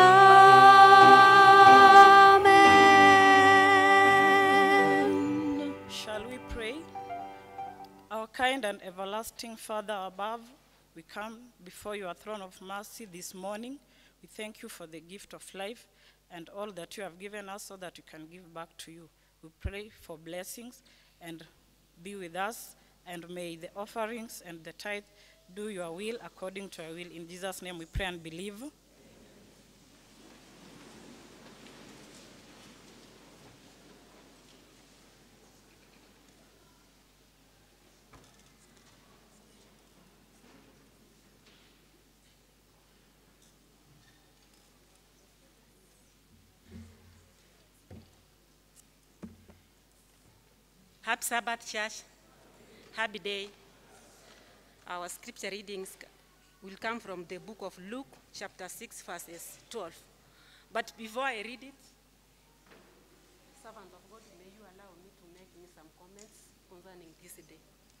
Amen. Shall we pray? Our kind and everlasting Father above, we come before your throne of mercy this morning. We thank you for the gift of life and all that you have given us so that we can give back to you. We pray for blessings and be with us, and may the offerings and the tithe do your will according to your will. In Jesus' name we pray and believe. Happy Sabbath, church. Happy day. Our scripture readings will come from the book of Luke, chapter six, verses twelve. But before I read it, servant of God, may you allow me to make me some comments concerning this day.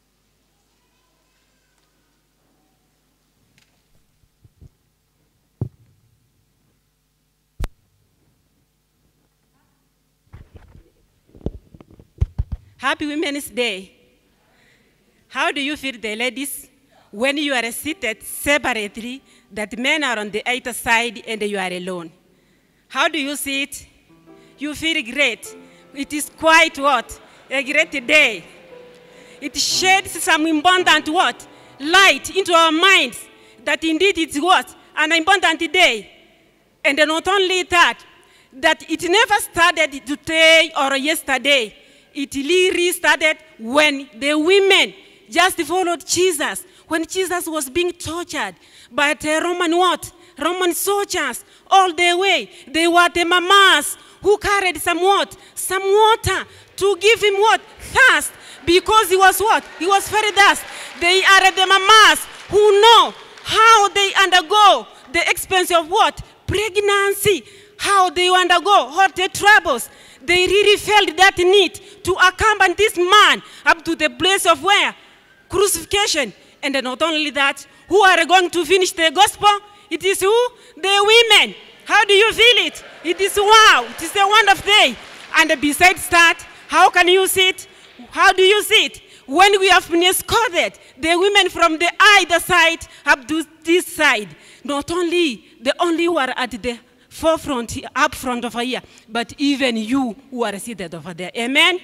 Happy Women's Day. How do you feel, the ladies, when you are seated separately, that men are on the other side and you are alone? How do you see it? You feel great. It is quite what? A great day. It sheds some abundant what? Light into our minds that indeed it's what? An abundant day. And not only that, that it never started today or yesterday. It really started when the women just followed Jesus, when Jesus was being tortured by the Roman what? Roman soldiers all the way. They were the mamas who carried some what? Some water to give him what? Thirst. Because he was what? He was very thirsty. They are the mamas who know how they undergo the expense of what? Pregnancy. How they undergo all the troubles. They really felt that need to accompany this man up to the place of where? Crucifixion. And not only that, who are going to finish the gospel? It is who? The women. How do you feel it? It is wow. It is a wonderful day. And besides that, how can you see it? How do you see it? When we have been escorted, the women from the either side up to this side. Not only the only who are at the forefront, up front over here, but even you who are seated over there. Amen? Amen.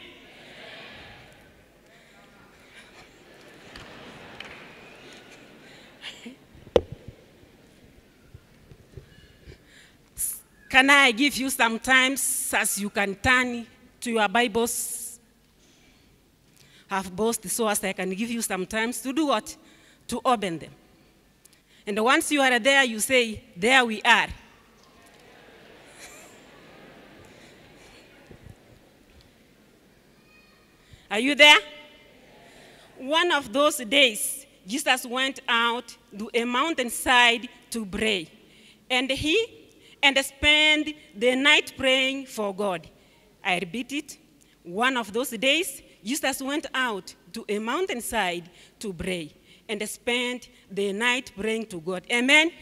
Can I give you some time as you can turn to your Bibles? Have both so as I can give you some time to do what? To open them. And once you are there, you say, there we are. Are you there? One of those days, Jesus went out to a mountainside to pray. And he and spent the night praying for God. I repeat it. One of those days, Jesus went out to a mountainside to pray and spent the night praying to God. Amen?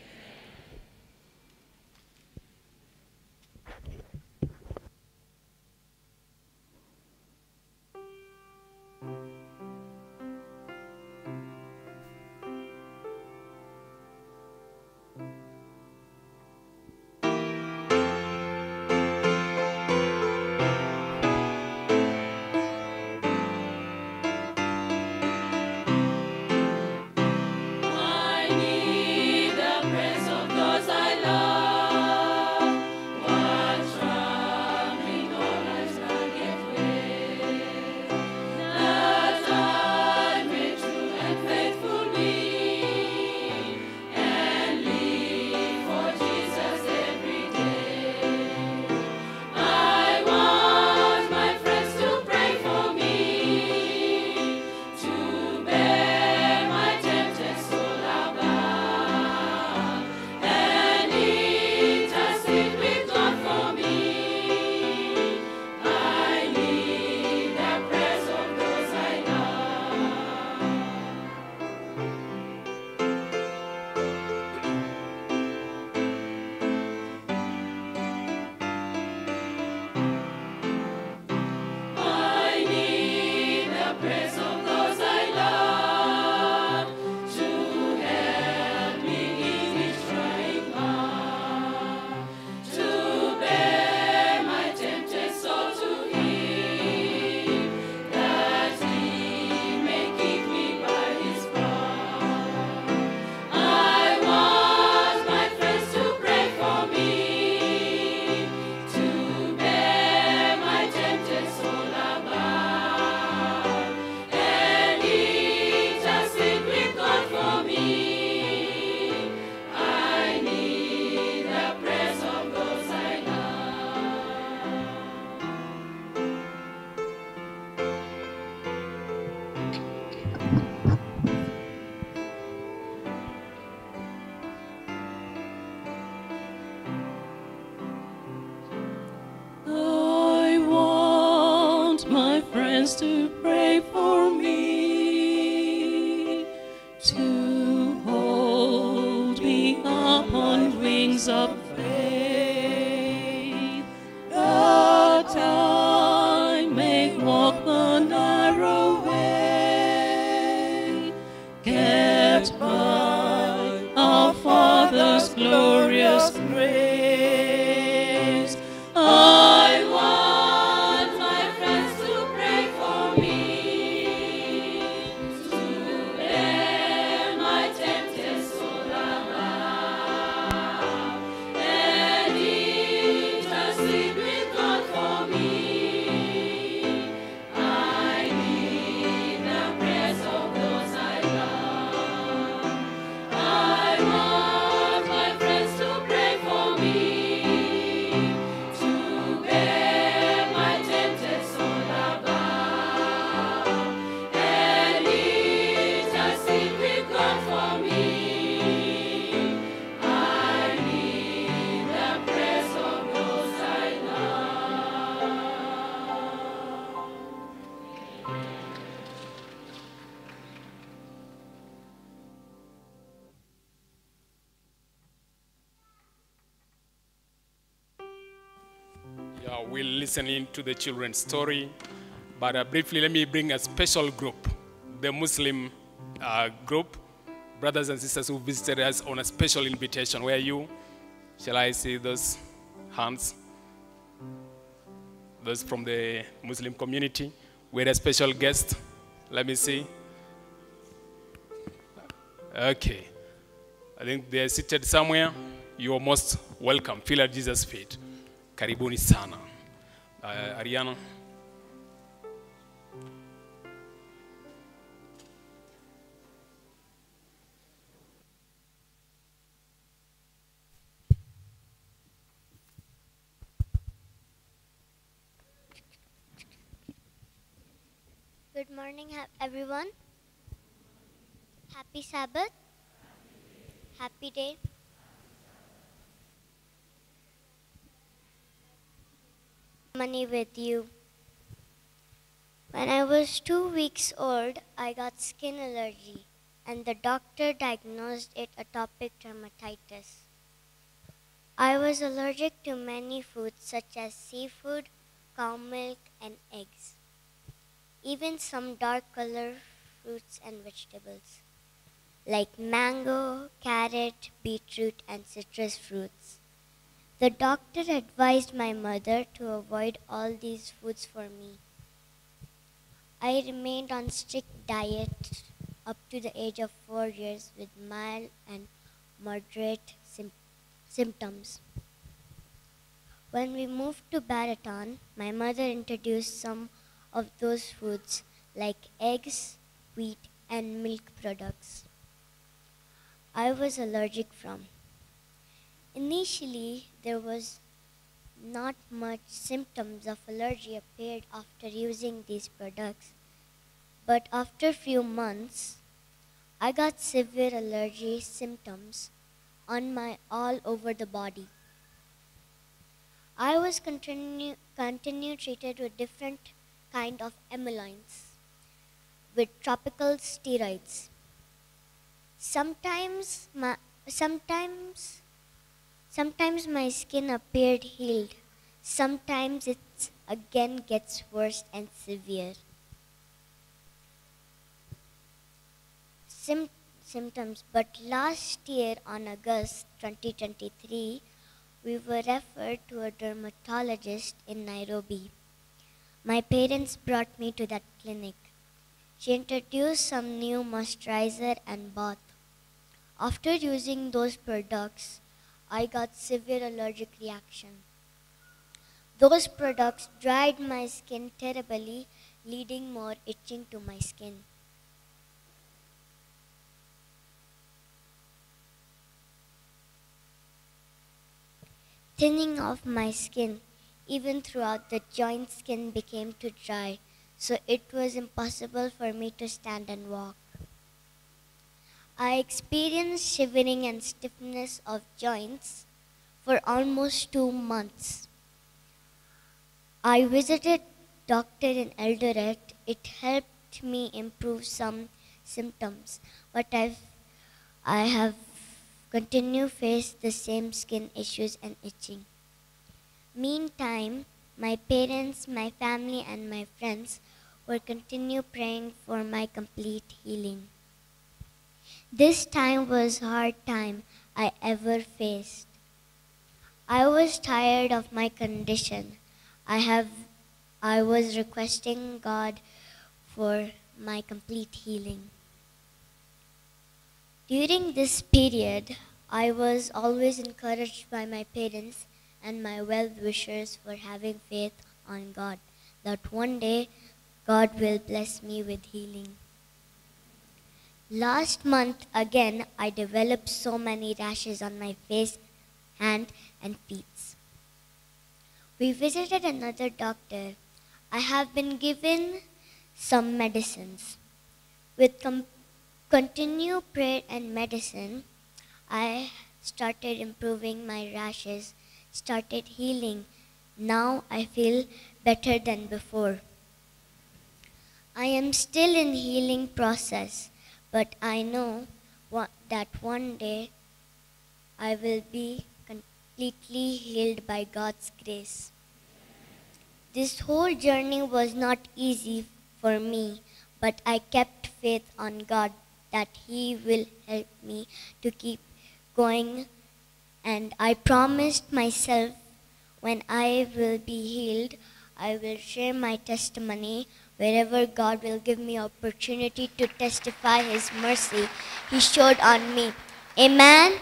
I need the praise of those I love. What trembling all lives can give way, that I may true and faithful be, and live for Jesus every day. I want my friends to pray for me, to bear my tempted soul above, and intercede with God for me. I need the praise of those I love. I need the praise of those I love, to help me in each trying hour, to bear my tempted soul to Him, that He may keep me by His power. I want my friends to pray for me, to bear my tempted soul above, and intercede with God for me. I need the praise of those I love. I want my friends to pray for me, to hold me up on wings of faith, that I may walk the narrow way, kept by our Father's glorious grace. I want my friends to pray for me, to bear my tempted soul above, and intercede with God for me. I need the praise of those I love. I want my friends to pray for me, to bear my tempted soul above, and intercede with God for me. I need the praise of those I love. Yeah, we're listening to the children's story, but uh, briefly let me bring a special group, the Muslim uh, group, brothers and sisters who visited us on a special invitation. Where are you? Shall I see those hands? Those from the Muslim community. We're a special guest. Let me see. Okay. I think they're seated somewhere. You are most welcome. Feel at Jesus' feet. Karibuni sana. Uh, Ariana. Good morning, ha- everyone. Happy Sabbath. Happy day. Money with you. When I was two weeks old, I got skin allergy, and the doctor diagnosed it atopic dermatitis. I was allergic to many foods such as seafood, cow milk, and eggs. Even some dark color fruits and vegetables, like mango, carrot, beetroot, and citrus fruits. The doctor advised my mother to avoid all these foods for me. I remained on strict diet up to the age of four years with mild and moderate sim- symptoms. When we moved to Baraton, my mother introduced some of those foods like eggs, wheat, and milk products I was allergic from. Initially, there was not much symptoms of allergy appeared after using these products, but after a few months, I got severe allergy symptoms on my all over the body. I was continue, continue treated with different kind of emollients with tropical steroids. Sometimes my, sometimes sometimes my skin appeared healed. Sometimes it again gets worse and severe. Sim- symptoms, but last year on August twenty twenty-three, we were referred to a dermatologist in Nairobi. My parents brought me to that clinic. She introduced some new moisturizer and bath. After using those products, I got severe allergic reaction. Those products dried my skin terribly, leading more itching to my skin. Thinning of my skin, even throughout the joint skin became too dry, so it was impossible for me to stand and walk. I experienced shivering and stiffness of joints for almost two months. I visited doctor in Eldoret. It helped me improve some symptoms, but I've, I have continued to face the same skin issues and itching. Meantime, my parents, my family, and my friends will continue praying for my complete healing. This time was hard time I ever faced. I was tired of my condition. I have I was requesting God for my complete healing. During this period, I was always encouraged by my parents and my well-wishers for having faith on God, that one day God will bless me with healing. Last month, again, I developed so many rashes on my face, hand, and feet. We visited another doctor. I have been given some medicines. With com- continued prayer and medicine, I started improving my rashes, started healing. Now I feel better than before. I am still in healing process, but I know what, that one day I will be completely healed by God's grace. This whole journey was not easy for me, but I kept faith on God that He will help me to keep going, and I promised myself when I will be healed, I will share my testimony wherever God will give me opportunity to testify His mercy He showed on me. Amen.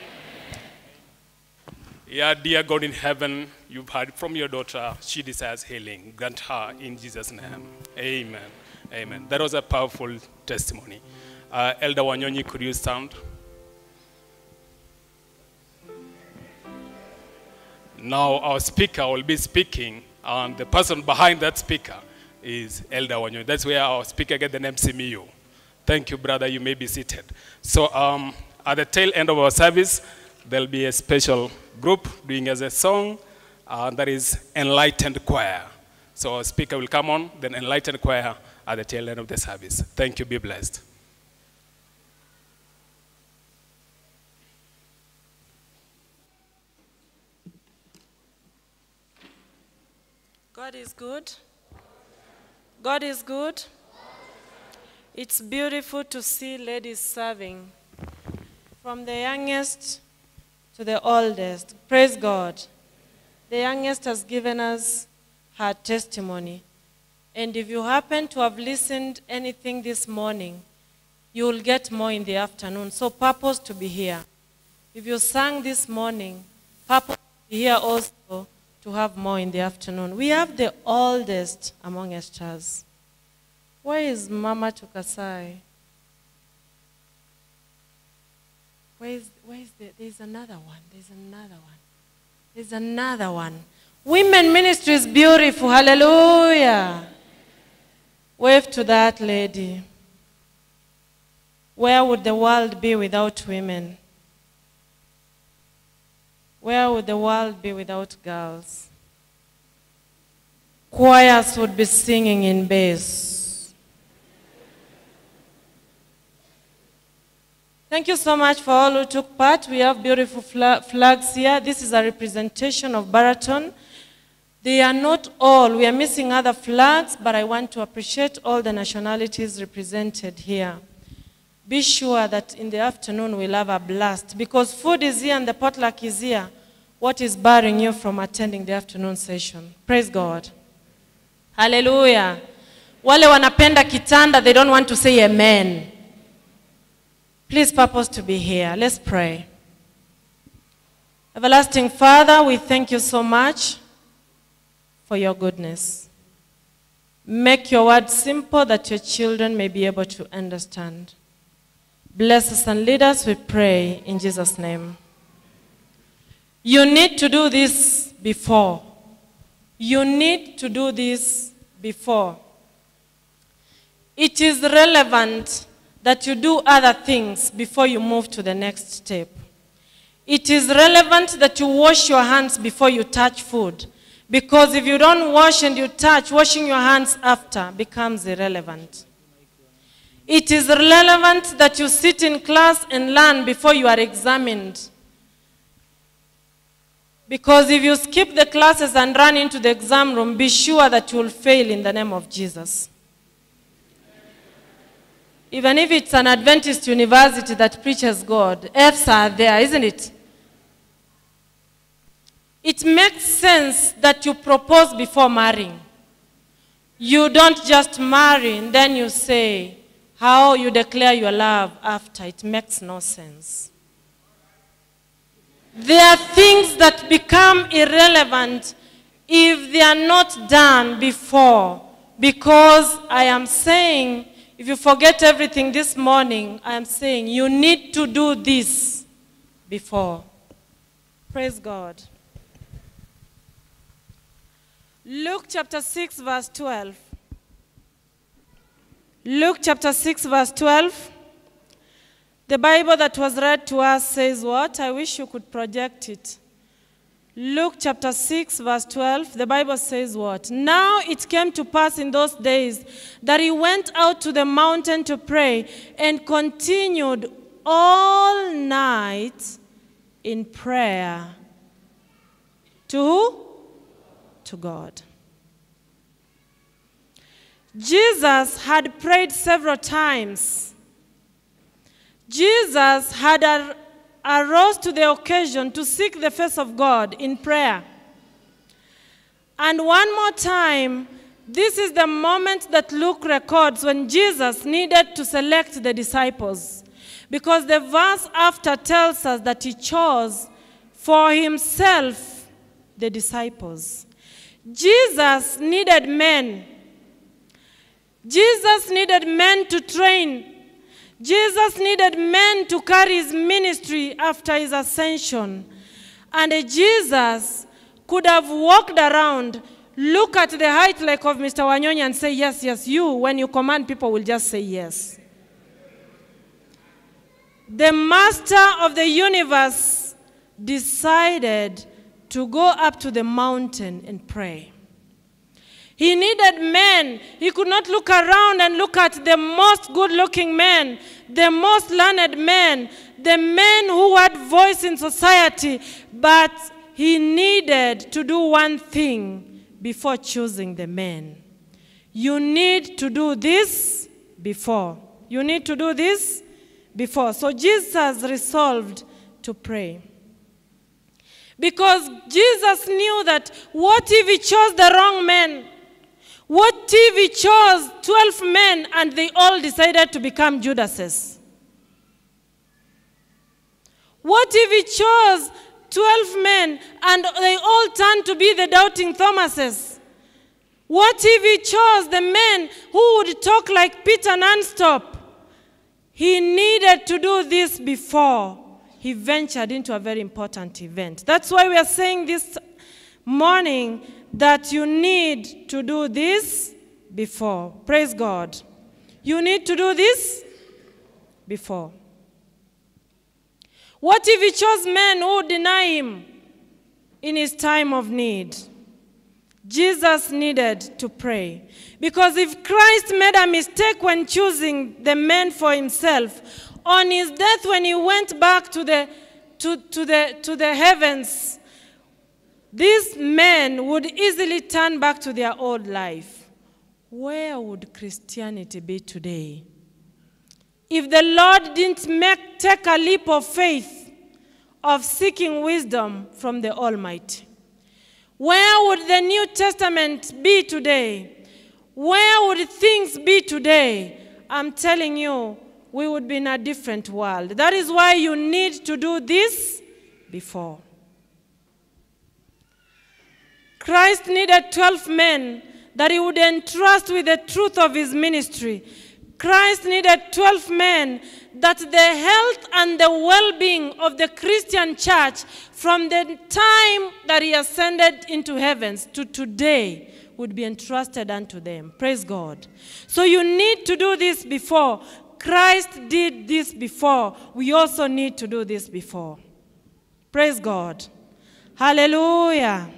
Yeah, dear God in heaven, you've heard from your daughter. She desires healing. Grant her in Jesus' name. Amen. Amen. That was a powerful testimony. Uh, Elder Wanyonyi, could you stand? Now our speaker will be speaking, and the person behind that speaker is Elder Wanyo. That's where our speaker get the name Simiyu. Thank you, brother. You may be seated. So um, at the tail end of our service, there'll be a special group doing as a song, uh, that is Enlightened Choir. So our speaker will come on, then Enlightened Choir at the tail end of the service. Thank you. Be blessed. God is good. God is good. It's beautiful to see ladies serving, from the youngest to the oldest. Praise God. The youngest has given us her testimony. And if you happen to have listened anything this morning, you will get more in the afternoon. So purpose to be here. If you sang this morning, purpose to be here also to have more in the afternoon. We have the oldest among us. Where is Mama Tukasai? Where is, where is the, there's another one, there's another one. There's another one. Women ministry is beautiful, hallelujah. Wave to that lady. Where would the world be without women? Where would the world be without girls? Choirs would be singing in bass. Thank you so much for all who took part. We have beautiful fla flags here. This is a representation of Baraton. They are not all. We are missing other flags, but I want to appreciate all the nationalities represented here. Be sure that in the afternoon we'll have a blast, because food is here and the potluck is here. What is barring you from attending the afternoon session? Praise God. Hallelujah. Wale wanapenda kitanda, they don't want to say amen. Please purpose to be here. Let's pray. Everlasting Father, we thank you so much for your goodness. Make your word simple that your children may be able to understand. Bless us and lead us, we pray in Jesus' name. You need to do this before. You need to do this before. It is relevant that you do other things before you move to the next step. It is relevant that you wash your hands before you touch food. Because if you don't wash and you touch, washing your hands after becomes irrelevant. It is relevant that you sit in class and learn before you are examined. Because if you skip the classes and run into the exam room, be sure that you will fail in the name of Jesus. Even if it's an Adventist university that preaches God, F's are there, isn't it? It makes sense that you propose before marrying. You don't just marry and then you say how you declare your love after. It makes no sense. There are things that become irrelevant if they are not done before. Because I am saying, if you forget everything this morning, I am saying you need to do this before. Praise God. Luke chapter six, verse twelve. Luke chapter six, verse twelve. The Bible that was read to us says what? I wish you could project it. Luke chapter six, verse twelve, the Bible says what? Now it came to pass in those days that he went out to the mountain to pray and continued all night in prayer. To who? To God. Jesus had prayed several times. Jesus had a arose to the occasion to seek the face of God in prayer. And one more time, this is the moment that Luke records when Jesus needed to select the disciples. Because the verse after tells us that he chose for himself the disciples. Jesus needed men. Jesus needed men to train. Jesus needed men to carry his ministry after his ascension. And Jesus could have walked around look at the height like of Mister Wanyonyi and say, yes, yes, you, when you command, people will just say yes. The master of the universe decided to go up to the mountain and pray. He needed men. He could not look around and look at the most good-looking men, the most learned men, the men who had voice in society, but he needed to do one thing before choosing the men. You need to do this before. You need to do this before. So Jesus resolved to pray. Because Jesus knew that what if he chose the wrong men? What if he chose twelve men and they all decided to become Judases? What if he chose twelve men and they all turned to be the doubting Thomases? What if he chose the men who would talk like Peter nonstop? He needed to do this before he ventured into a very important event. That's why we are saying this morning that you need to do this before. Praise God. You need to do this before. What if he chose men who deny him in his time of need? Jesus needed to pray. Because if Christ made a mistake when choosing the men for himself, on his death when he went back to the, to, to the, to the heavens, these men would easily turn back to their old life. Where would Christianity be today? If the Lord didn't make, take a leap of faith of seeking wisdom from the Almighty. Where would the New Testament be today? Where would things be today? I'm telling you, we would be in a different world. That is why you need to do this before. Christ needed twelve men that he would entrust with the truth of his ministry. Christ needed twelve men that the health and the well-being of the Christian church from the time that he ascended into heavens to today would be entrusted unto them. Praise God. So you need to do this before. Christ did this before. We also need to do this before. Praise God. Hallelujah.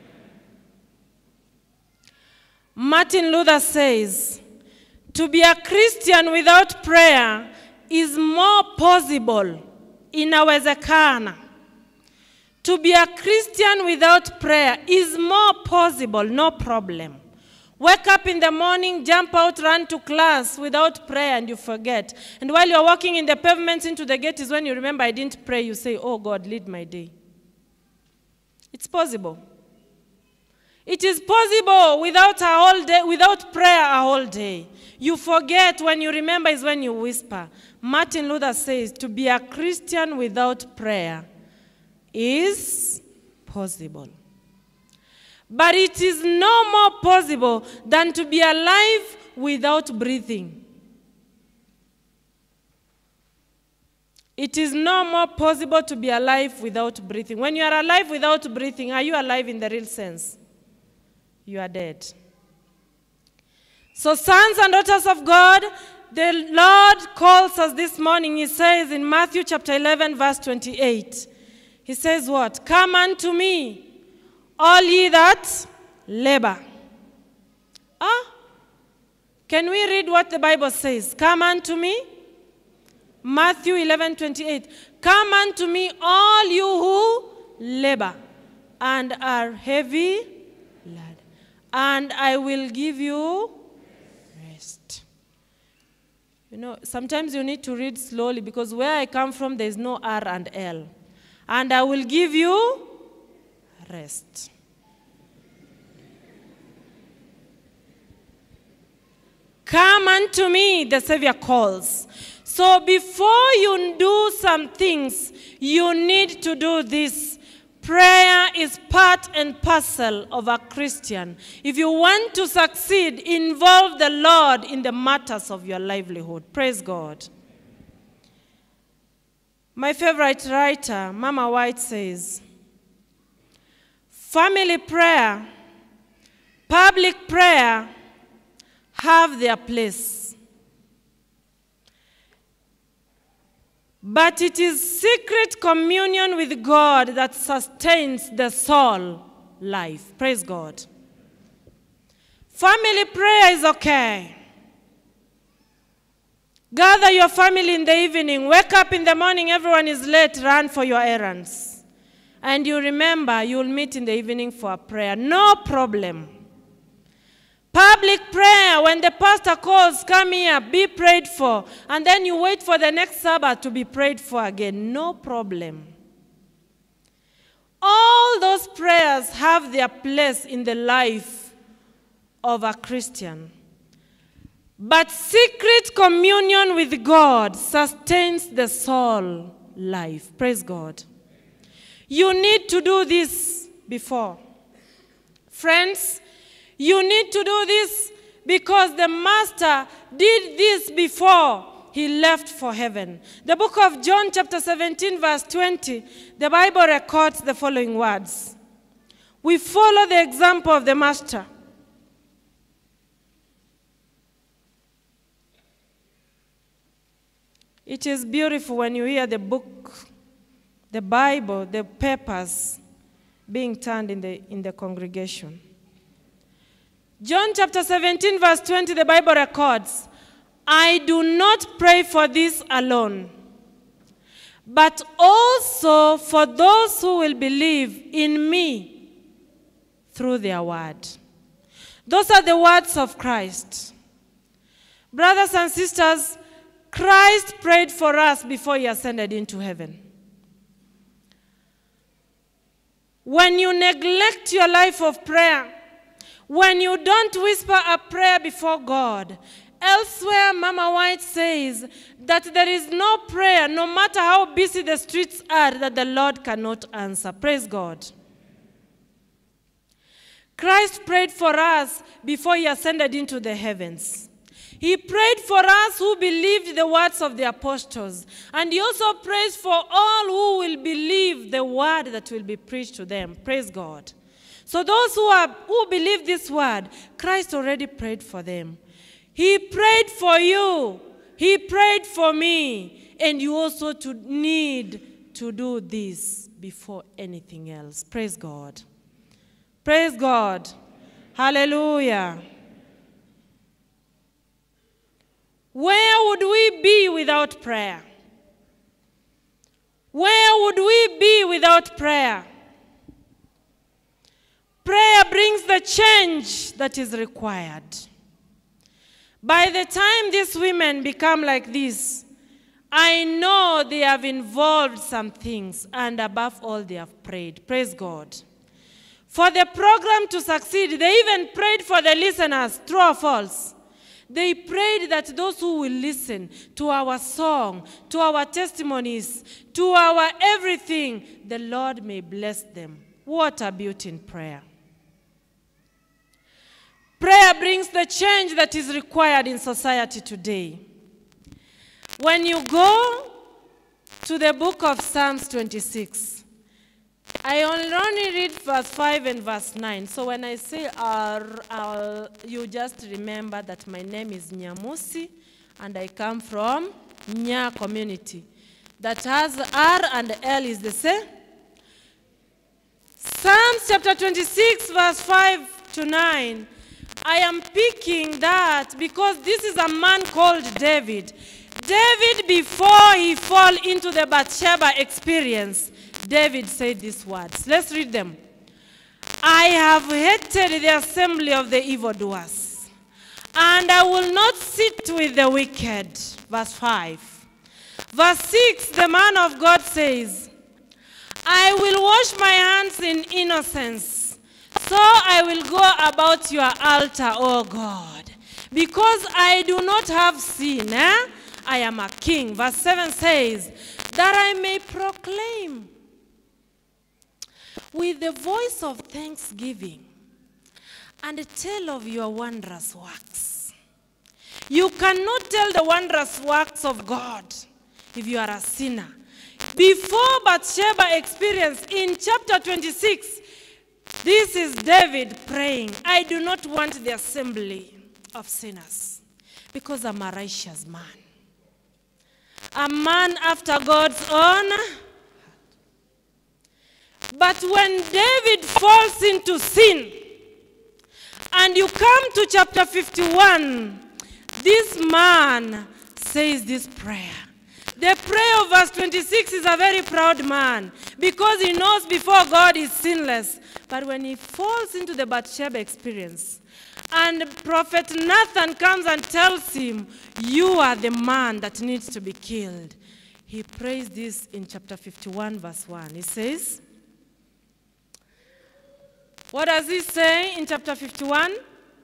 Martin Luther says, to be a Christian without prayer is more possible inawezekana. To be a Christian without prayer is more possible, no problem. Wake up in the morning, jump out, run to class without prayer, and you forget. And while you're walking in the pavements into the gate is when you remember I didn't pray. You say, oh God, lead my day. It's possible. It is possible without a whole day, without prayer a whole day. You forget. When you remember is when you whisper. Martin Luther says, to be a Christian without prayer is possible. But it is no more possible than to be alive without breathing. It is no more possible to be alive without breathing. When you are alive without breathing, are you alive in the real sense? You are dead. So sons and daughters of God, the Lord calls us this morning. He says in Matthew chapter eleven, verse twenty-eight, he says what? Come unto me, all ye that labor. Ah, can we read what the Bible says? Come unto me. Matthew eleven, twenty-eight. Come unto me, all you who labor and are heavy laden, and I will give you rest. You know, sometimes you need to read slowly because where I come from, there is no R and L. And I will give you rest. Come unto me, the Savior calls. So before you do some things, you need to do this. Prayer is part and parcel of a Christian. If you want to succeed, involve the Lord in the matters of your livelihood. Praise God. My favorite writer, Mama White, says, family prayer public prayer have their place. But it is secret communion with God that sustains the soul life. Praise God. Family prayer is okay. Gather your family in the evening. Wake up in the morning, everyone is late, run for your errands. And you remember, you'll meet in the evening for a prayer. No problem. Public prayer, when the pastor calls, come here, be prayed for. And then you wait for the next Sabbath to be prayed for again. No problem. All those prayers have their place in the life of a Christian. But secret communion with God sustains the soul life. Praise God. You need to do this before. Friends, you need to do this because the Master did this before he left for heaven. The book of John chapter seventeen verse twenty, the Bible records the following words. We follow the example of the Master. It is beautiful when you hear the book, the Bible, the papers being turned in the, in the congregation. John chapter seventeen verse twenty, the Bible records, I do not pray for this alone, but also for those who will believe in me through their word. Those are the words of Christ. Brothers and sisters, Christ prayed for us before he ascended into heaven. When you neglect your life of prayer, when you don't whisper a prayer before God, elsewhere Mama White says that there is no prayer, no matter how busy the streets are, that the Lord cannot answer. Praise God. Christ prayed for us before he ascended into the heavens. He prayed for us who believed the words of the apostles. And he also prays for all who will believe the word that will be preached to them. Praise God. So those who, are, who believe this word, Christ already prayed for them. He prayed for you. He prayed for me. And you also to need to do this before anything else. Praise God. Praise God. Hallelujah. Where would we be without prayer? Where would we be without prayer? Prayer brings the change that is required. By the time these women become like this, I know they have involved some things, and above all, they have prayed. Praise God. For the program to succeed, they even prayed for the listeners, true or false. They prayed that those who will listen to our song, to our testimonies, to our everything, the Lord may bless them. What a beauty in prayer. Prayer brings the change that is required in society today. When you go to the book of Psalms twenty-six, I only read verse five and verse nine. So when I say uh, uh, you just remember that my name is Nyamusi and I come from Nya community. That has R and L is the same. Psalms chapter twenty-six verse five to nine. I am picking that because this is a man called David. David, before he fall into the Bathsheba experience, David said these words. Let's read them. I have hated the assembly of the evildoers, and I will not sit with the wicked. Verse five. Verse six, the man of God says, I will wash my hands in innocence, so I will go about your altar, O God, because I do not have sin. Eh? I am a king. Verse seven says, that I may proclaim with the voice of thanksgiving and tell of your wondrous works. You cannot tell the wondrous works of God if you are a sinner. Before Bathsheba experience, in chapter twenty-six, This is David praying, I do not want the assembly of sinners because I'm a righteous man. A man after God's own. But when David falls into sin, and you come to chapter fifty-one, this man says this prayer. The prayer of verse twenty-six is a very proud man because he knows before God is sinless. But when he falls into the Bathsheba experience, and Prophet Nathan comes and tells him, you are the man that needs to be killed, he prays this in chapter fifty-one, verse one. He says, what does he say in chapter fifty-one?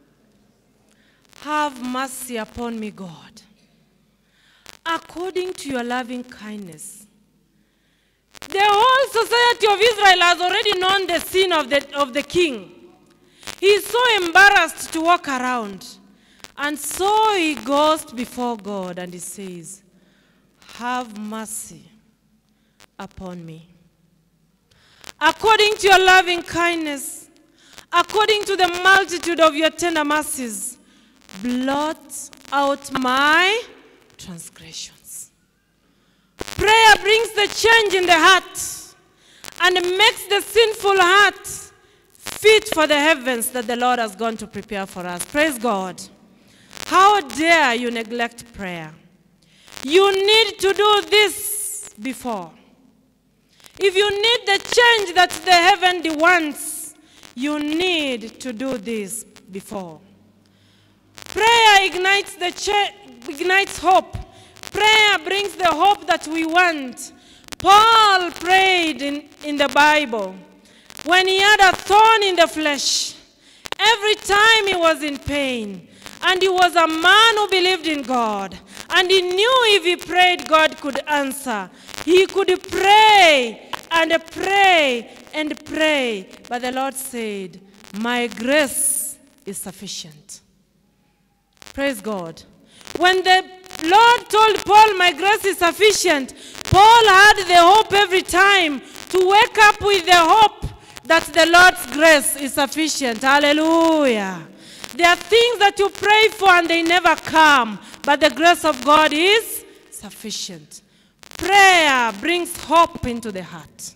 Have mercy upon me, God, according to your loving kindness. The whole society of Israel has already known the sin of the, of the king. He's so embarrassed to walk around. And so he goes before God and he says, have mercy upon me. According to your loving kindness, according to the multitude of your tender mercies, blot out my transgressions. Prayer brings the change in the heart and makes the sinful heart fit for the heavens that the Lord has gone to prepare for us. Praise God. How dare you neglect prayer? You need to do this before. If you need the change that the heaven wants, you need to do this before. Prayer ignites the cha- ignites hope. Prayer brings the hope that we want. Paul prayed in, in the Bible when he had a thorn in the flesh. Every time he was in pain. And he was a man who believed in God. And he knew if he prayed, God could answer. He could pray and pray and pray. But the Lord said, my grace is sufficient. Praise God. When the Lord told Paul, my grace is sufficient, Paul had the hope every time to wake up with the hope that the Lord's grace is sufficient. Hallelujah. There are things that you pray for and they never come, but the grace of God is sufficient. Prayer brings hope into the heart.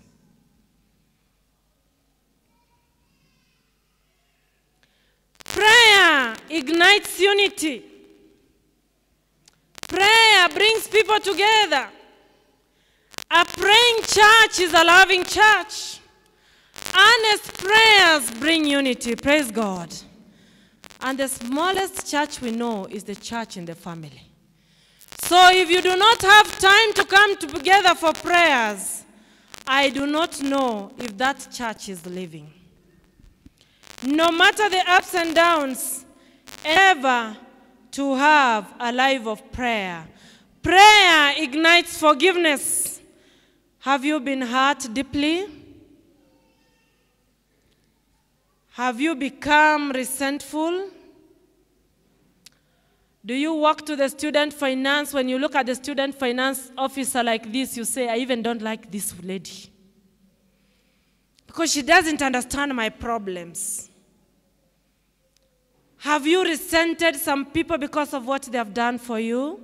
Prayer ignites unity. Prayer brings people together. A praying church is a loving church. Earnest prayers bring unity. Praise God. And the smallest church we know is the church in the family. So if you do not have time to come together for prayers, I do not know if that church is living. No matter the ups and downs, ever to have a life of prayer. Prayer ignites forgiveness. Have you been hurt deeply? Have you become resentful? Do you walk to the student finance? When you look at the student finance officer like this, you say, I even don't like this lady. Because she doesn't understand my problems. Have you resented some people because of what they have done for you?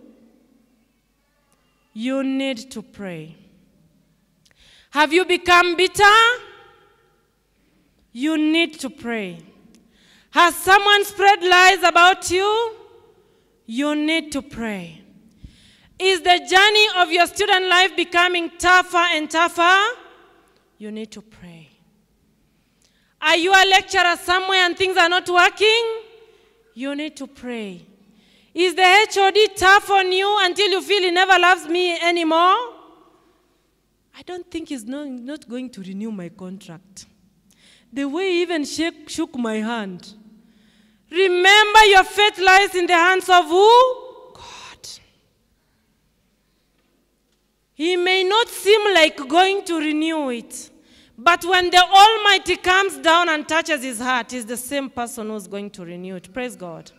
You need to pray. Have you become bitter? You need to pray. Has someone spread lies about you? You need to pray. Is the journey of your student life becoming tougher and tougher? You need to pray. Are you a lecturer somewhere and things are not working? You need to pray. Is the H O D tough on you until you feel he never loves me anymore? I don't think he's not, not going to renew my contract. The way he even shake, shook my hand. Remember, your faith lies in the hands of who? God. He may not seem like going to renew it, but when the Almighty comes down and touches his heart, he's the same person who's going to renew it. Praise God.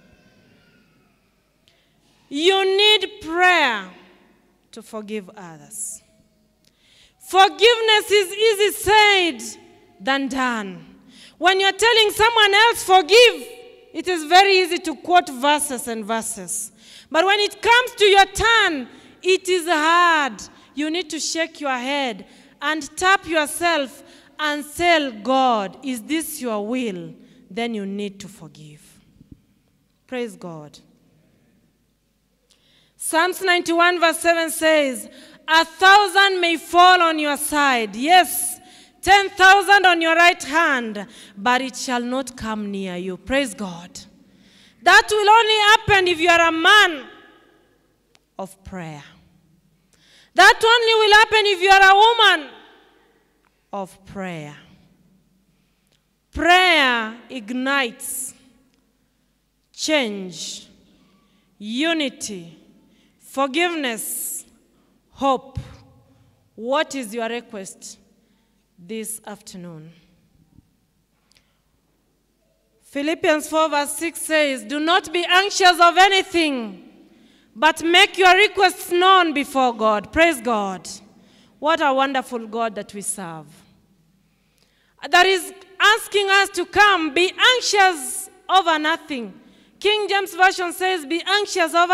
You need prayer to forgive others. Forgiveness is easy said than done. When you're telling someone else, forgive, it is very easy to quote verses and verses. But when it comes to your turn, it is hard. You need to shake your head and tap yourself and tell God, is this your will? Then you need to forgive. Praise God. Psalms ninety-one verse seven says, a thousand may fall on your side, yes, ten thousand on your right hand, but it shall not come near you. Praise God. That will only happen if you are a man of prayer. That only will happen if you are a woman of prayer. Prayer ignites change, unity, forgiveness, hope. What is your request this afternoon? Philippians four verse six says, do not be anxious of anything, but make your requests known before God. Praise God. What a wonderful God that we serve. That is asking us to come, be anxious over nothing. King James Version says, be anxious over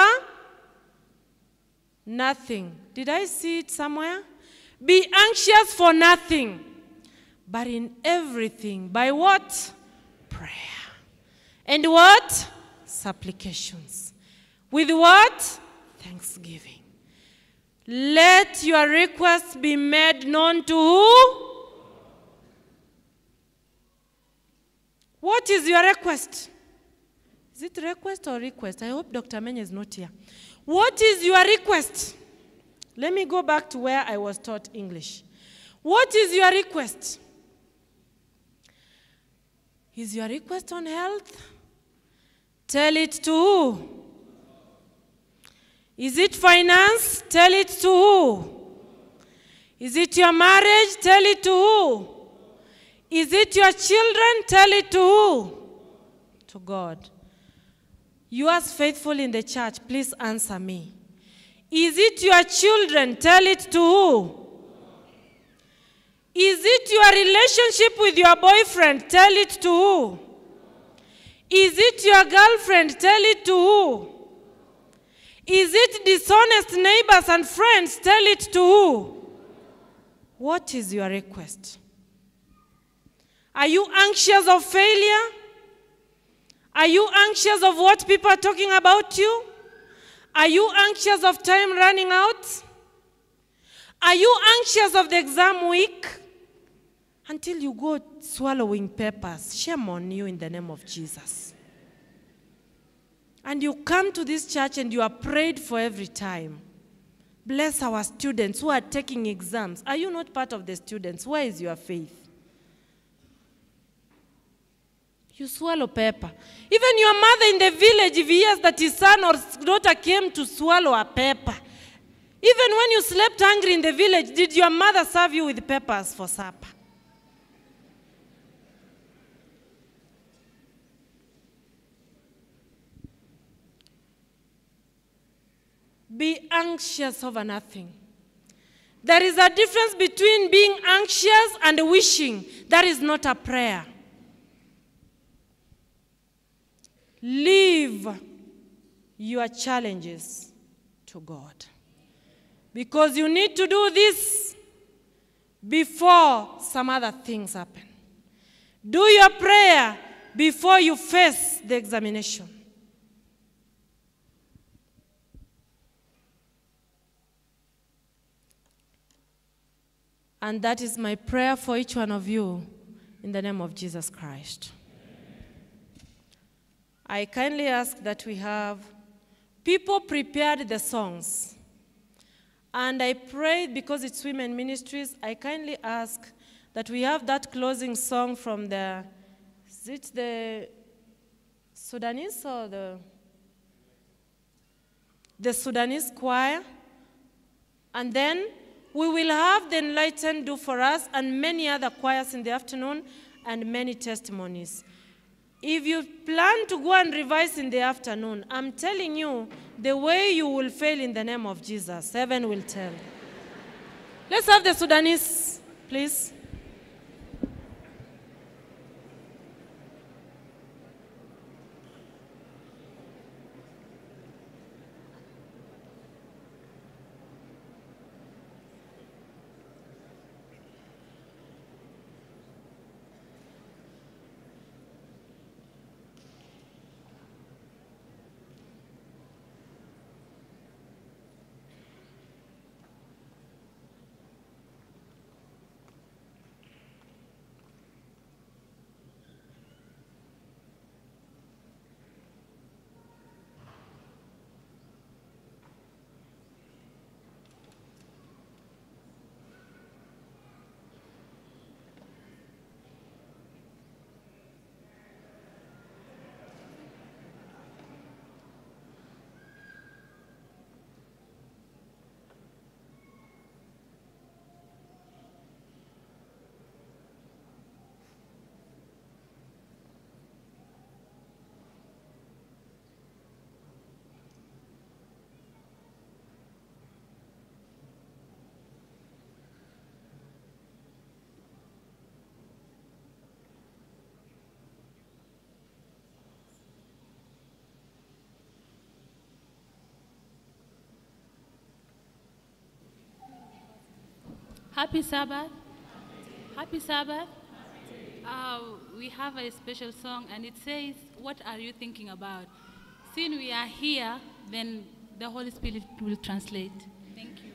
nothing. Did I see it somewhere? Be anxious for nothing, but in everything. By what? Prayer. And what? Supplications. With what? Thanksgiving. Let your requests be made known to who? What is your request? Is it request or request? I hope Doctor Menya is not here. What is your request? Let me go back to where I was taught English. What is your request? Is your request on health? Tell it to who? Is it finance? Tell it to who? Is it your marriage? Tell it to who? Is it your children? Tell it to who? To God. You as faithful in the church, please answer me. Is it your children? Tell it to who? Is it your relationship with your boyfriend? Tell it to who? Is it your girlfriend? Tell it to who? Is it dishonest neighbors and friends? Tell it to who? What is your request? Are you anxious of failure? Are you anxious of what people are talking about you? Are you anxious of time running out? Are you anxious of the exam week? Until you go swallowing peppers, shame on you in the name of Jesus. And you come to this church and you are prayed for every time. Bless our students who are taking exams. Are you not part of the students? Where is your faith? You swallow pepper. Even your mother in the village, if he hears that his son or daughter came to swallow a pepper, even when you slept hungry in the village, did your mother serve you with peppers for supper? Be anxious over nothing. There is a difference between being anxious and wishing. That is not a prayer. Leave your challenges to God. Because you need to do this before some other things happen. Do your prayer before you face the examination. And that is my prayer for each one of you in the name of Jesus Christ. I kindly ask that we have people prepared the songs. And I prayed, because it's women ministries, I kindly ask that we have that closing song from the, is it the Sudanese or the, the Sudanese choir? And then we will have the Enlightened do for us and many other choirs in the afternoon and many testimonies. If you plan to go and revise in the afternoon, I'm telling you, the way you will fail in the name of Jesus, heaven will tell. Let's have the Sudanese, please. Happy Sabbath. Happy Sabbath. Uh, we have a special song, and it says, what are you thinking about? Since we are here, then the Holy Spirit will translate. Thank you.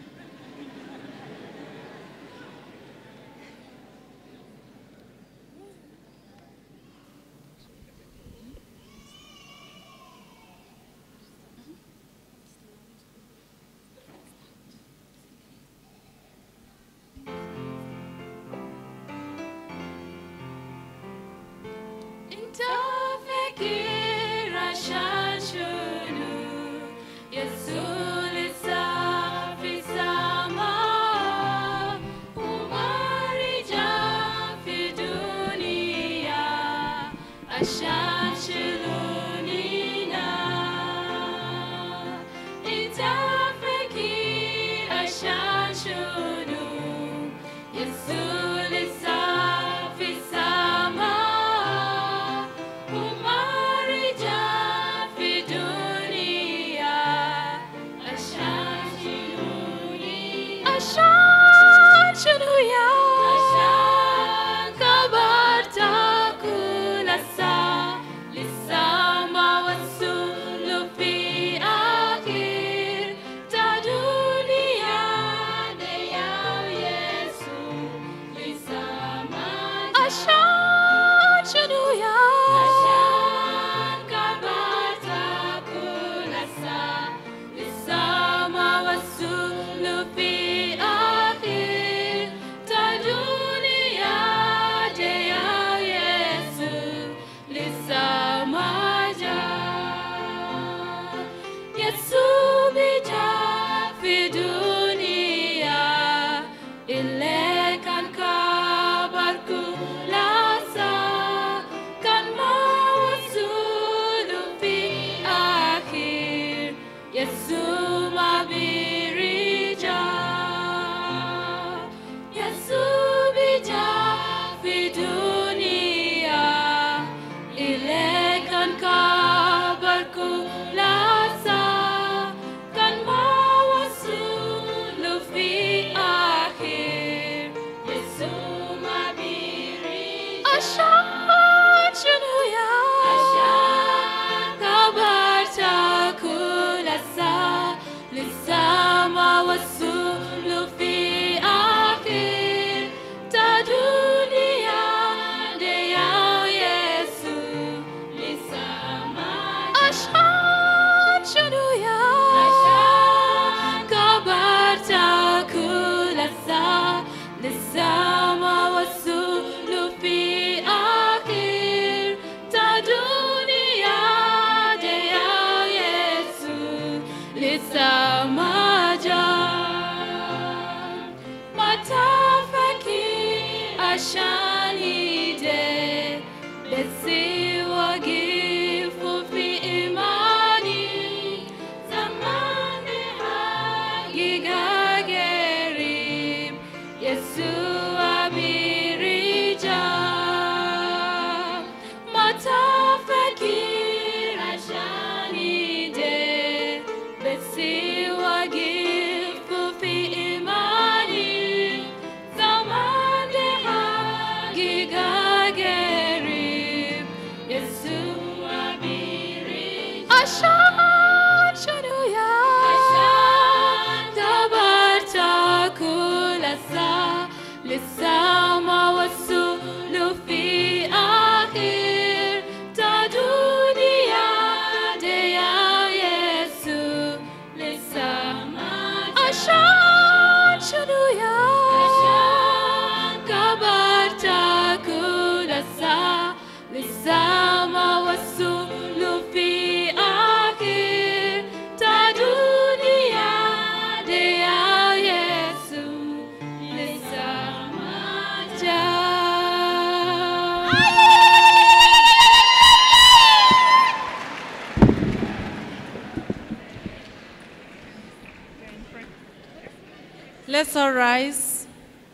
Let's all rise.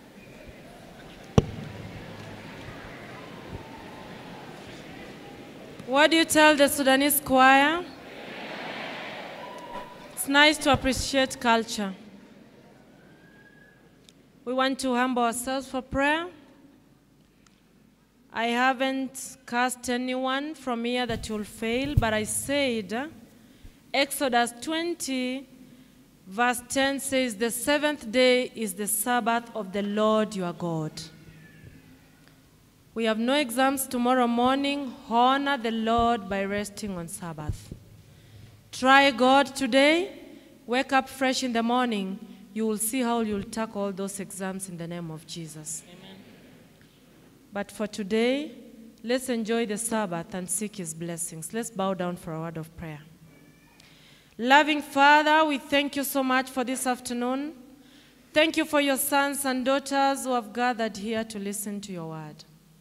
What do you tell the Sudanese choir? It's nice to appreciate culture. We want to humble ourselves for prayer. I haven't cast anyone from here that will fail, but I said, Exodus twenty, verse ten says, the seventh day is the Sabbath of the Lord your God. We have no exams tomorrow morning. Honor the Lord by resting on Sabbath. Try God today. Wake up fresh in the morning. You will see how you'll tackle all those exams in the name of Jesus. Amen. But for today, let's enjoy the Sabbath and seek his blessings. Let's bow down for a word of prayer. Loving Father, we thank you so much for this afternoon. Thank you for your sons and daughters who have gathered here to listen to your word.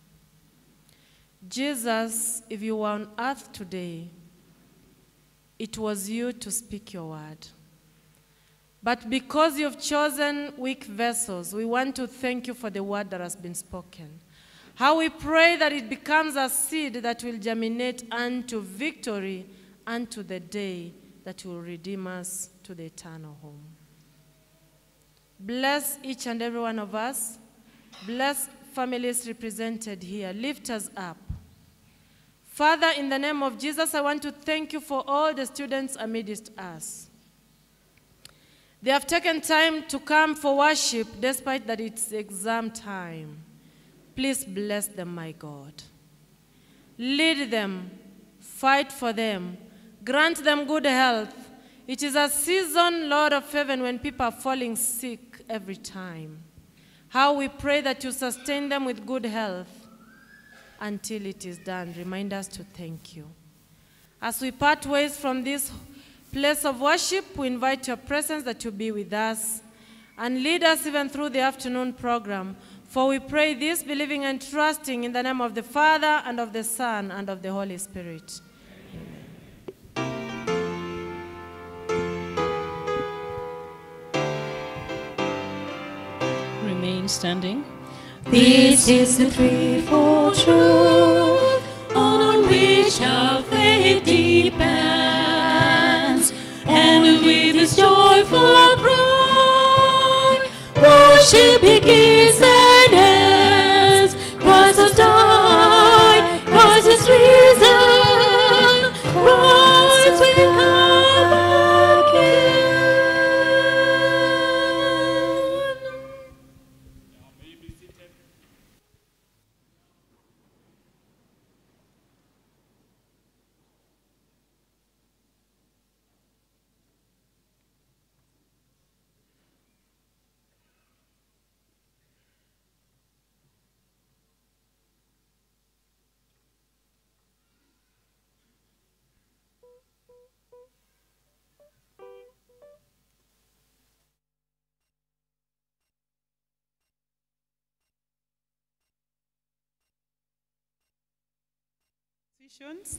Jesus, if you were on earth today, it was you to speak your word. But because you've chosen weak vessels, we want to thank you for the word that has been spoken. How we pray that it becomes a seed that will germinate unto victory, unto the day that will redeem us to the eternal home. Bless each and every one of us. Bless families represented here. Lift us up. Father, in the name of Jesus, I want to thank you for all the students amidst us. They have taken time to come for worship despite that it's exam time. Please bless them, my God. Lead them, fight for them, grant them good health. It is a season, Lord of heaven, when people are falling sick every time. How we pray that you sustain them with good health until it is done. Remind us to thank you. As we part ways from this place of worship, we invite your presence that you be with us and lead us even through the afternoon program. For we pray this, believing and trusting in the name of the Father, and of the Son, and of the Holy Spirit. Amen. Remain standing. This is the threefold truth on which our faith depends, and with this joyful cry, worship begins and ends. Christ has died, Christ is risen, Christ will come again. Positions.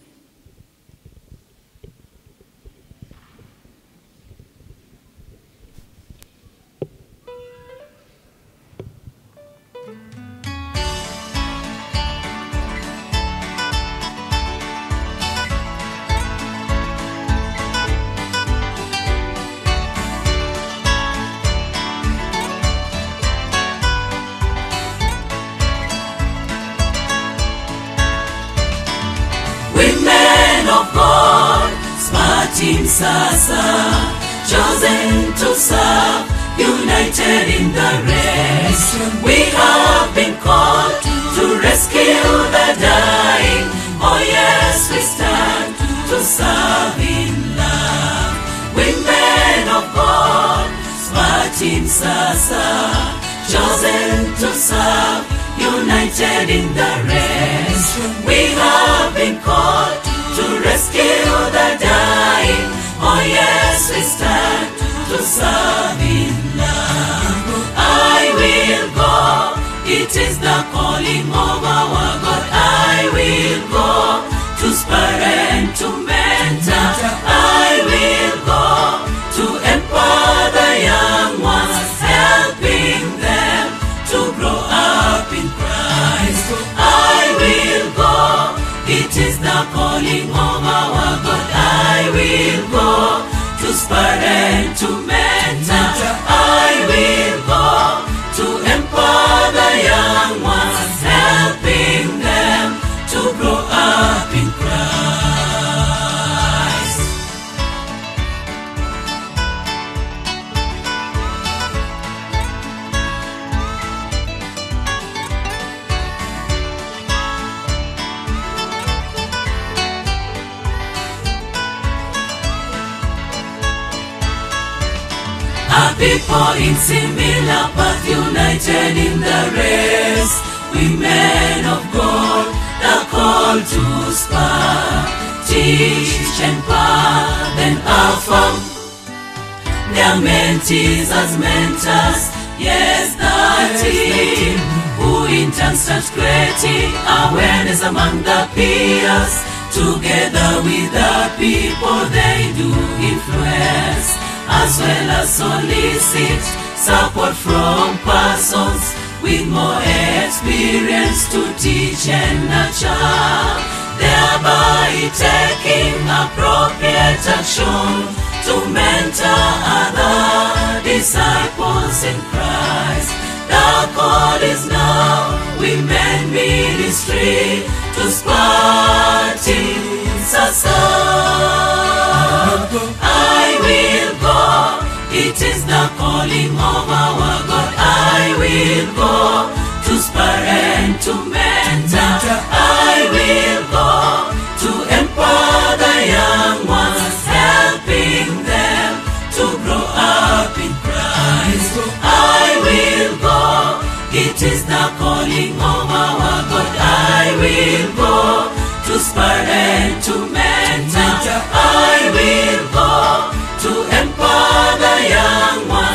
Team Sasa, chosen to serve, united in the race. We have been called to rescue the dying. Oh yes, we stand to serve in love. Women of God, smart Team Sasa, chosen to serve, united in the race. We have been called to rescue the dying. Oh yes, we stand to serve in love. I will go, it is the calling of our God. I will go to spur and to mentor. I will go to empower the young ones, helping them to grow up in Christ. I will go, it is the calling of our God. I will go to spur and to mentor. I will go to people in similar path, united in the race. We men of God are called to spark, teach, empower, then affirm their mentees as mentors. Yes, the team who in turn starts creating awareness among the peers. Together with the people they do influence, as well as solicit support from persons with more experience to teach and nurture, thereby taking appropriate action to mentor other disciples in Christ. The call is now women ministry to Spartan Sasa. I will go, it is the calling of our God. I will go to Spartan to mentor. I will go to empower the young ones, helping them to grow up in Christ. I will go, it is the calling of our God. I will go to Spartan to mentor. I will go to empower the young ones,